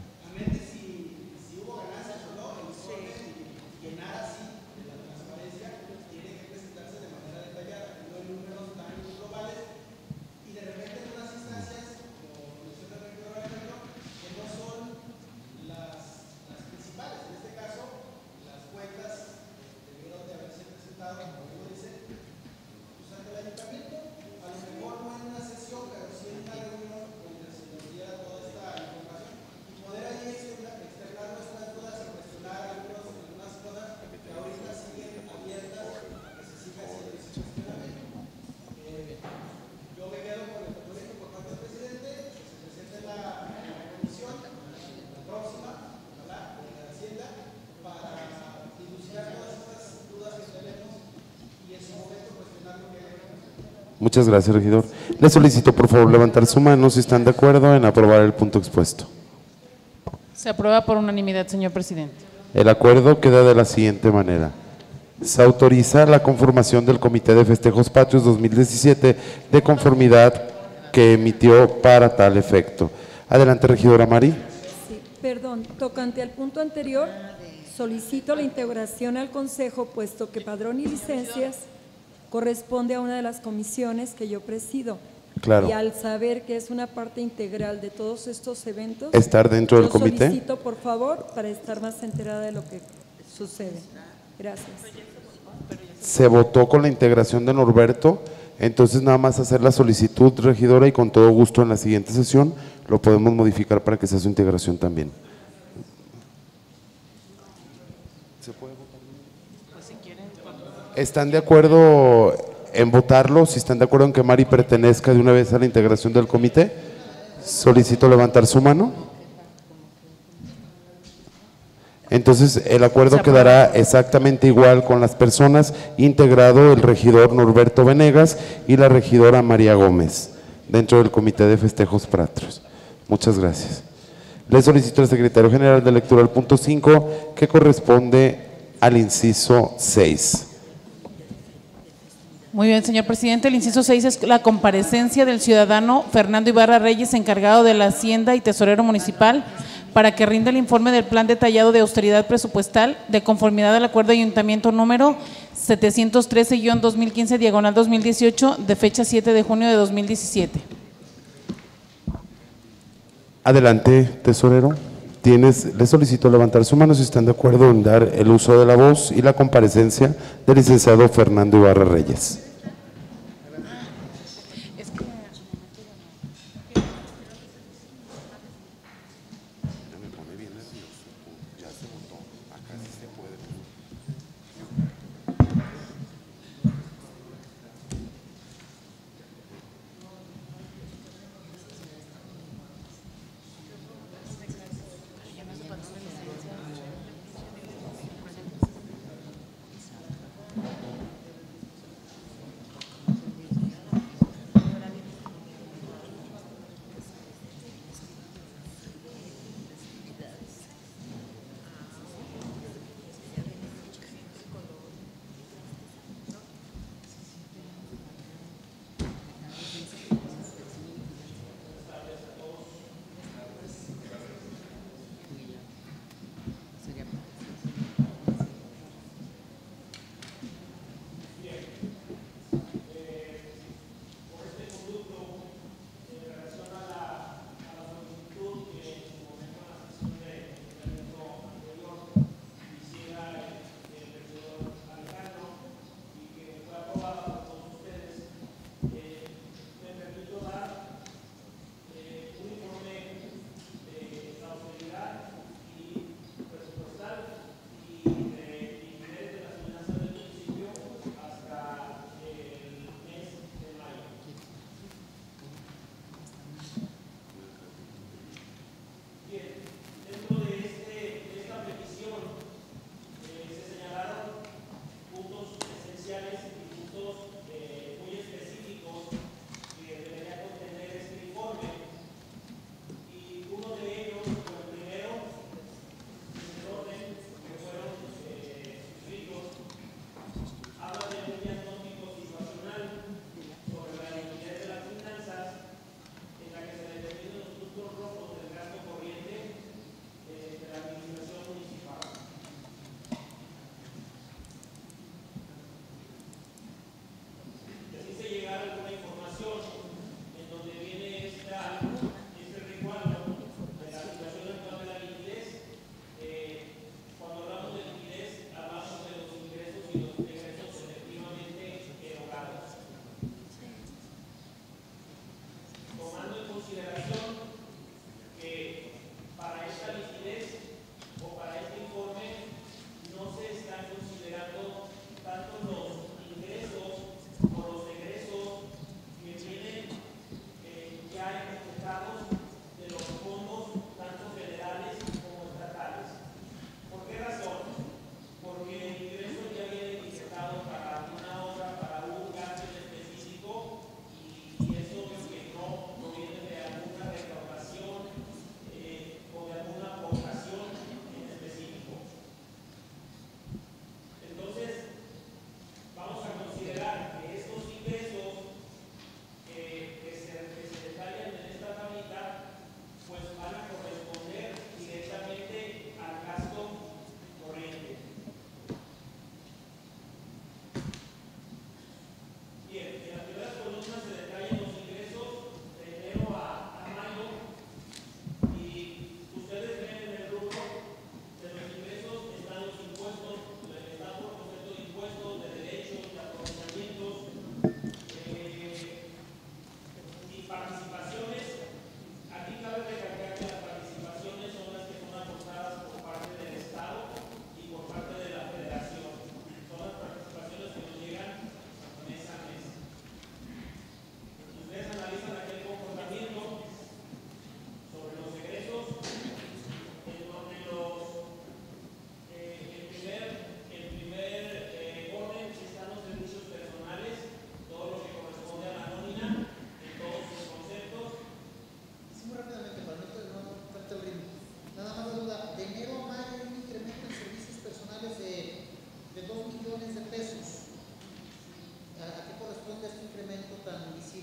Muchas gracias, regidor. Le solicito, por favor, levantar su mano si están de acuerdo en aprobar el punto expuesto. Se aprueba por unanimidad, señor presidente. El acuerdo queda de la siguiente manera. Se autoriza la conformación del Comité de Festejos Patrios 2017 de conformidad que emitió para tal efecto. Adelante, regidora Mari. Sí, perdón, tocante al punto anterior, solicito la integración al Consejo, puesto que padrón y licencias corresponde a una de las comisiones que yo presido. Claro. Y al saber que es una parte integral de todos estos eventos, estar dentro del comité. Solicito, por favor, para estar más enterada de lo que sucede. Gracias. Se votó con la integración de Norberto, entonces nada más hacer la solicitud, regidora, y con todo gusto en la siguiente sesión lo podemos modificar para que sea su integración también. ¿Se puede votar? Pues si quieren. ¿Están de acuerdo en votarlo? Si están de acuerdo en que Mari pertenezca de una vez a la integración del comité, solicito levantar su mano. Entonces el acuerdo quedará exactamente igual con las personas, integrado el regidor Norberto Venegas y la regidora María Gómez, dentro del Comité de Festejos Patrios. Muchas gracias. Le solicito al secretario general de lectura al punto 5, que corresponde al inciso 6. Muy bien, señor presidente. El inciso 6 es la comparecencia del ciudadano Fernando Ibarra Reyes, encargado de la Hacienda y tesorero municipal, para que rinda el informe del plan detallado de austeridad presupuestal de conformidad al acuerdo de ayuntamiento número 713-2015/2018 de fecha 7 de junio de 2017. Adelante, tesorero. Le solicito levantar su mano si están de acuerdo en dar el uso de la voz y la comparecencia del licenciado Fernando Ibarra Reyes.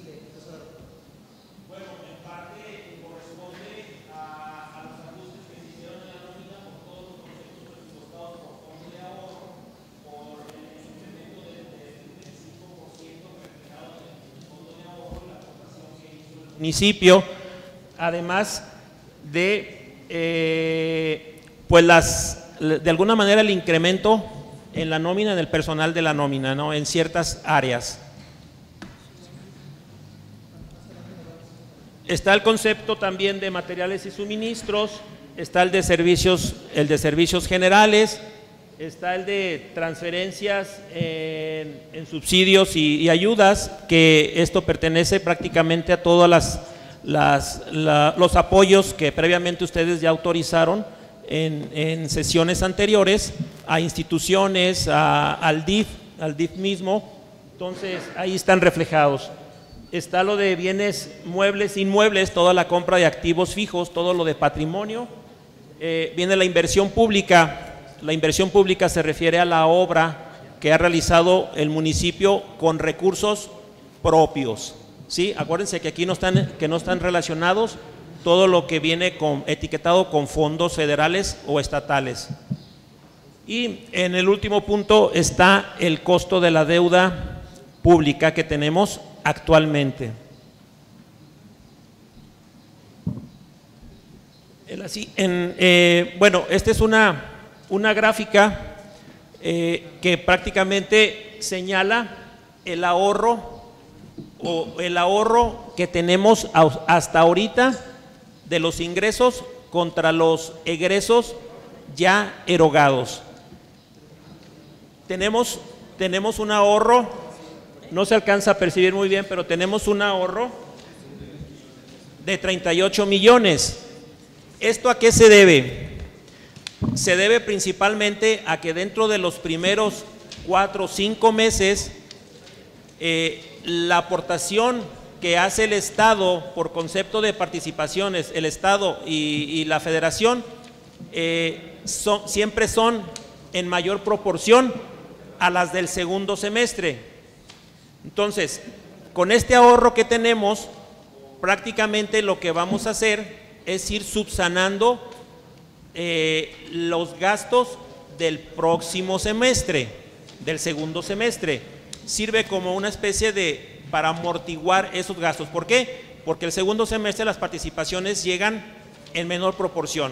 municipio, además de pues de alguna manera el incremento en la nómina, en el personal de la nómina, ¿no?, en ciertas áreas. Está el concepto también de materiales y suministros, está el de servicios generales, está el de transferencias en subsidios y ayudas, que esto pertenece prácticamente a todas los apoyos que previamente ustedes ya autorizaron en sesiones anteriores a instituciones, al DIF mismo. Entonces ahí están reflejados. Está lo de bienes muebles, inmuebles, toda la compra de activos fijos, todo lo de patrimonio. Viene la inversión pública. La inversión pública se refiere a la obra que ha realizado el municipio con recursos propios, ¿sí? Acuérdense que aquí no están relacionados todo lo que viene etiquetado con fondos federales o estatales. Y en el último punto está el costo de la deuda pública que tenemos actualmente. Bueno, esta es una gráfica que prácticamente señala el ahorro que tenemos hasta ahorita de los ingresos contra los egresos ya erogados. Tenemos un ahorro, no se alcanza a percibir muy bien, pero tenemos un ahorro de 38 millones. ¿Esto a qué se debe? Se debe principalmente a que dentro de los primeros 4 o 5 meses la aportación que hace el Estado por concepto de participaciones, el Estado y la Federación, siempre son en mayor proporción a las del segundo semestre. Entonces, con este ahorro que tenemos, prácticamente lo que vamos a hacer es ir subsanando los gastos del próximo semestre, del segundo semestre. Sirve como una especie para amortiguar esos gastos. ¿Por qué? Porque el segundo semestre las participaciones llegan en menor proporción.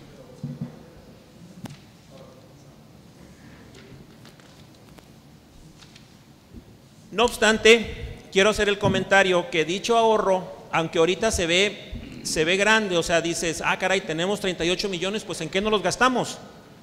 No obstante, quiero hacer el comentario que dicho ahorro, aunque ahorita se ve grande, o sea, dices, ah, caray, tenemos 38 millones, pues ¿en qué no los gastamos?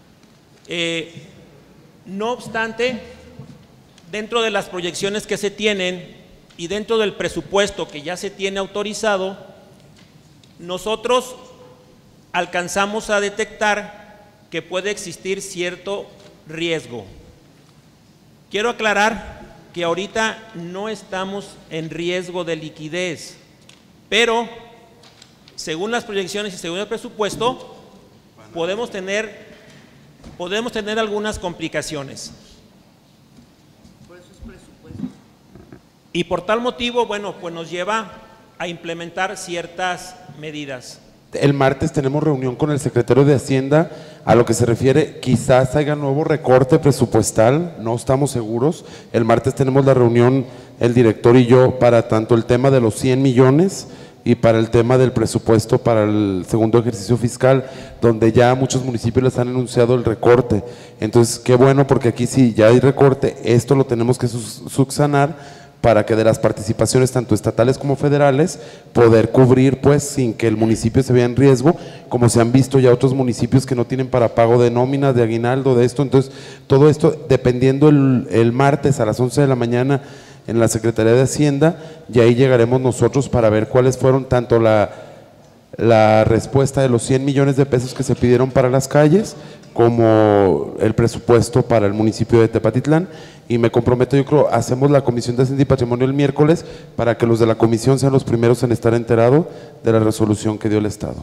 No obstante, dentro de las proyecciones que se tienen y dentro del presupuesto que ya se tiene autorizado, nosotros alcanzamos a detectar que puede existir cierto riesgo. Quiero aclarar que ahorita no estamos en riesgo de liquidez, pero según las proyecciones y según el presupuesto, podemos tener algunas complicaciones. Por eso es presupuesto. Y por tal motivo, bueno, pues nos lleva a implementar ciertas medidas. El martes tenemos reunión con el secretario de Hacienda, a lo que se refiere, quizás haya nuevo recorte presupuestal, no estamos seguros. El martes tenemos la reunión, el director y yo, para tanto el tema de los 100 millones y para el tema del presupuesto para el segundo ejercicio fiscal, donde ya muchos municipios les han anunciado el recorte. Entonces, qué bueno, porque aquí sí ya hay recorte, esto lo tenemos que subsanar para que de las participaciones tanto estatales como federales poder cubrir, pues, sin que el municipio se vea en riesgo, como se han visto ya otros municipios que no tienen para pago de nómina, de aguinaldo, de esto. Entonces, todo esto, dependiendo el martes a las 11 de la mañana en la Secretaría de Hacienda, y ahí llegaremos nosotros para ver cuáles fueron tanto la respuesta de los 100 millones de pesos que se pidieron para las calles, como el presupuesto para el municipio de Tepatitlán. Y me comprometo, yo creo, hacemos la Comisión de Hacienda y Patrimonio el miércoles para que los de la comisión sean los primeros en estar enterados de la resolución que dio el Estado.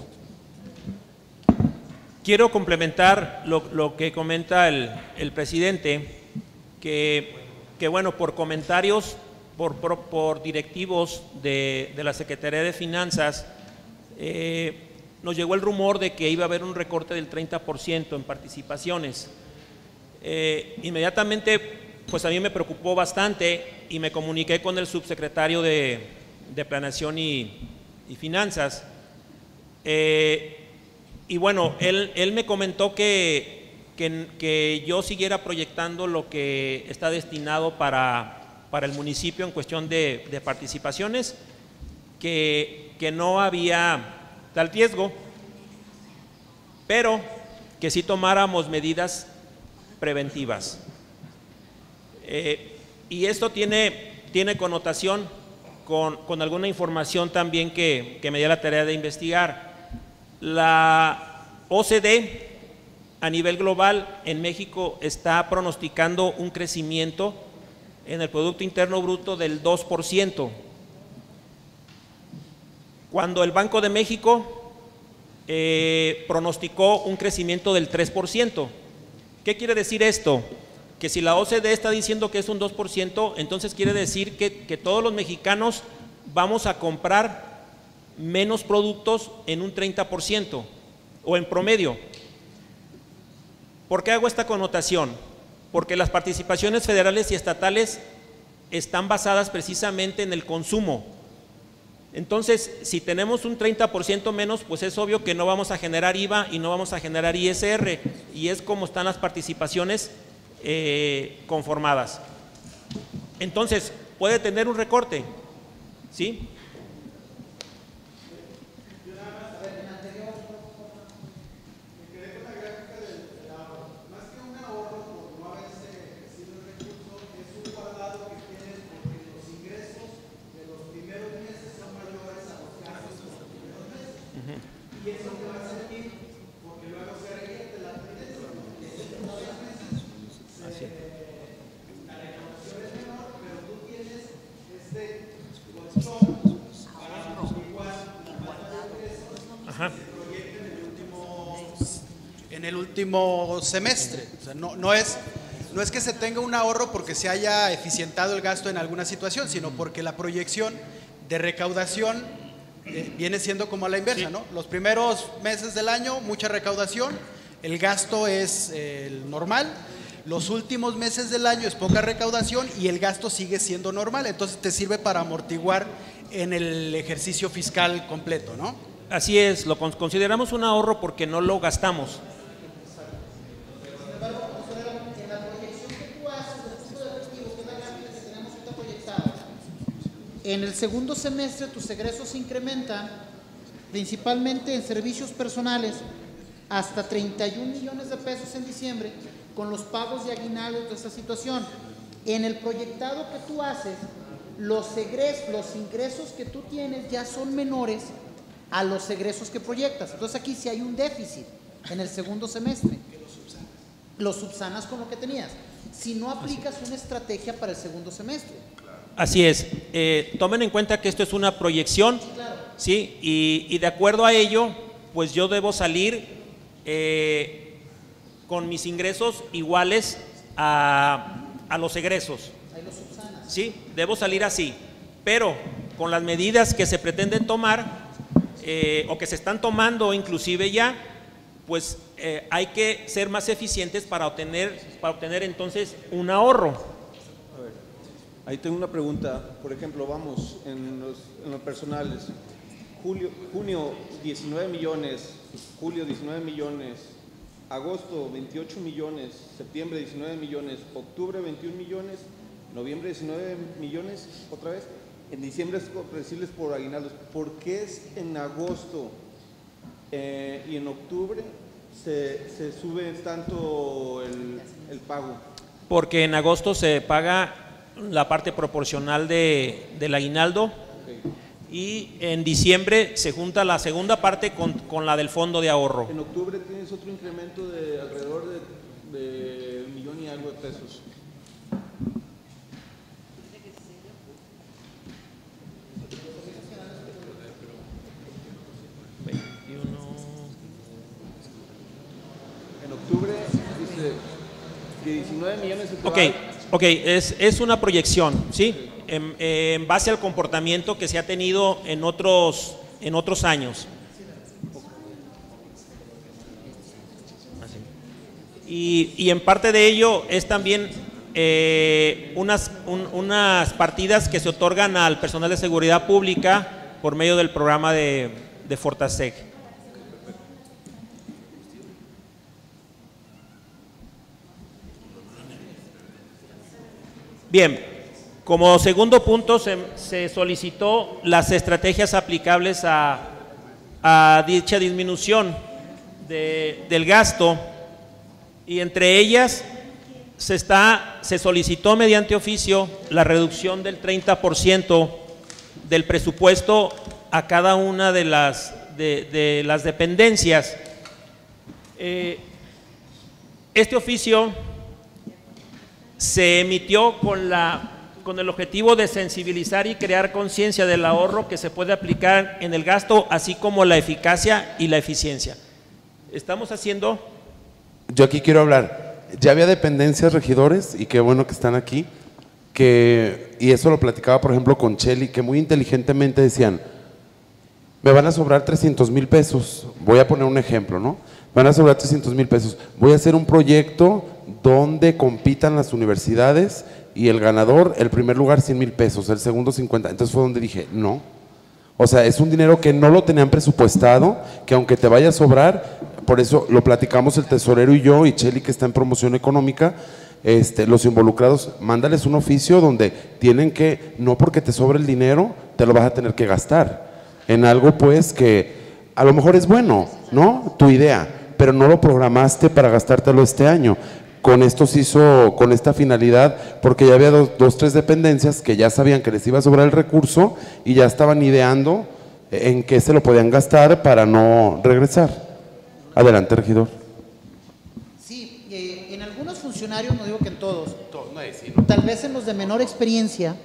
Quiero complementar lo que comenta el presidente, que bueno, por comentarios por directivos de la Secretaría de Finanzas, nos llegó el rumor de que iba a haber un recorte del 30% en participaciones. Inmediatamente, pues a mí me preocupó bastante y me comuniqué con el subsecretario de Planeación y Finanzas. Y bueno, él me comentó que yo siguiera proyectando lo que está destinado para el municipio en cuestión de participaciones, que no había tal riesgo, pero que sí tomáramos medidas preventivas. Y esto tiene connotación con alguna información también que me dio la tarea de investigar. La OCDE a nivel global en México está pronosticando un crecimiento en el Producto Interno Bruto del 2%, cuando el Banco de México pronosticó un crecimiento del 3%. ¿Qué quiere decir esto? Que si la OCDE está diciendo que es un 2%, entonces quiere decir que todos los mexicanos vamos a comprar menos productos en un 30% o en promedio. ¿Por qué hago esta connotación? Porque las participaciones federales y estatales están basadas precisamente en el consumo. Entonces, si tenemos un 30% menos, pues es obvio que no vamos a generar IVA y no vamos a generar ISR, y es como están las participaciones conformadas. Entonces, puede tener un recorte, ¿sí? En el último semestre. O sea, no es que se tenga un ahorro porque se haya eficientado el gasto en alguna situación, sino porque la proyección de recaudación viene siendo como a la inversa, ¿no? Los primeros meses del año, mucha recaudación, el gasto es el normal. Los últimos meses del año es poca recaudación y el gasto sigue siendo normal. Entonces te sirve para amortiguar en el ejercicio fiscal completo, ¿no? Así es, lo consideramos un ahorro porque no lo gastamos. En el segundo semestre tus egresos se incrementan principalmente en servicios personales hasta 31 millones de pesos en diciembre con los pagos de aguinaldos de esta situación. En el proyectado que tú haces, los ingresos que tú tienes ya son menores a los egresos que proyectas. Entonces aquí sí hay un déficit en el segundo semestre. Lo subsanas con lo que tenías. Si no aplicas una estrategia para el segundo semestre. Así es, tomen en cuenta que esto es una proyección, ¿sí? Y de acuerdo a ello, pues yo debo salir con mis ingresos iguales a los egresos. Ahí lo subsanas. Sí, debo salir así, pero con las medidas que se pretenden tomar o que se están tomando inclusive ya, pues hay que ser más eficientes para obtener entonces un ahorro. Ahí tengo una pregunta, por ejemplo, vamos en los personales, junio 19 millones, julio 19 millones, agosto 28 millones, septiembre 19 millones, octubre 21 millones, noviembre 19 millones, otra vez, en diciembre es comprensibles por aguinaldos. ¿Por qué es en agosto y en octubre se sube tanto el pago? Porque en agosto se paga la parte proporcional del aguinaldo, okay, y en diciembre se junta la segunda parte con la del fondo de ahorro. En octubre tienes otro incremento de alrededor de 1 millón y algo de pesos. En octubre dice que 19 millones se te Ok, es una proyección, ¿sí? en base al comportamiento que se ha tenido en otros años. Y en parte de ello es también unas partidas que se otorgan al personal de seguridad pública por medio del programa de Fortaseg. Bien, como segundo punto se solicitó las estrategias aplicables a dicha disminución del gasto, y entre ellas se solicitó mediante oficio la reducción del 30% del presupuesto a cada una de las dependencias. Este oficio se emitió con el objetivo de sensibilizar y crear conciencia del ahorro que se puede aplicar en el gasto, así como la eficacia y la eficiencia. Estamos haciendo… Yo aquí quiero hablar, ya había dependencias, regidores, y qué bueno que están aquí, y eso lo platicaba por ejemplo con Cheli, que muy inteligentemente decían, me van a sobrar 300,000 pesos, voy a poner un ejemplo, ¿no? Van a sobrar 300,000 pesos, voy a hacer un proyecto donde compitan las universidades y el ganador, el primer lugar 100,000 pesos, el segundo 50, entonces fue donde dije, no, o sea, es un dinero que no lo tenían presupuestado, que aunque te vaya a sobrar, por eso lo platicamos el tesorero y yo, y Cheli que está en promoción económica, los involucrados, mándales un oficio donde tienen que, no porque te sobre el dinero, te lo vas a tener que gastar, en algo pues que a lo mejor es bueno, ¿no? Tu idea, pero no lo programaste para gastártelo este año. Con esto se hizo, con esta finalidad, porque ya había dos, tres dependencias que ya sabían que les iba a sobrar el recurso y ya estaban ideando en qué se lo podían gastar para no regresar. Adelante, regidor. Sí, en algunos funcionarios, no digo que en todos, tal vez en los de menor experiencia,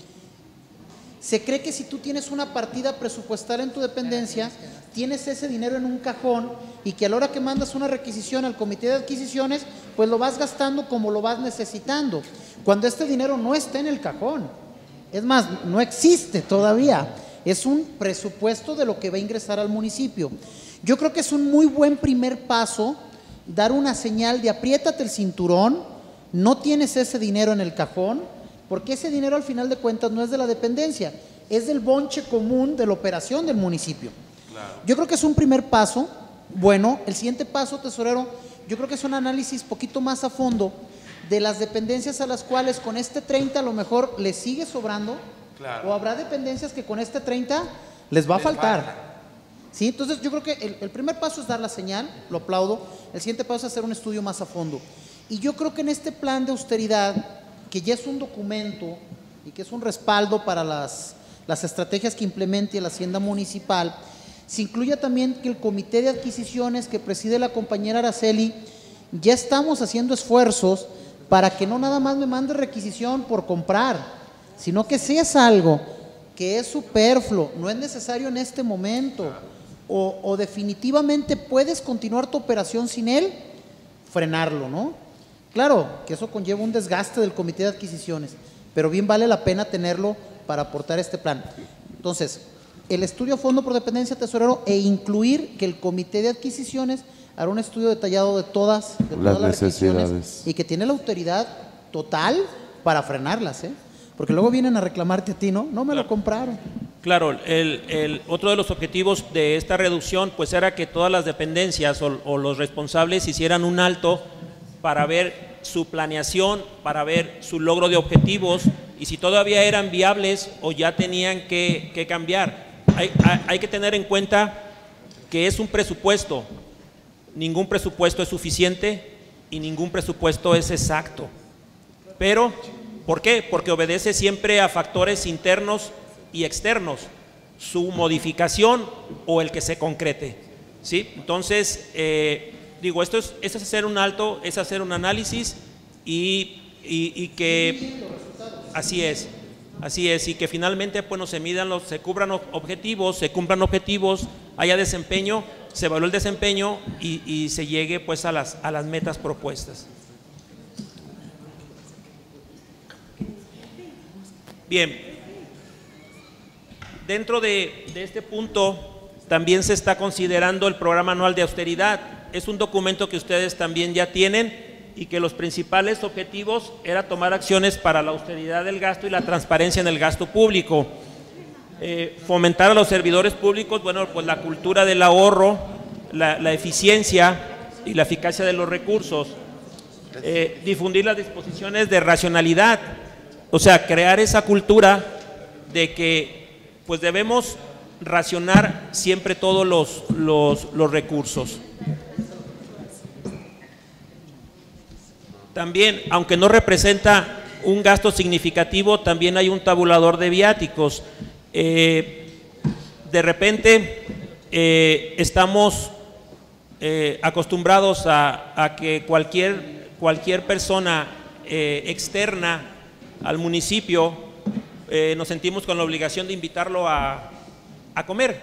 se cree que si tú tienes una partida presupuestal en tu dependencia, tienes ese dinero en un cajón y que a la hora que mandas una requisición al comité de adquisiciones, pues lo vas gastando como lo vas necesitando, cuando este dinero no está en el cajón. Es más, no existe todavía, es un presupuesto de lo que va a ingresar al municipio. Yo creo que es un muy buen primer paso dar una señal de apriétate el cinturón, no tienes ese dinero en el cajón, porque ese dinero al final de cuentas no es de la dependencia, es del bonche común de la operación del municipio. Claro. Yo creo que es un primer paso. Bueno, el siguiente paso, tesorero, yo creo que es un análisis poquito más a fondo de las dependencias a las cuales con este 30 a lo mejor les sigue sobrando, claro, o habrá dependencias que con este 30 les va a faltar. ¿Sí? Entonces yo creo que el primer paso es dar la señal, lo aplaudo, el siguiente paso es hacer un estudio más a fondo. Y yo creo que en este plan de austeridad, que ya es un documento y que es un respaldo para las estrategias que implemente la Hacienda Municipal, se incluye también que el comité de adquisiciones que preside la compañera Araceli, ya estamos haciendo esfuerzos para que no nada más me mande requisición por comprar, sino que si es algo que es superfluo, no es necesario en este momento, o definitivamente puedes continuar tu operación sin él, frenarlo, ¿no? Claro, que eso conlleva un desgaste del comité de adquisiciones, pero bien vale la pena tenerlo para aportar este plan. Entonces, el estudio a fondo por dependencia, tesorero, e incluir que el comité de adquisiciones hará un estudio detallado de todas las necesidades y que tiene la autoridad total para frenarlas, porque luego vienen a reclamarte a ti, ¿no? No me lo compraron. Claro, otro de los objetivos de esta reducción pues era que todas las dependencias o los responsables hicieran un alto para ver su planeación, para ver su logro de objetivos y si todavía eran viables o ya tenían que cambiar. Hay que tener en cuenta que es un presupuesto, ningún presupuesto es suficiente y ningún presupuesto es exacto. Pero, ¿por qué? Porque obedece siempre a factores internos y externos, su modificación o el que se concrete, ¿sí? Entonces, digo, esto es hacer un alto, es hacer un análisis y que así es, y que finalmente pues no se midan se cumplan objetivos, haya desempeño, se evalúe el desempeño y se llegue pues a las metas propuestas. Bien, dentro de este punto también se está considerando el programa anual de austeridad. Es un documento que ustedes también ya tienen y que los principales objetivos era tomar acciones para la austeridad del gasto y la transparencia en el gasto público. Fomentar a los servidores públicos, bueno, pues la cultura del ahorro, la eficiencia y la eficacia de los recursos. Difundir las disposiciones de racionalidad, o sea, crear esa cultura de que pues debemos racionar siempre todos los recursos. También, aunque no representa un gasto significativo, también hay un tabulador de viáticos. De repente estamos acostumbrados a que cualquier persona externa al municipio nos sentimos con la obligación de invitarlo a comer.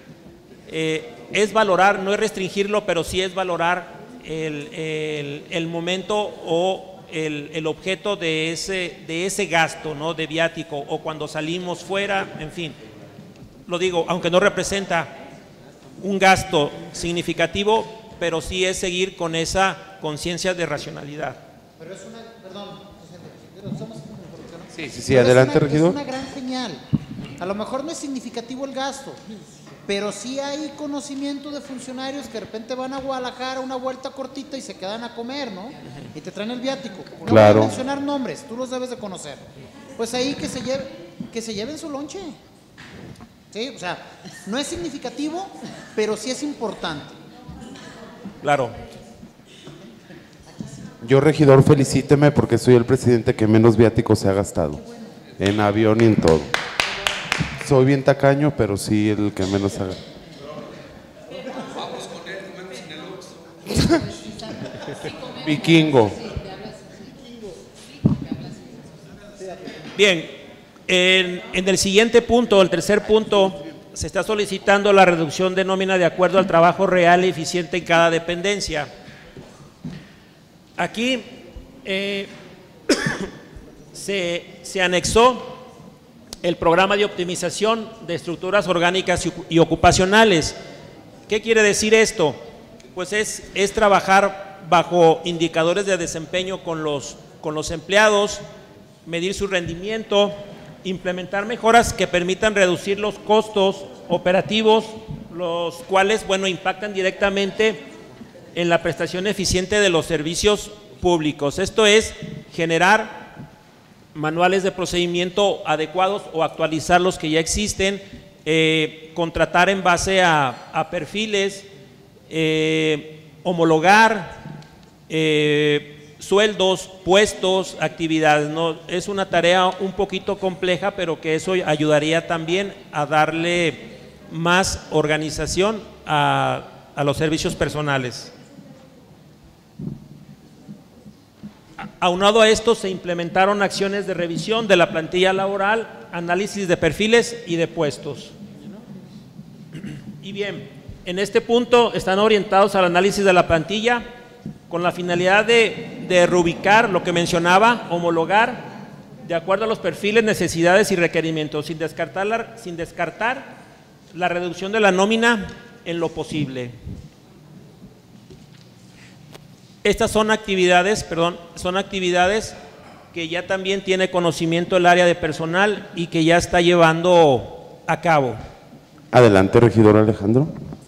Es valorar, no es restringirlo, pero sí es valorar el momento o el objeto de ese gasto, ¿no?, de viático, o cuando salimos fuera, en fin. Lo digo, aunque no representa un gasto significativo, pero sí es seguir con esa conciencia de racionalidad. Pero es una, perdón, presidente, Sí, adelante, regidor. Es una gran señal. A lo mejor no es significativo el gasto, pero sí hay conocimiento de funcionarios que de repente van a Guadalajara una vuelta cortita y se quedan a comer, ¿no? Y te traen el viático. No claro. Voy a mencionar nombres, tú los debes de conocer. Pues ahí que se lleven su lonche. Sí, o sea, no es significativo, pero sí es importante. Claro. Yo, regidor, felicíteme porque soy el presidente que menos viáticos se ha gastado. En avión y en todo. Soy bien tacaño, pero sí el que menos haga. Vamos con él, comemos en el Oxxo. Vikingo. Bien, en el siguiente punto, el tercer punto, se está solicitando la reducción de nómina de acuerdo al trabajo real y eficiente en cada dependencia. Aquí se anexó el programa de optimización de estructuras orgánicas y ocupacionales. ¿Qué quiere decir esto? Pues es trabajar bajo indicadores de desempeño con los empleados, medir su rendimiento, implementar mejoras que permitan reducir los costos operativos, los cuales, bueno, impactan directamente en la prestación eficiente de los servicios públicos. Esto es generar manuales de procedimiento adecuados o actualizar los que ya existen, contratar en base a perfiles, homologar sueldos, puestos, actividades, ¿no? Es una tarea un poquito compleja, pero que eso ayudaría también a darle más organización a los servicios personales. Aunado a esto, se implementaron acciones de revisión de la plantilla laboral, análisis de perfiles y de puestos. Y bien, en este punto están orientados al análisis de la plantilla con la finalidad de reubicar lo que mencionaba, homologar de acuerdo a los perfiles, necesidades y requerimientos, sin descartar la reducción de la nómina en lo posible. Estas son actividades que ya también tiene conocimiento el área de personal y que ya está llevando a cabo. Adelante, regidor Alejandro.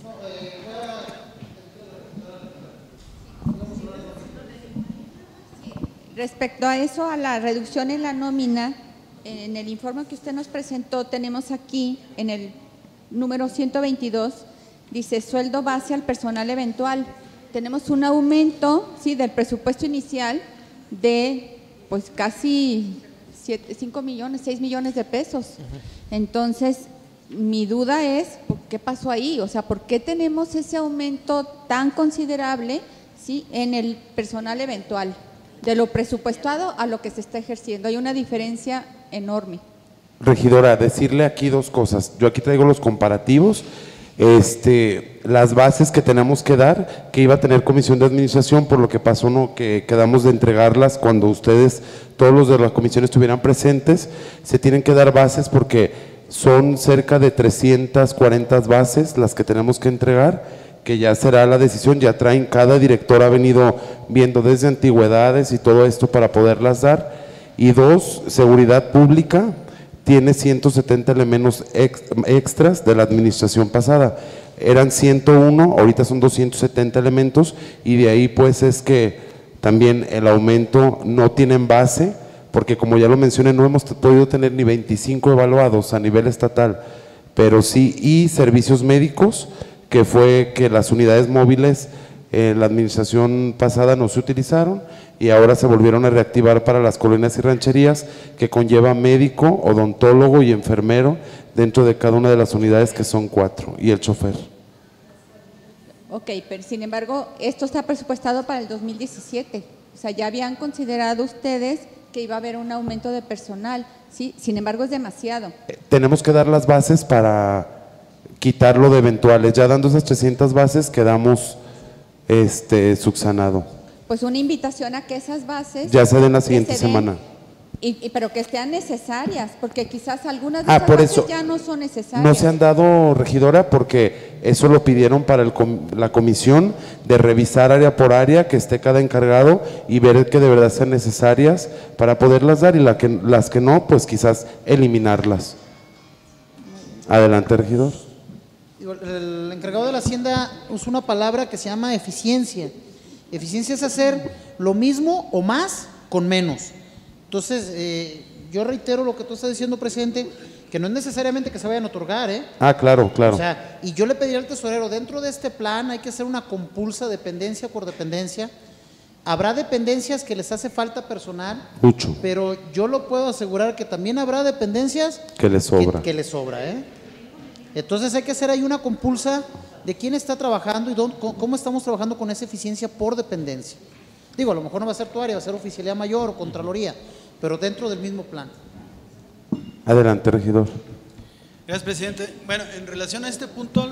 Respecto a eso, a la reducción en la nómina, en el informe que usted nos presentó, tenemos aquí en el número 122, dice sueldo base al personal eventual. Tenemos un aumento, sí, del presupuesto inicial de pues casi 6 millones de pesos. Entonces, mi duda es, ¿qué pasó ahí? O sea, ¿por qué tenemos ese aumento tan considerable, sí, en el personal eventual? De lo presupuestado a lo que se está ejerciendo. Hay una diferencia enorme. Regidora, decirle aquí dos cosas. Yo aquí traigo los comparativos. las bases que tenemos que dar, que iba a tener comisión de administración, por lo que pasó, ¿no?, que quedamos de entregarlas cuando ustedes, todos los de la comisión estuvieran presentes. Se tienen que dar bases porque son cerca de 340 bases las que tenemos que entregar, que ya será la decisión, ya traen, cada director ha venido viendo desde antigüedades y todo esto para poderlas dar. Y 2, seguridad pública, tiene 170 elementos extras de la administración pasada. Eran 101, ahorita son 270 elementos, y de ahí pues es que también el aumento no tienen base, porque como ya lo mencioné, no hemos podido tener ni 25 evaluados a nivel estatal, pero sí, y servicios médicos, que fue que las unidades móviles en la administración pasada no se utilizaron y ahora se volvieron a reactivar para las colonias y rancherías, que conlleva médico, odontólogo y enfermero dentro de cada una de las unidades, que son 4, y el chofer. Ok, pero sin embargo, esto está presupuestado para el 2017. O sea, ya habían considerado ustedes que iba a haber un aumento de personal, ¿sí? Sin embargo, es demasiado. Tenemos que dar las bases para quitarlo de eventuales. Ya dando esas 300 bases quedamos subsanado. Pues una invitación a que esas bases ya se den la siguiente semana. Pero que sean necesarias, porque quizás algunas de esas por bases eso, ya no son necesarias. no se han dado, regidora, porque eso lo pidieron para la comisión de revisar área por área, que esté cada encargado y ver que de verdad sean necesarias para poderlas dar, y las que no, pues quizás eliminarlas. Adelante, regidor. El encargado de la Hacienda usa una palabra que se llama eficiencia. Eficiencia es hacer lo mismo o más con menos. Entonces, yo reitero lo que tú estás diciendo, presidente, que no es necesariamente que se vayan a otorgar, ¿eh? Claro, claro. O sea, y yo le pediría al tesorero, dentro de este plan hay que hacer una compulsa dependencia por dependencia. Habrá dependencias que les hace falta personal, mucho, pero yo lo puedo asegurar que también habrá dependencias que les sobra. Que les sobra, ¿eh? Entonces hay que hacer ahí una compulsa de quién está trabajando y cómo estamos trabajando con esa eficiencia por dependencia. Digo, a lo mejor no va a ser tu área, va a ser oficialía mayor o contraloría, pero dentro del mismo plan. Adelante, regidor. Gracias, presidente. Bueno, en relación a este punto,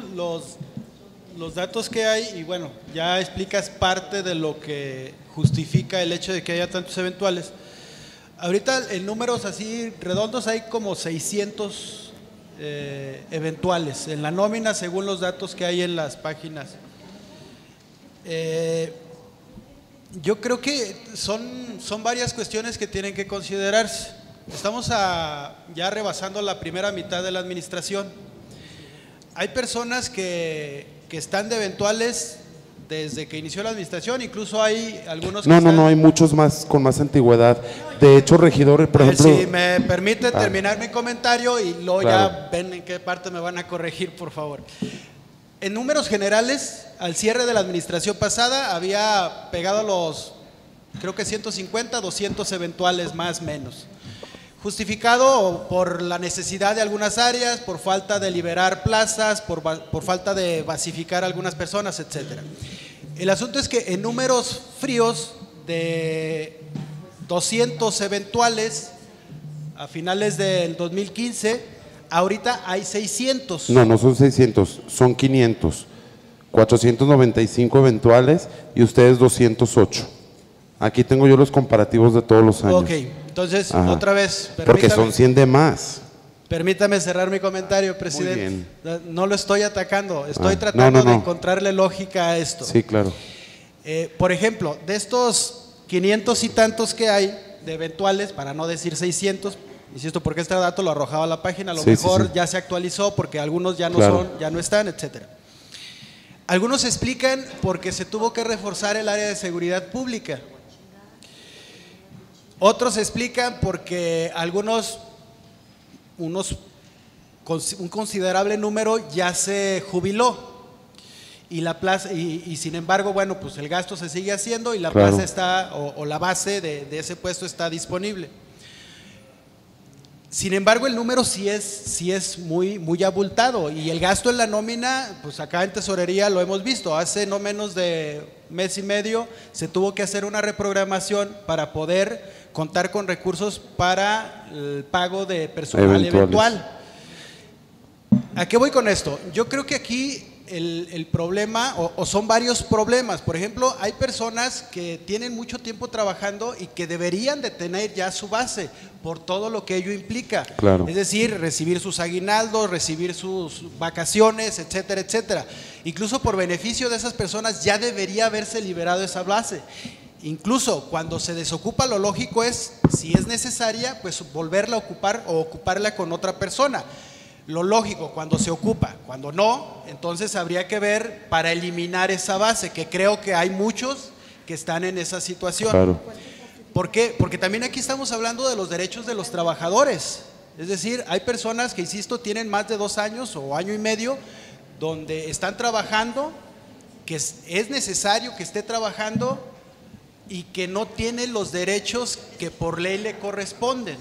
los datos que hay, y bueno, ya explicas parte de lo que justifica el hecho de que haya tantos eventuales. Ahorita en números así redondos hay como 600 eventuales en la nómina, según los datos que hay en las páginas. Yo creo que son varias cuestiones que tienen que considerarse. Estamos ya rebasando la primera mitad de la administración. Hay personas que están de eventuales desde que inició la administración, incluso hay algunos que no, hay muchos más con más antigüedad. De hecho, regidor, por ejemplo… Si me permite terminar mi comentario y luego ya ven en qué parte me van a corregir, por favor. En números generales, al cierre de la administración pasada, había pegado los, creo que 150, 200 eventuales más o menos. Justificado por la necesidad de algunas áreas, por falta de liberar plazas, por falta de basificar a algunas personas, etcétera. El asunto es que en números fríos de 200 eventuales a finales del 2015, ahorita hay 600. No son 600, son 500. 495 eventuales y ustedes 208. Aquí tengo yo los comparativos de todos los años. Ok, entonces otra vez. Porque son 100 de más. Permítame cerrar mi comentario, presidente. Muy bien. No lo estoy atacando, estoy tratando de encontrarle lógica a esto. Sí, claro. Por ejemplo, de estos 500 y tantos que hay de eventuales, para no decir 600, insisto, porque este dato lo arrojaba a la página, a lo mejor ya se actualizó porque algunos ya no ya no están, etcétera. Algunos explican porque se tuvo que reforzar el área de seguridad pública. Otros explican porque un considerable número ya se jubiló y la plaza y sin embargo, bueno, pues el gasto se sigue haciendo y la plaza está o la base de ese puesto está disponible. Sin embargo, el número sí es muy abultado y el gasto en la nómina, pues acá en tesorería lo hemos visto, hace no menos de mes y medio se tuvo que hacer una reprogramación para poder contar con recursos para el pago de personal eventual. ¿A qué voy con esto? Yo creo que aquí el problema, o son varios problemas. Por ejemplo, hay personas que tienen mucho tiempo trabajando y que deberían de tener ya su base por todo lo que ello implica. Claro. Es decir, recibir sus aguinaldos, recibir sus vacaciones, etcétera, etcétera. Incluso por beneficio de esas personas ya debería haberse liberado esa base. Incluso cuando se desocupa, lo lógico es, si es necesaria, pues volverla a ocupar o ocuparla con otra persona. Lo lógico, cuando se ocupa, cuando no, entonces habría que ver para eliminar esa base, que creo que hay muchos que están en esa situación. Claro. ¿Por qué? Porque también aquí estamos hablando de los derechos de los trabajadores. Es decir, hay personas que, insisto, tienen más de 2 años o año y medio donde están trabajando, que es necesario que esté trabajando y que no tiene los derechos que por ley le corresponden.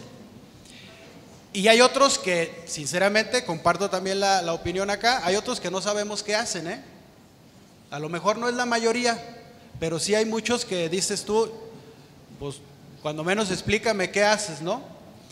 Y hay otros que, sinceramente, comparto también la opinión acá, hay otros que no sabemos qué hacen, ¿eh? A lo mejor no es la mayoría, pero sí hay muchos que dices tú, pues cuando menos explícame qué haces, ¿no?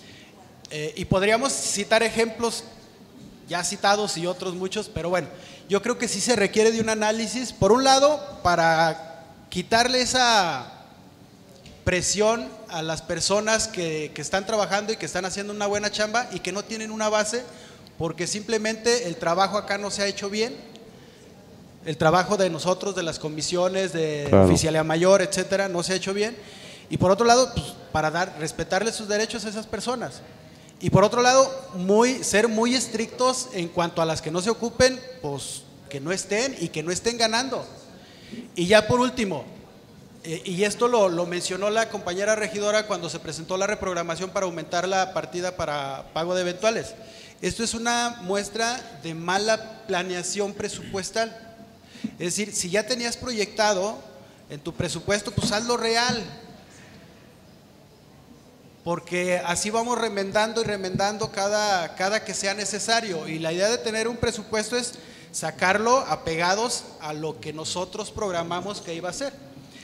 Y podríamos citar ejemplos ya citados y otros muchos, pero bueno, yo creo que sí se requiere de un análisis, por un lado, para quitarle esa presión a las personas que están trabajando y que están haciendo una buena chamba y que no tienen una base porque simplemente el trabajo acá no se ha hecho bien, el trabajo de nosotros, de las comisiones, de Claro. oficialía mayor, etcétera, no se ha hecho bien. Y por otro lado, pues, para respetarles sus derechos a esas personas. Y por otro lado, ser muy estrictos en cuanto a las que no se ocupen, pues que no estén y que no estén ganando. Y ya por último, y esto lo mencionó la compañera regidora cuando se presentó la reprogramación para aumentar la partida para pago de eventuales. Esto es una muestra de mala planeación presupuestal. Es decir, si ya tenías proyectado en tu presupuesto, pues hazlo real. Porque así vamos remendando y remendando cada que sea necesario. Y la idea de tener un presupuesto es sacarlo apegados a lo que nosotros programamos que iba a ser.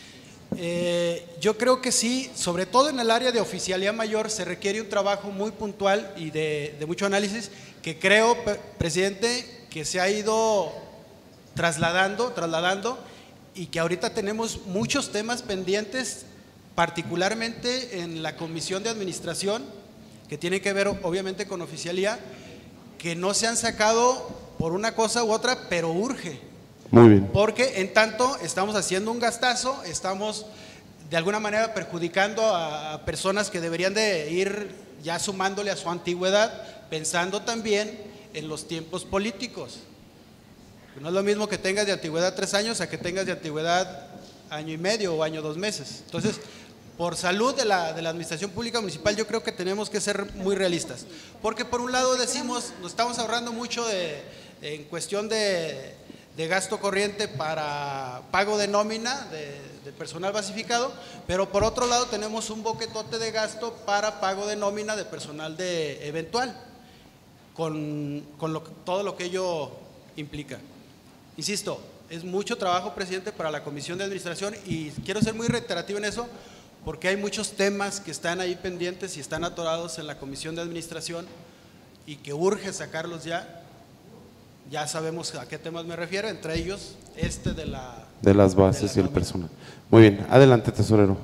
Yo creo que sí, sobre todo en el área de oficialía mayor, se requiere un trabajo muy puntual y de mucho análisis, que creo, presidente, que se ha ido trasladando, y que ahorita tenemos muchos temas pendientes, particularmente en la Comisión de Administración, que tiene que ver obviamente con oficialía, que no se han sacado por una cosa u otra, pero urge. Muy bien. Porque en tanto estamos haciendo un gastazo, estamos de alguna manera perjudicando a personas que deberían de ir ya sumándole a su antigüedad, pensando también en los tiempos políticos. No es lo mismo que tengas de antigüedad 3 años a que tengas de antigüedad año y medio o año 2 meses. Entonces, por salud de la administración pública municipal, yo creo que tenemos que ser muy realistas. Porque por un lado decimos, nos estamos ahorrando mucho en cuestión de gasto corriente para pago de nómina de personal basificado, pero por otro lado tenemos un boquetote de gasto para pago de nómina de personal de eventual, con todo lo que ello implica. Insisto, es mucho trabajo, presidente, para la Comisión de Administración, y quiero ser muy reiterativo en eso, porque hay muchos temas que están ahí pendientes y están atorados en la Comisión de Administración y que urge sacarlos ya. Ya sabemos a qué temas me refiero, entre ellos de las bases y el personal. Muy bien, adelante, tesorero.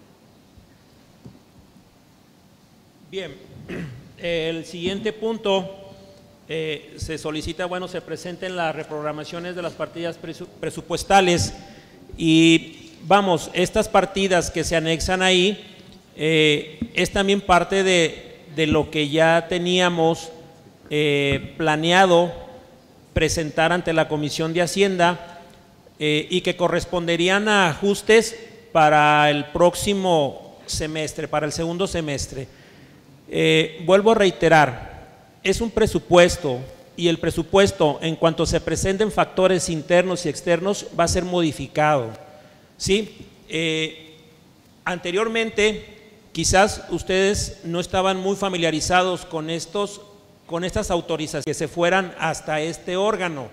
Bien, el siguiente punto, se solicita, bueno, se presenten las reprogramaciones de las partidas presupuestales y vamos, estas partidas que se anexan ahí, es también parte de lo que ya teníamos planeado presentar ante la Comisión de Hacienda y que corresponderían a ajustes para el próximo semestre, para el segundo semestre. Vuelvo a reiterar, es un presupuesto y el presupuesto, en cuanto se presenten factores internos y externos, va a ser modificado, ¿sí? Anteriormente, quizás ustedes no estaban muy familiarizados con estas autorizaciones que se fueran hasta este órgano.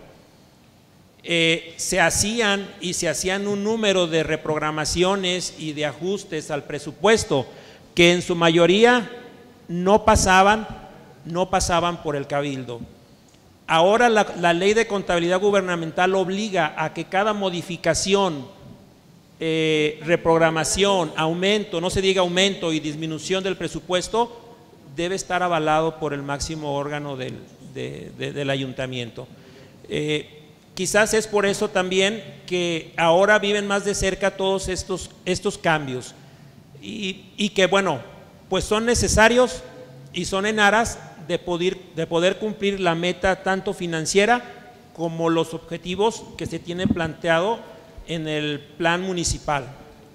Se hacían un número de reprogramaciones y de ajustes al presupuesto que en su mayoría no pasaban por el Cabildo. ahora la ley de contabilidad gubernamental obliga a que cada modificación, reprogramación, aumento, no se diga aumento y disminución del presupuesto, debe estar avalado por el máximo órgano del ayuntamiento. Quizás es por eso también que ahora viven más de cerca todos estos cambios y que bueno, pues son necesarios y son en aras de poder cumplir la meta tanto financiera como los objetivos que se tienen planteado en el plan municipal.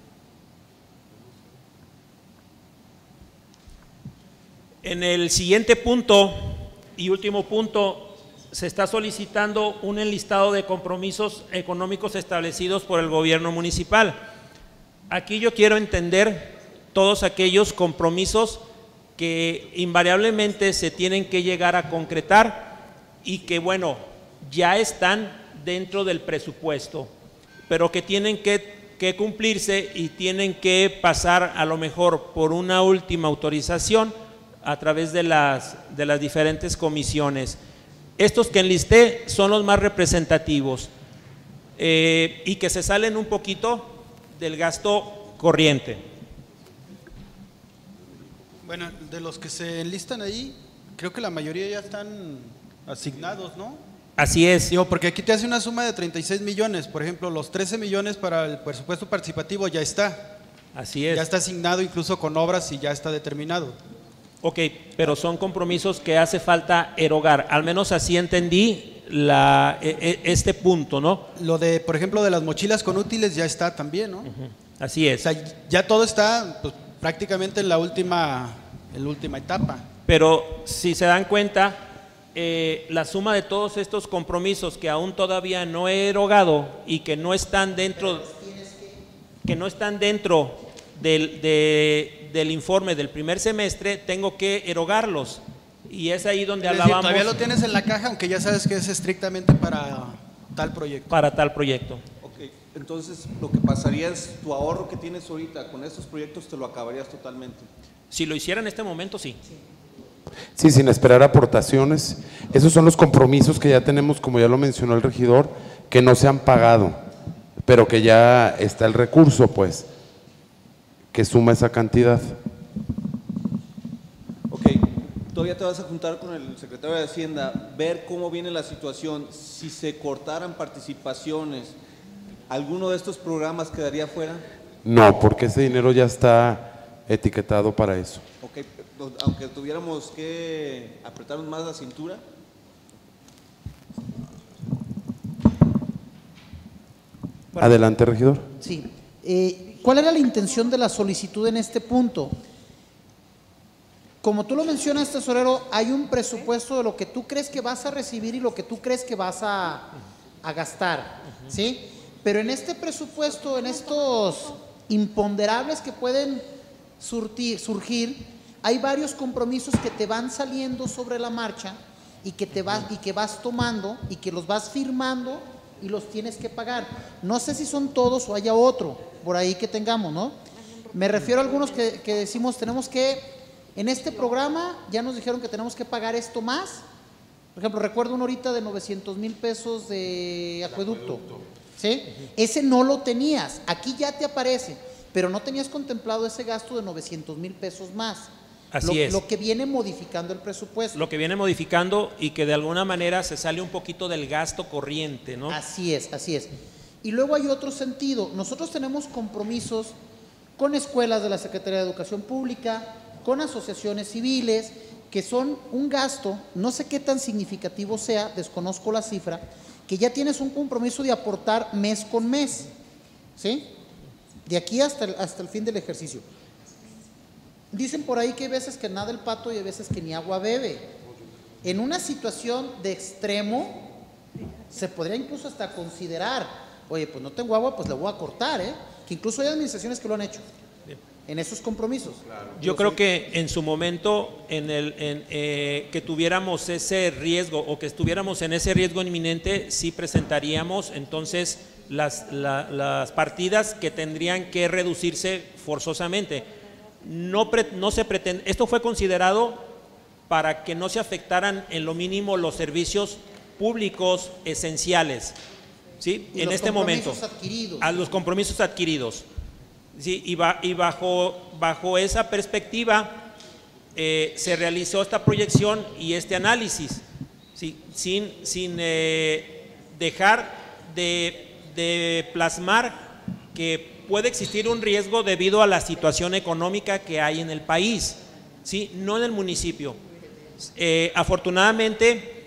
En el siguiente punto y último punto, se está solicitando un enlistado de compromisos económicos establecidos por el gobierno municipal. Aquí yo quiero entender todos aquellos compromisos que invariablemente se tienen que llegar a concretar y que bueno, ya están dentro del presupuesto, pero que tienen que cumplirse y tienen que pasar a lo mejor por una última autorización a través de las diferentes comisiones. Estos que enlisté son los más representativos y que se salen un poquito del gasto corriente. Bueno, de los que se enlistan ahí, creo que la mayoría ya están asignados, ¿no? Así es. Digo, porque aquí te hace una suma de 36 millones, por ejemplo, los 13 millones para el presupuesto participativo ya está. Así es. Ya está asignado incluso con obras y ya está determinado. Ok, pero son compromisos que hace falta erogar, al menos así entendí este punto, ¿no? Lo de, por ejemplo, de las mochilas con útiles ya está también, ¿no? Así es. O sea, ya todo está pues, prácticamente en la última etapa. Pero si se dan cuenta, la suma de todos estos compromisos que aún todavía no he erogado y que no están dentro, del informe del primer semestre, tengo que erogarlos y es ahí donde hablábamos. Todavía lo tienes en la caja, aunque ya sabes que es estrictamente para tal proyecto. Para tal proyecto. Ok, entonces lo que pasaría es tu ahorro que tienes ahorita con estos proyectos te lo acabarías totalmente. Si lo hiciera en este momento, sí. Sí, sin esperar aportaciones. Esos son los compromisos que ya tenemos, como ya lo mencionó el regidor, que no se han pagado, pero que ya está el recurso, pues, que suma esa cantidad. Ok, todavía te vas a juntar con el secretario de Hacienda, ver cómo viene la situación, si se cortaran participaciones, ¿alguno de estos programas quedaría fuera? No, porque ese dinero ya está etiquetado para eso. Ok, aunque tuviéramos que apretarnos más la cintura. Adelante, regidor. Sí. ¿Cuál era la intención de la solicitud en este punto? Como tú lo mencionas, tesorero, hay un presupuesto de lo que tú crees que vas a recibir y lo que tú crees que vas a gastar, ¿sí? Pero en este presupuesto, en estos imponderables que pueden surgir, hay varios compromisos que te van saliendo sobre la marcha y que vas tomando y que los vas firmando y los tienes que pagar. No sé si son todos o haya otro por ahí que tengamos, ¿no? Me refiero a algunos que decimos tenemos que, en este programa ya nos dijeron que tenemos que pagar esto más. Por ejemplo, recuerdo uno ahorita de 900,000 pesos de acueducto, ¿sí? Ese no lo tenías, aquí ya te aparece, pero no tenías contemplado ese gasto de 900,000 pesos más. Así es. Lo que viene modificando el presupuesto. Lo que viene modificando y que de alguna manera se sale un poquito del gasto corriente, ¿no? Así es, así es. Y luego hay otro sentido. Nosotros tenemos compromisos con escuelas de la Secretaría de Educación Pública, con asociaciones civiles, que son un gasto, no sé qué tan significativo sea, desconozco la cifra, que ya tienes un compromiso de aportar mes con mes, ¿sí? De aquí hasta el fin del ejercicio. Dicen por ahí que hay veces que nada el pato y hay veces que ni agua bebe. En una situación de extremo, se podría incluso hasta considerar, oye, pues no tengo agua, pues le voy a cortar, que incluso hay administraciones que lo han hecho en esos compromisos. Claro. Yo creo que en su momento, que tuviéramos ese riesgo o que estuviéramos en ese riesgo inminente, sí presentaríamos entonces las partidas que tendrían que reducirse forzosamente. No se pretende, esto fue considerado para que no se afectaran en lo mínimo los servicios públicos esenciales, ¿sí? En este momento, a los compromisos adquiridos, ¿sí? Y bajo esa perspectiva se realizó esta proyección y este análisis, ¿sí? Sin dejar de plasmar que puede existir un riesgo debido a la situación económica que hay en el país, ¿sí? No en el municipio. Afortunadamente,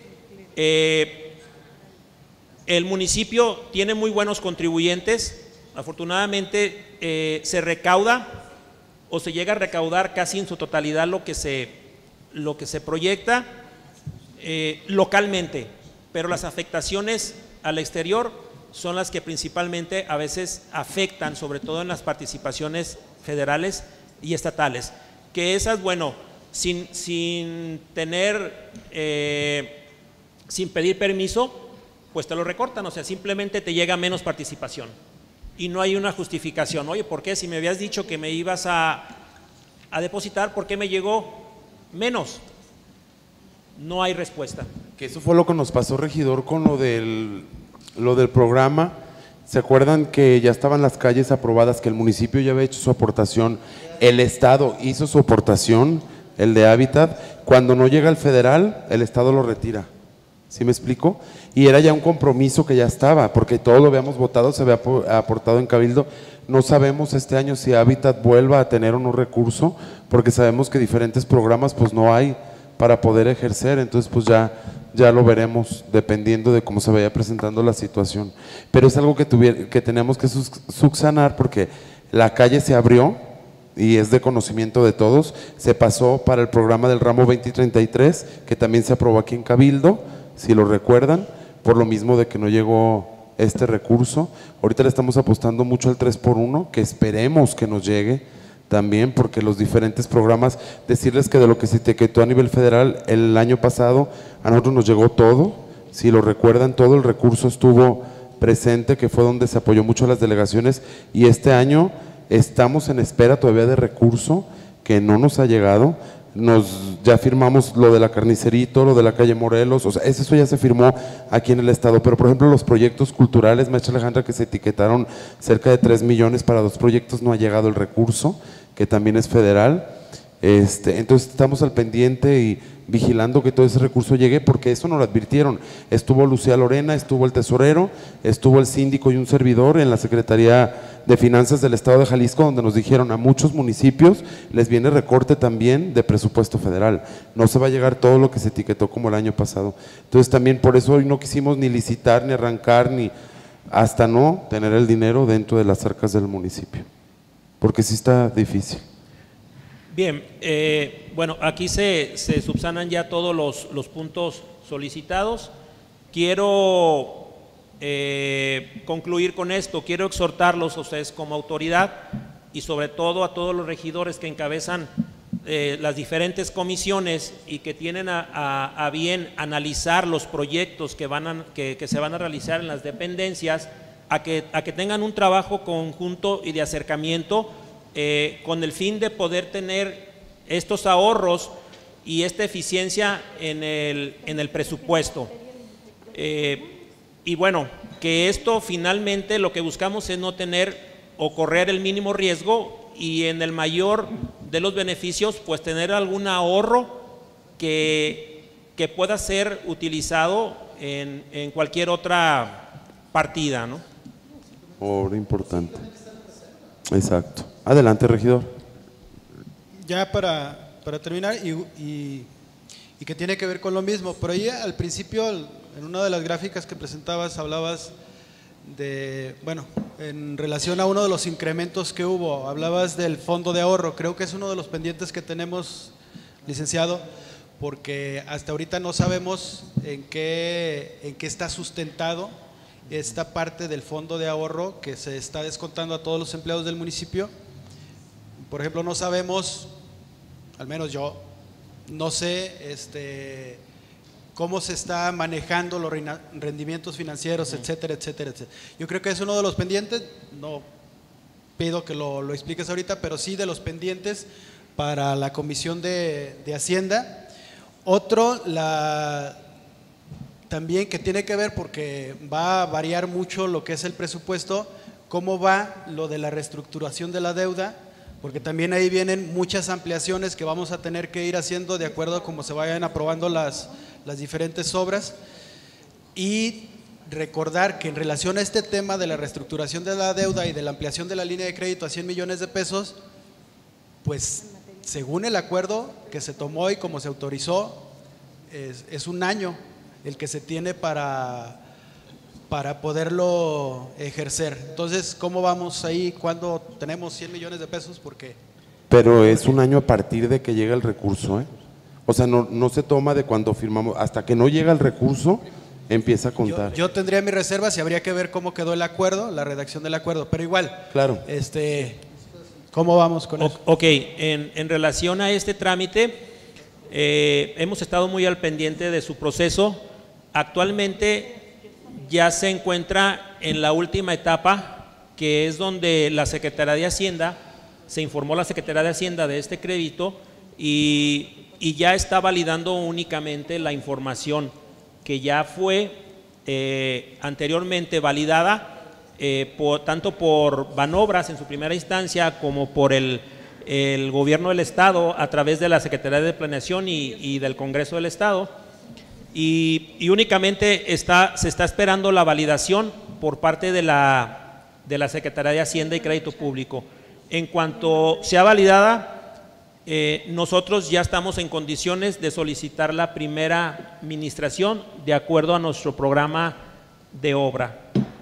el municipio tiene muy buenos contribuyentes. Afortunadamente se recauda o se llega a recaudar casi en su totalidad lo que se proyecta localmente, pero las afectaciones al exterior son las que principalmente a veces afectan, sobre todo en las participaciones federales y estatales, que esas, bueno, sin pedir permiso, pues te lo recortan, o sea, simplemente te llega menos participación y no hay una justificación. Oye, ¿por qué? Si me habías dicho que me ibas a depositar, ¿por qué me llegó menos? No hay respuesta. Que eso fue lo que nos pasó, regidor, con lo del programa. ¿Se acuerdan que ya estaban las calles aprobadas, que el municipio ya había hecho su aportación, el Estado hizo su aportación, el de Hábitat? Cuando no llega el federal, el Estado lo retira. ¿Sí me explico? Y era ya un compromiso que ya estaba, porque todo lo habíamos votado, se había aportado en Cabildo. No sabemos este año si Hábitat vuelva a tener o no recurso, porque sabemos que diferentes programas pues no hay para poder ejercer, entonces pues ya lo veremos dependiendo de cómo se vaya presentando la situación. Pero es algo que tenemos que subsanar, porque la calle se abrió y es de conocimiento de todos. Se pasó para el programa del ramo 2033, que también se aprobó aquí en Cabildo, si lo recuerdan, por lo mismo de que no llegó este recurso. Ahorita le estamos apostando mucho al 3x1, que esperemos que nos llegue también, porque los diferentes programas, decirles que de lo que se etiquetó a nivel federal el año pasado, a nosotros nos llegó todo. Si lo recuerdan, todo el recurso estuvo presente, que fue donde se apoyó mucho a las delegaciones, y este año estamos en espera todavía de recurso que no nos ha llegado. Ya firmamos lo de la Carnicerito, lo de la calle Morelos, o sea, eso ya se firmó aquí en el estado, pero por ejemplo los proyectos culturales, maestra Alejandra, que se etiquetaron cerca de 3 millones para 2 proyectos, no ha llegado el recurso, que también es federal. Entonces estamos al pendiente y vigilando que todo ese recurso llegue, porque eso nos lo advirtieron. Estuvo Lucía Lorena, estuvo el tesorero, estuvo el síndico y un servidor en la Secretaría de Finanzas del Estado de Jalisco, donde nos dijeron a muchos municipios les viene recorte también de presupuesto federal, no se va a llegar todo lo que se etiquetó como el año pasado. Entonces también por eso hoy no quisimos ni licitar, ni arrancar, ni hasta no tener el dinero dentro de las arcas del municipio, porque sí está difícil. Bien, bueno, aquí se subsanan ya todos los puntos solicitados. Quiero concluir con esto, quiero exhortarlos a ustedes como autoridad y sobre todo a todos los regidores que encabezan las diferentes comisiones y que tienen a bien analizar los proyectos que se van a realizar en las dependencias, a que tengan un trabajo conjunto y de acercamiento con el fin de poder tener estos ahorros y esta eficiencia en el presupuesto. Y bueno, que esto finalmente lo que buscamos es no tener o correr el mínimo riesgo y en el mayor de los beneficios pues tener algún ahorro que pueda ser utilizado en cualquier otra partida, ¿no? Ahorro importante. Exacto. Adelante, regidor. Ya para terminar y que tiene que ver con lo mismo, pero ahí al principio en una de las gráficas que presentabas hablabas de, bueno, en relación a uno de los incrementos que hubo, hablabas del fondo de ahorro. Creo que es uno de los pendientes que tenemos, licenciado, porque hasta ahorita no sabemos en qué está sustentado esta parte del fondo de ahorro que se está descontando a todos los empleados del municipio. Por ejemplo, no sabemos, al menos yo, no sé cómo se está manejando los rendimientos financieros, etcétera, etcétera, etcétera. Yo creo que es uno de los pendientes, no pido que lo expliques ahorita, pero sí de los pendientes para la Comisión de Hacienda. Otro, también que tiene que ver, porque va a variar mucho lo que es el presupuesto, cómo va lo de la reestructuración de la deuda, porque también ahí vienen muchas ampliaciones que vamos a tener que ir haciendo de acuerdo a cómo se vayan aprobando las diferentes obras. Y recordar que en relación a este tema de la reestructuración de la deuda y de la ampliación de la línea de crédito a 100 millones de pesos, pues según el acuerdo que se tomó y como se autorizó, es un año el que se tiene para poderlo ejercer. Entonces, ¿cómo vamos ahí cuando tenemos 100 millones de pesos? Porque pero es un año a partir de que llega el recurso, ¿eh? O sea, no se toma de cuando firmamos, hasta que no llega el recurso, empieza a contar. yo tendría mis reservas y habría que ver cómo quedó el acuerdo, la redacción del acuerdo, pero igual, claro. ¿Cómo vamos con eso? Ok, en relación a este trámite, hemos estado muy al pendiente de su proceso. Actualmente ya se encuentra en la última etapa, que es donde la Secretaría de Hacienda, se informó la Secretaría de Hacienda de este crédito y ya está validando únicamente la información que ya fue anteriormente validada tanto por Banobras en su primera instancia como por el gobierno del Estado a través de la Secretaría de Planeación y del Congreso del Estado, y únicamente se está esperando la validación por parte de la Secretaría de Hacienda y Crédito Público. En cuanto sea validada, nosotros ya estamos en condiciones de solicitar la primera administración de acuerdo a nuestro programa de obra.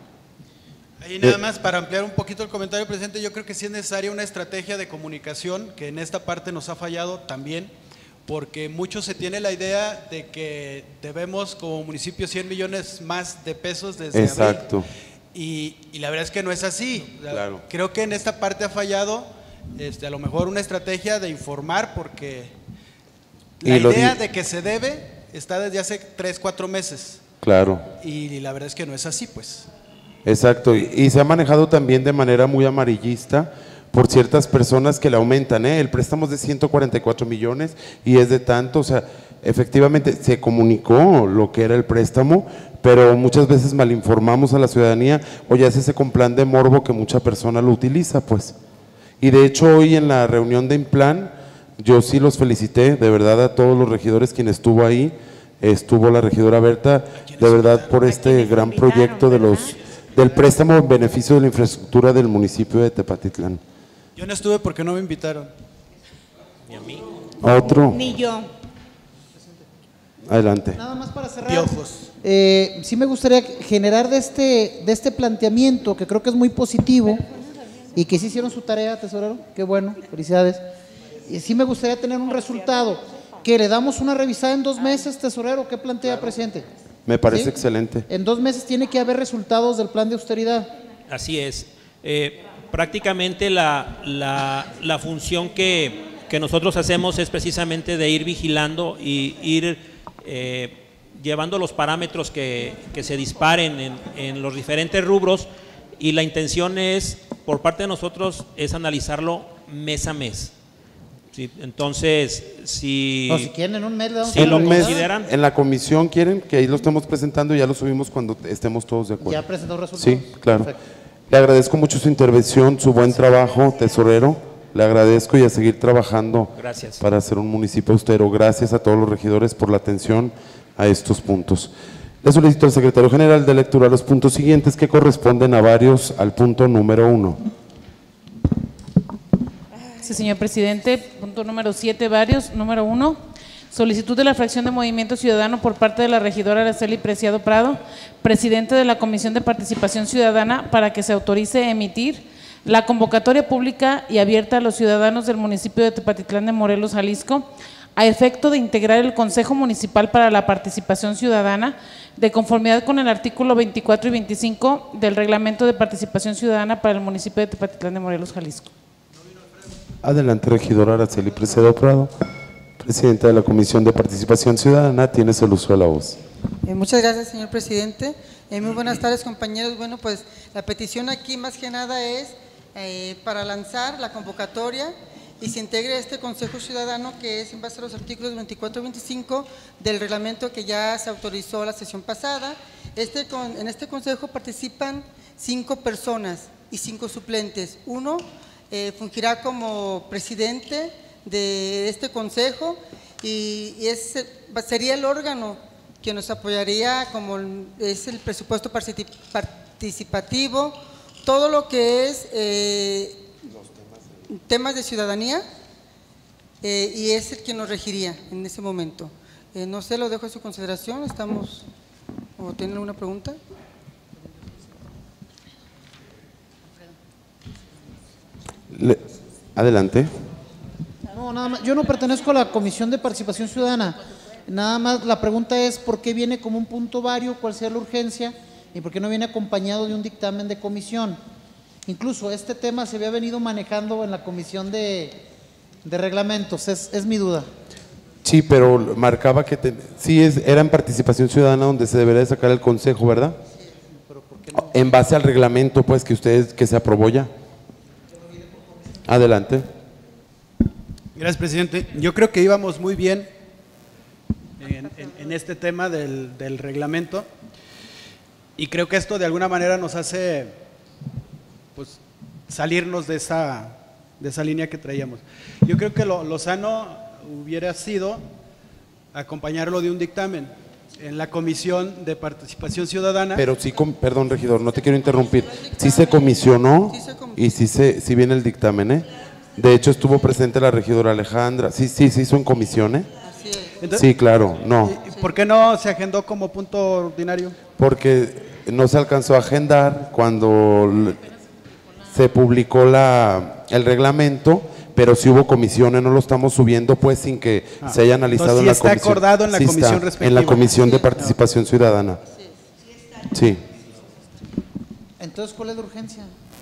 Ahí nada más para ampliar un poquito el comentario, presidente, yo creo que sí es necesaria una estrategia de comunicación, que en esta parte nos ha fallado también, porque mucho se tiene la idea de que debemos como municipio 100 millones más de pesos desde exacto. abril, y la verdad es que no es así. Claro. Creo que en esta parte ha fallado, a lo mejor una estrategia de informar, porque la idea de que se debe está desde hace 3-4 meses. Claro. Y la verdad es que no es así, pues. Exacto, y se ha manejado también de manera muy amarillista por ciertas personas que le aumentan, el préstamo es de 144 millones y es de tanto, o sea, efectivamente se comunicó lo que era el préstamo, pero muchas veces malinformamos a la ciudadanía, o ya es ese con plan de morbo que mucha persona lo utiliza, pues. Y de hecho hoy en la reunión de Implan, yo sí los felicité, de verdad, a todos los regidores, quien estuvo ahí, estuvo la regidora Berta, de verdad por este gran proyecto del préstamo en beneficio de la infraestructura del municipio de Tepatitlán. Yo no estuve porque no me invitaron. Ni a mí. Otro. Ni yo. Adelante. Nada más para cerrar. Piojos. Sí me gustaría generar de este planteamiento, que creo que es muy positivo y que sí hicieron su tarea, tesorero, qué bueno, felicidades. Y sí me gustaría tener un resultado, que le damos una revisada en 2 meses, tesorero, ¿qué plantea, presidente? Me parece ¿Sí? excelente. En 2 meses tiene que haber resultados del plan de austeridad. Así es. Prácticamente la función que nosotros hacemos es precisamente de ir vigilando y ir llevando los parámetros que se disparen en los diferentes rubros, y la intención es, por parte de nosotros, es analizarlo mes a mes. Sí, entonces, si quieren en un mes, le damos en un mes, consideran. en la comisión quieren que ahí lo estemos presentando y ya lo subimos cuando estemos todos de acuerdo. Ya presentó resultados. Sí, claro. Perfecto. Le agradezco mucho su intervención, su buen trabajo, tesorero. Le agradezco y a seguir trabajando. Gracias. Para ser un municipio austero. Gracias a todos los regidores por la atención a estos puntos. Le solicito al secretario general de lectura los puntos siguientes que corresponden a varios al punto número 1. Sí, señor presidente. Punto número 7, varios. Número 1, solicitud de la fracción de Movimiento Ciudadano por parte de la regidora Araceli Preciado Prado, presidente de la Comisión de Participación Ciudadana, para que se autorice a emitir la convocatoria pública y abierta a los ciudadanos del municipio de Tepatitlán de Morelos, Jalisco, a efecto de integrar el Consejo Municipal para la Participación Ciudadana, de conformidad con el artículo 24 y 25 del Reglamento de Participación Ciudadana para el municipio de Tepatitlán de Morelos, Jalisco. Adelante, regidora Araceli Preciado Prado, presidenta de la Comisión de Participación Ciudadana, tienes el uso de la voz. Muchas gracias, señor presidente. Muy buenas tardes, compañeros. Bueno, pues la petición aquí más que nada es para lanzar la convocatoria y se integre a este Consejo Ciudadano, que es en base a los artículos 24 y 25 del reglamento que ya se autorizó la sesión pasada. En este consejo participan 5 personas y 5 suplentes. Uno fungirá como presidente de este consejo y sería el órgano que nos apoyaría, como es el presupuesto participativo, todo lo que es temas de ciudadanía, y es el que nos regiría en ese momento. No sé, lo dejo a su consideración. ¿O tienen alguna pregunta? Adelante. No, nada más. Yo no pertenezco a la Comisión de Participación Ciudadana. Nada más la pregunta es ¿por qué viene como un punto vario? ¿Cuál sea la urgencia? ¿Y por qué no viene acompañado de un dictamen de comisión? Incluso este tema se había venido manejando en la Comisión de Reglamentos, es mi duda. Sí, pero marcaba que era en participación ciudadana donde se debería de sacar el consejo, ¿verdad? Sí, pero ¿por qué no? En base al reglamento, pues, que se aprobó ya. Adelante. Gracias, presidente. Yo creo que íbamos muy bien en este tema del reglamento, y creo que esto de alguna manera nos hace pues salirnos de esa línea que traíamos. Yo creo que lo sano hubiera sido acompañarlo de un dictamen en la Comisión de Participación Ciudadana. Pero sí, perdón, regidor, no te quiero interrumpir. Sí se comisionó y sí viene el dictamen, ¿eh? De hecho, estuvo presente la regidora Alejandra. Sí, se hizo en comisión, ¿eh? Entonces, sí, claro, no. ¿Por qué no se agendó como punto ordinario? Porque no se alcanzó a agendar cuando se publicó el reglamento, pero sí hubo comisiones, no lo estamos subiendo pues sin que se haya analizado en la comisión. Está acordado en la comisión respectiva. En la Comisión de Participación Ciudadana. Sí. Entonces, ¿cuál es la urgencia?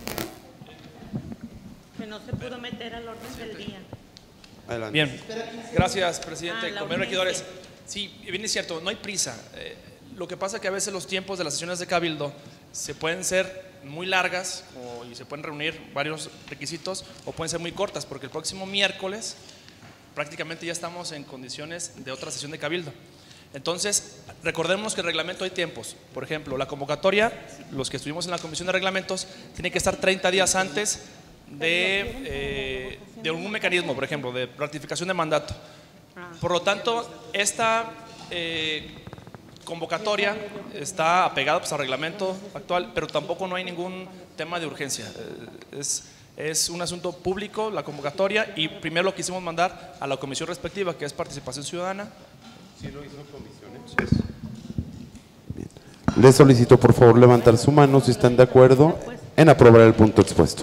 Que no se pudo meter al orden del día. Adelante. Bien, gracias, presidente. Compañeros regidores, sí, bien es cierto, no hay prisa. Lo que pasa es que a veces los tiempos de las sesiones de Cabildo se pueden ser muy largas y se pueden reunir varios requisitos, o pueden ser muy cortas, porque el próximo miércoles prácticamente ya estamos en condiciones de otra sesión de Cabildo. Entonces, recordemos que el reglamento hay tiempos. Por ejemplo, la convocatoria, los que estuvimos en la Comisión de Reglamentos, tiene que estar 30 días antes de algún mecanismo, por ejemplo, de ratificación de mandato. Por lo tanto, esta convocatoria está apegada pues, al reglamento actual, pero tampoco no hay ningún tema de urgencia. Es un asunto público la convocatoria, y primero lo quisimos mandar a la comisión respectiva, que es Participación Ciudadana. ¿Sí lo hizo comisiones? Bien. Les solicito por favor levantar su mano si están de acuerdo en aprobar el punto expuesto.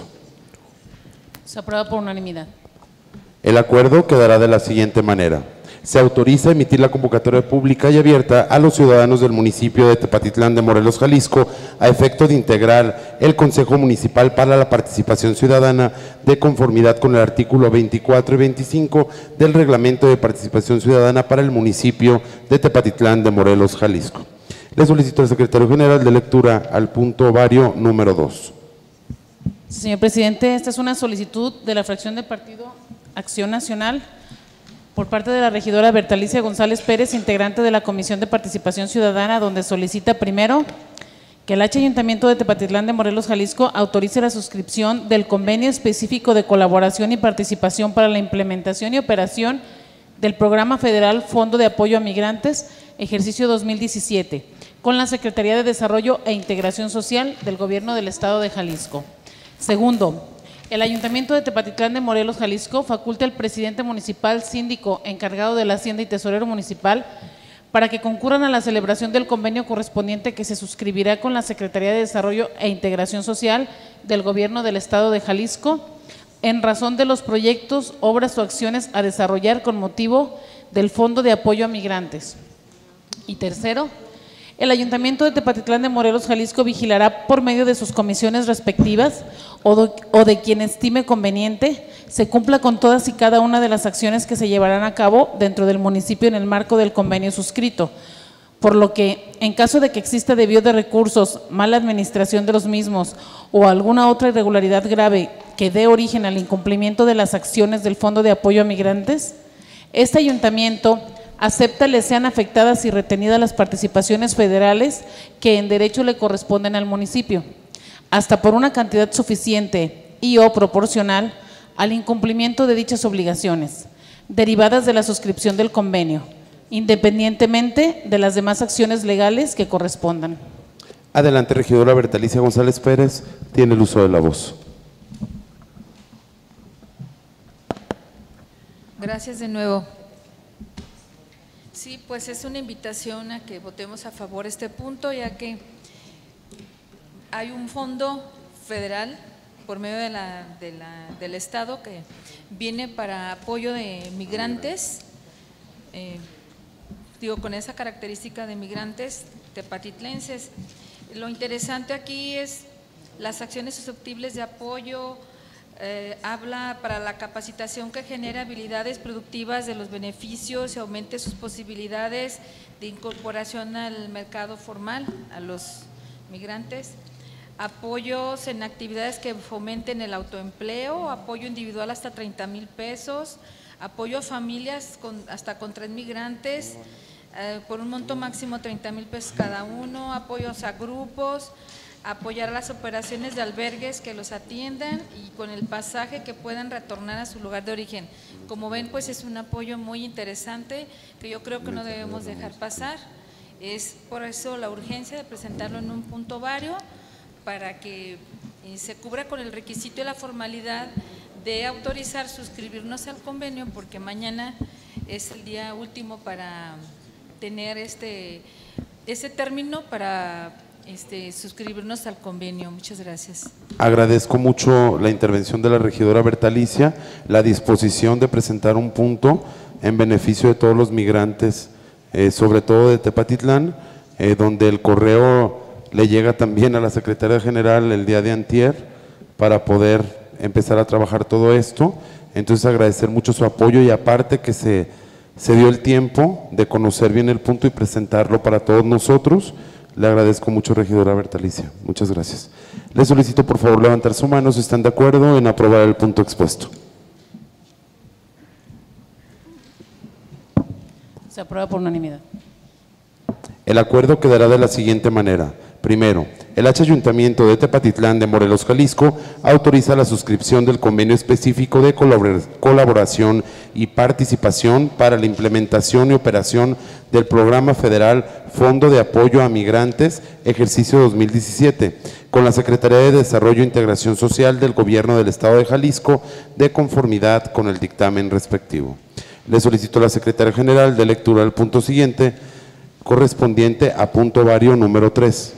Se aprueba por unanimidad. El acuerdo quedará de la siguiente manera. Se autoriza a emitir la convocatoria pública y abierta a los ciudadanos del municipio de Tepatitlán de Morelos, Jalisco, a efecto de integrar el Consejo Municipal para la Participación Ciudadana de conformidad con el artículo 24 y 25 del Reglamento de Participación Ciudadana para el municipio de Tepatitlán de Morelos, Jalisco. Le solicito al secretario general de lectura al punto vario número 2. Señor presidente, esta es una solicitud de la fracción del Partido Acción Nacional por parte de la regidora Bertalicia González Pérez, integrante de la Comisión de Participación Ciudadana, donde solicita primero que el Ayuntamiento de Tepatitlán de Morelos, Jalisco, autorice la suscripción del convenio específico de colaboración y participación para la implementación y operación del Programa Federal Fondo de Apoyo a Migrantes, ejercicio 2017, con la Secretaría de Desarrollo e Integración Social del Gobierno del Estado de Jalisco. Segundo, el Ayuntamiento de Tepatitlán de Morelos, Jalisco, faculta al presidente municipal, síndico, encargado de la Hacienda y tesorero municipal para que concurran a la celebración del convenio correspondiente que se suscribirá con la Secretaría de Desarrollo e Integración Social del Gobierno del Estado de Jalisco en razón de los proyectos, obras o acciones a desarrollar con motivo del Fondo de Apoyo a Migrantes. Y tercero, el Ayuntamiento de Tepatitlán de Morelos, Jalisco, vigilará por medio de sus comisiones respectivas o de quien estime conveniente, se cumpla con todas y cada una de las acciones que se llevarán a cabo dentro del municipio en el marco del convenio suscrito. Por lo que, en caso de que exista desvío de recursos, mala administración de los mismos o alguna otra irregularidad grave que dé origen al incumplimiento de las acciones del Fondo de Apoyo a Migrantes, este ayuntamiento acepta le sean afectadas y retenidas las participaciones federales que en derecho le corresponden al municipio, hasta por una cantidad suficiente y o proporcional al incumplimiento de dichas obligaciones, derivadas de la suscripción del convenio, independientemente de las demás acciones legales que correspondan. Adelante, regidora Bertalicia González Pérez, tiene el uso de la voz. Gracias de nuevo. Sí, pues es una invitación a que votemos a favor de este punto, ya que hay un fondo federal por medio del Estado que viene para apoyo de migrantes, con esa característica de migrantes tepatitlenses. Lo interesante aquí es las acciones susceptibles de apoyo, habla para la capacitación que genera habilidades productivas de los beneficios y aumente sus posibilidades de incorporación al mercado formal, a los migrantes. Apoyos en actividades que fomenten el autoempleo, apoyo individual hasta 30,000 pesos, apoyo a familias hasta con 3 migrantes, por un monto máximo 30,000 pesos cada uno, apoyos a grupos, apoyar las operaciones de albergues que los atiendan y con el pasaje que puedan retornar a su lugar de origen. Como ven, pues es un apoyo muy interesante que yo creo que no debemos dejar pasar. Es por eso la urgencia de presentarlo en un punto vario para que se cubra con el requisito y la formalidad de autorizar suscribirnos al convenio, porque mañana es el día último para tener ese término para suscribirnos al convenio. Muchas gracias. Agradezco mucho la intervención de la regidora Bertalicia, la disposición de presentar un punto en beneficio de todos los migrantes, sobre todo de Tepatitlán, donde el correo le llega también a la Secretaría General el día de antier para poder empezar a trabajar todo esto. Entonces agradecer mucho su apoyo y aparte que se dio el tiempo de conocer bien el punto y presentarlo para todos nosotros. Le agradezco mucho, regidora Bertalicia. Muchas gracias. Le solicito por favor levantar su mano si están de acuerdo en aprobar el punto expuesto. Se aprueba por unanimidad. El acuerdo quedará de la siguiente manera. Primero, el Ayuntamiento de Tepatitlán de Morelos, Jalisco, autoriza la suscripción del convenio específico de colaboración y participación para la implementación y operación del Programa Federal Fondo de Apoyo a Migrantes, ejercicio 2017, con la Secretaría de Desarrollo e Integración Social del Gobierno del Estado de Jalisco, de conformidad con el dictamen respectivo. Le solicito a la Secretaria General de lectura del punto siguiente, correspondiente a punto vario número 3.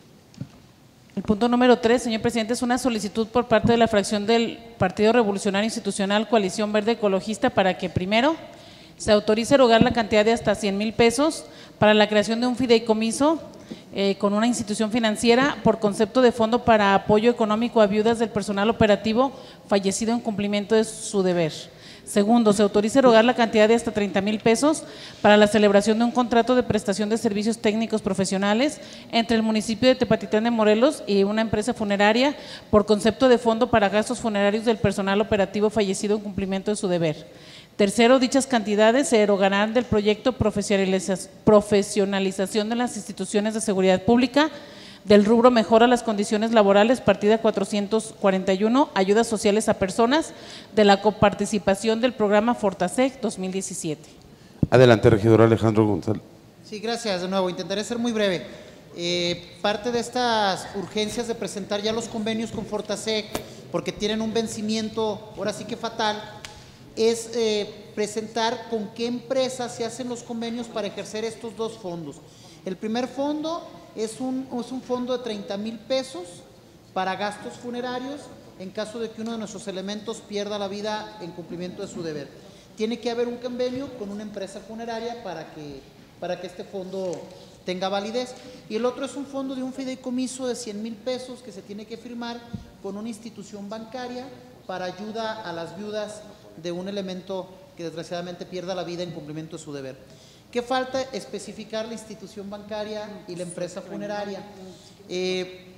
El punto número 3, señor presidente, es una solicitud por parte de la fracción del Partido Revolucionario Institucional Coalición Verde Ecologista para que primero se autorice erogar la cantidad de hasta 100,000 pesos para la creación de un fideicomiso con una institución financiera por concepto de fondo para apoyo económico a viudas del personal operativo fallecido en cumplimiento de su deber. Segundo, se autoriza erogar la cantidad de hasta 30,000 pesos para la celebración de un contrato de prestación de servicios técnicos profesionales entre el municipio de Tepatitlán de Morelos y una empresa funeraria por concepto de fondo para gastos funerarios del personal operativo fallecido en cumplimiento de su deber. Tercero, dichas cantidades se erogarán del proyecto profesionalización de las instituciones de seguridad pública del rubro mejora las condiciones laborales, partida 441, ayudas sociales a personas, de la coparticipación del programa Fortaseg 2017. Adelante, regidor Alejandro González. Sí, gracias de nuevo. Intentaré ser muy breve. Parte de estas urgencias de presentar ya los convenios con Fortaseg, porque tienen un vencimiento, ahora sí que fatal, es presentar con qué empresas se hacen los convenios para ejercer estos dos fondos. El primer fondo es un fondo de 30,000 pesos para gastos funerarios en caso de que uno de nuestros elementos pierda la vida en cumplimiento de su deber. Tiene que haber un convenio con una empresa funeraria para que este fondo tenga validez. Y el otro es un fondo de un fideicomiso de 100,000 pesos que se tiene que firmar con una institución bancaria para ayuda a las viudas de un elemento que desgraciadamente pierda la vida en cumplimiento de su deber. ¿Qué falta? Especificar la institución bancaria y la empresa funeraria.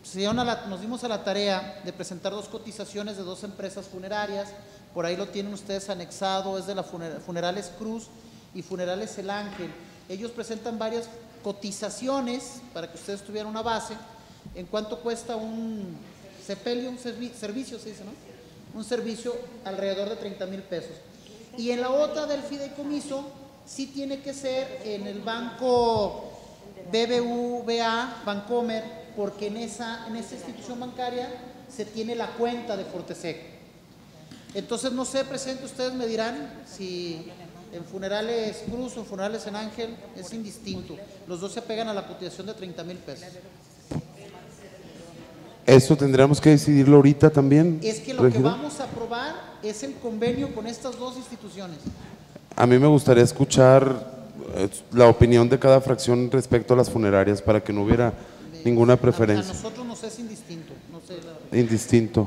nos dimos a la tarea de presentar 2 cotizaciones de 2 empresas funerarias. Por ahí lo tienen ustedes anexado, es de la Funerales Cruz y Funerales El Ángel. Ellos presentan varias cotizaciones para que ustedes tuvieran una base en cuánto cuesta un sepelio, un servicio, se dice, ¿no? Un servicio alrededor de 30,000 pesos. Y en la otra del fideicomiso sí tiene que ser en el banco BBVA, Bancomer, porque en esa institución bancaria se tiene la cuenta de Fortesec. Entonces, no sé, presidente, ustedes me dirán si en Funerales Cruz o en Funerales en Ángel es indistinto. Los dos se apegan a la cotización de 30,000 pesos. ¿Eso tendríamos que decidirlo ahorita también? Es que lo que vamos a aprobar es el convenio con estas 2 instituciones. A mí me gustaría escuchar la opinión de cada fracción respecto a las funerarias para que no hubiera ninguna preferencia. A nosotros nos es indistinto. No sé, la verdad. Indistinto.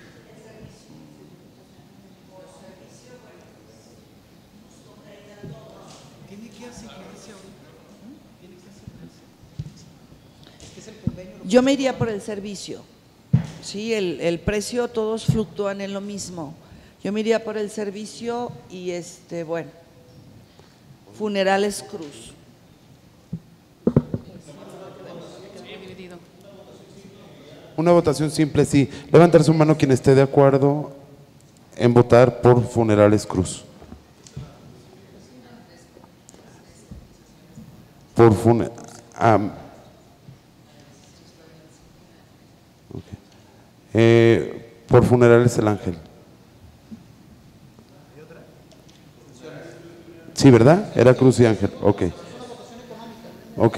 Yo me iría por el servicio. Sí, el precio, todos fluctúan en lo mismo. Yo me iría por el servicio y bueno, Funerales Cruz. Una votación simple, sí. Levantar su mano quien esté de acuerdo en votar por Funerales Cruz. Por por Funerales El Ángel. Sí, ¿verdad? Era Cruz y Ángel. Ok. Ok.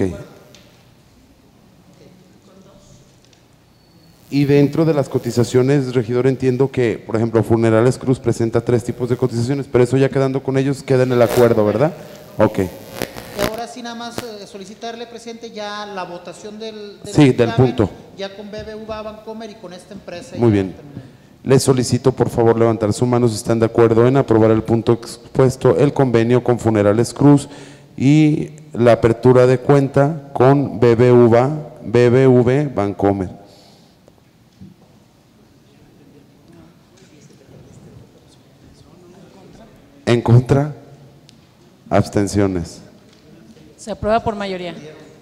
Y dentro de las cotizaciones, regidor, entiendo que, por ejemplo, Funerales Cruz presenta 3 tipos de cotizaciones, pero eso ya quedando con ellos queda en el acuerdo, ¿verdad? Ok. Y ahora sí, nada más solicitarle, presidente, ya la votación del punto. Ya con BBVA, Bancomer y con esta empresa. Muy bien. Les solicito, por favor, levantar su mano si están de acuerdo en aprobar el punto expuesto, el convenio con Funerales Cruz y la apertura de cuenta con BBV Bancomer. ¿En contra? Abstenciones. Se aprueba por mayoría.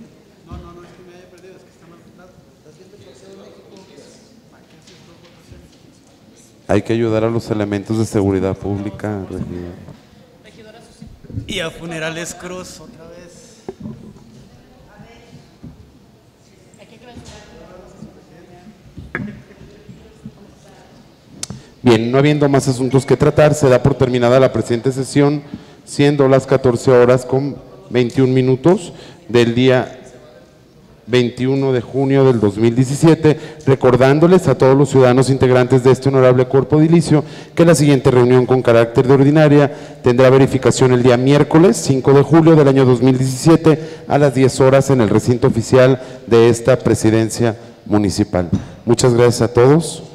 Hay que ayudar a los elementos de seguridad pública, regidor. Y a Funerales Cruz, otra vez. Bien, no habiendo más asuntos que tratar, se da por terminada la presente sesión, siendo las 14:21 del día 21 de junio del 2017, recordándoles a todos los ciudadanos integrantes de este honorable cuerpo edilicio que la siguiente reunión con carácter de ordinaria tendrá verificación el día miércoles 5 de julio del año 2017 a las 10 horas en el recinto oficial de esta presidencia municipal. Muchas gracias a todos.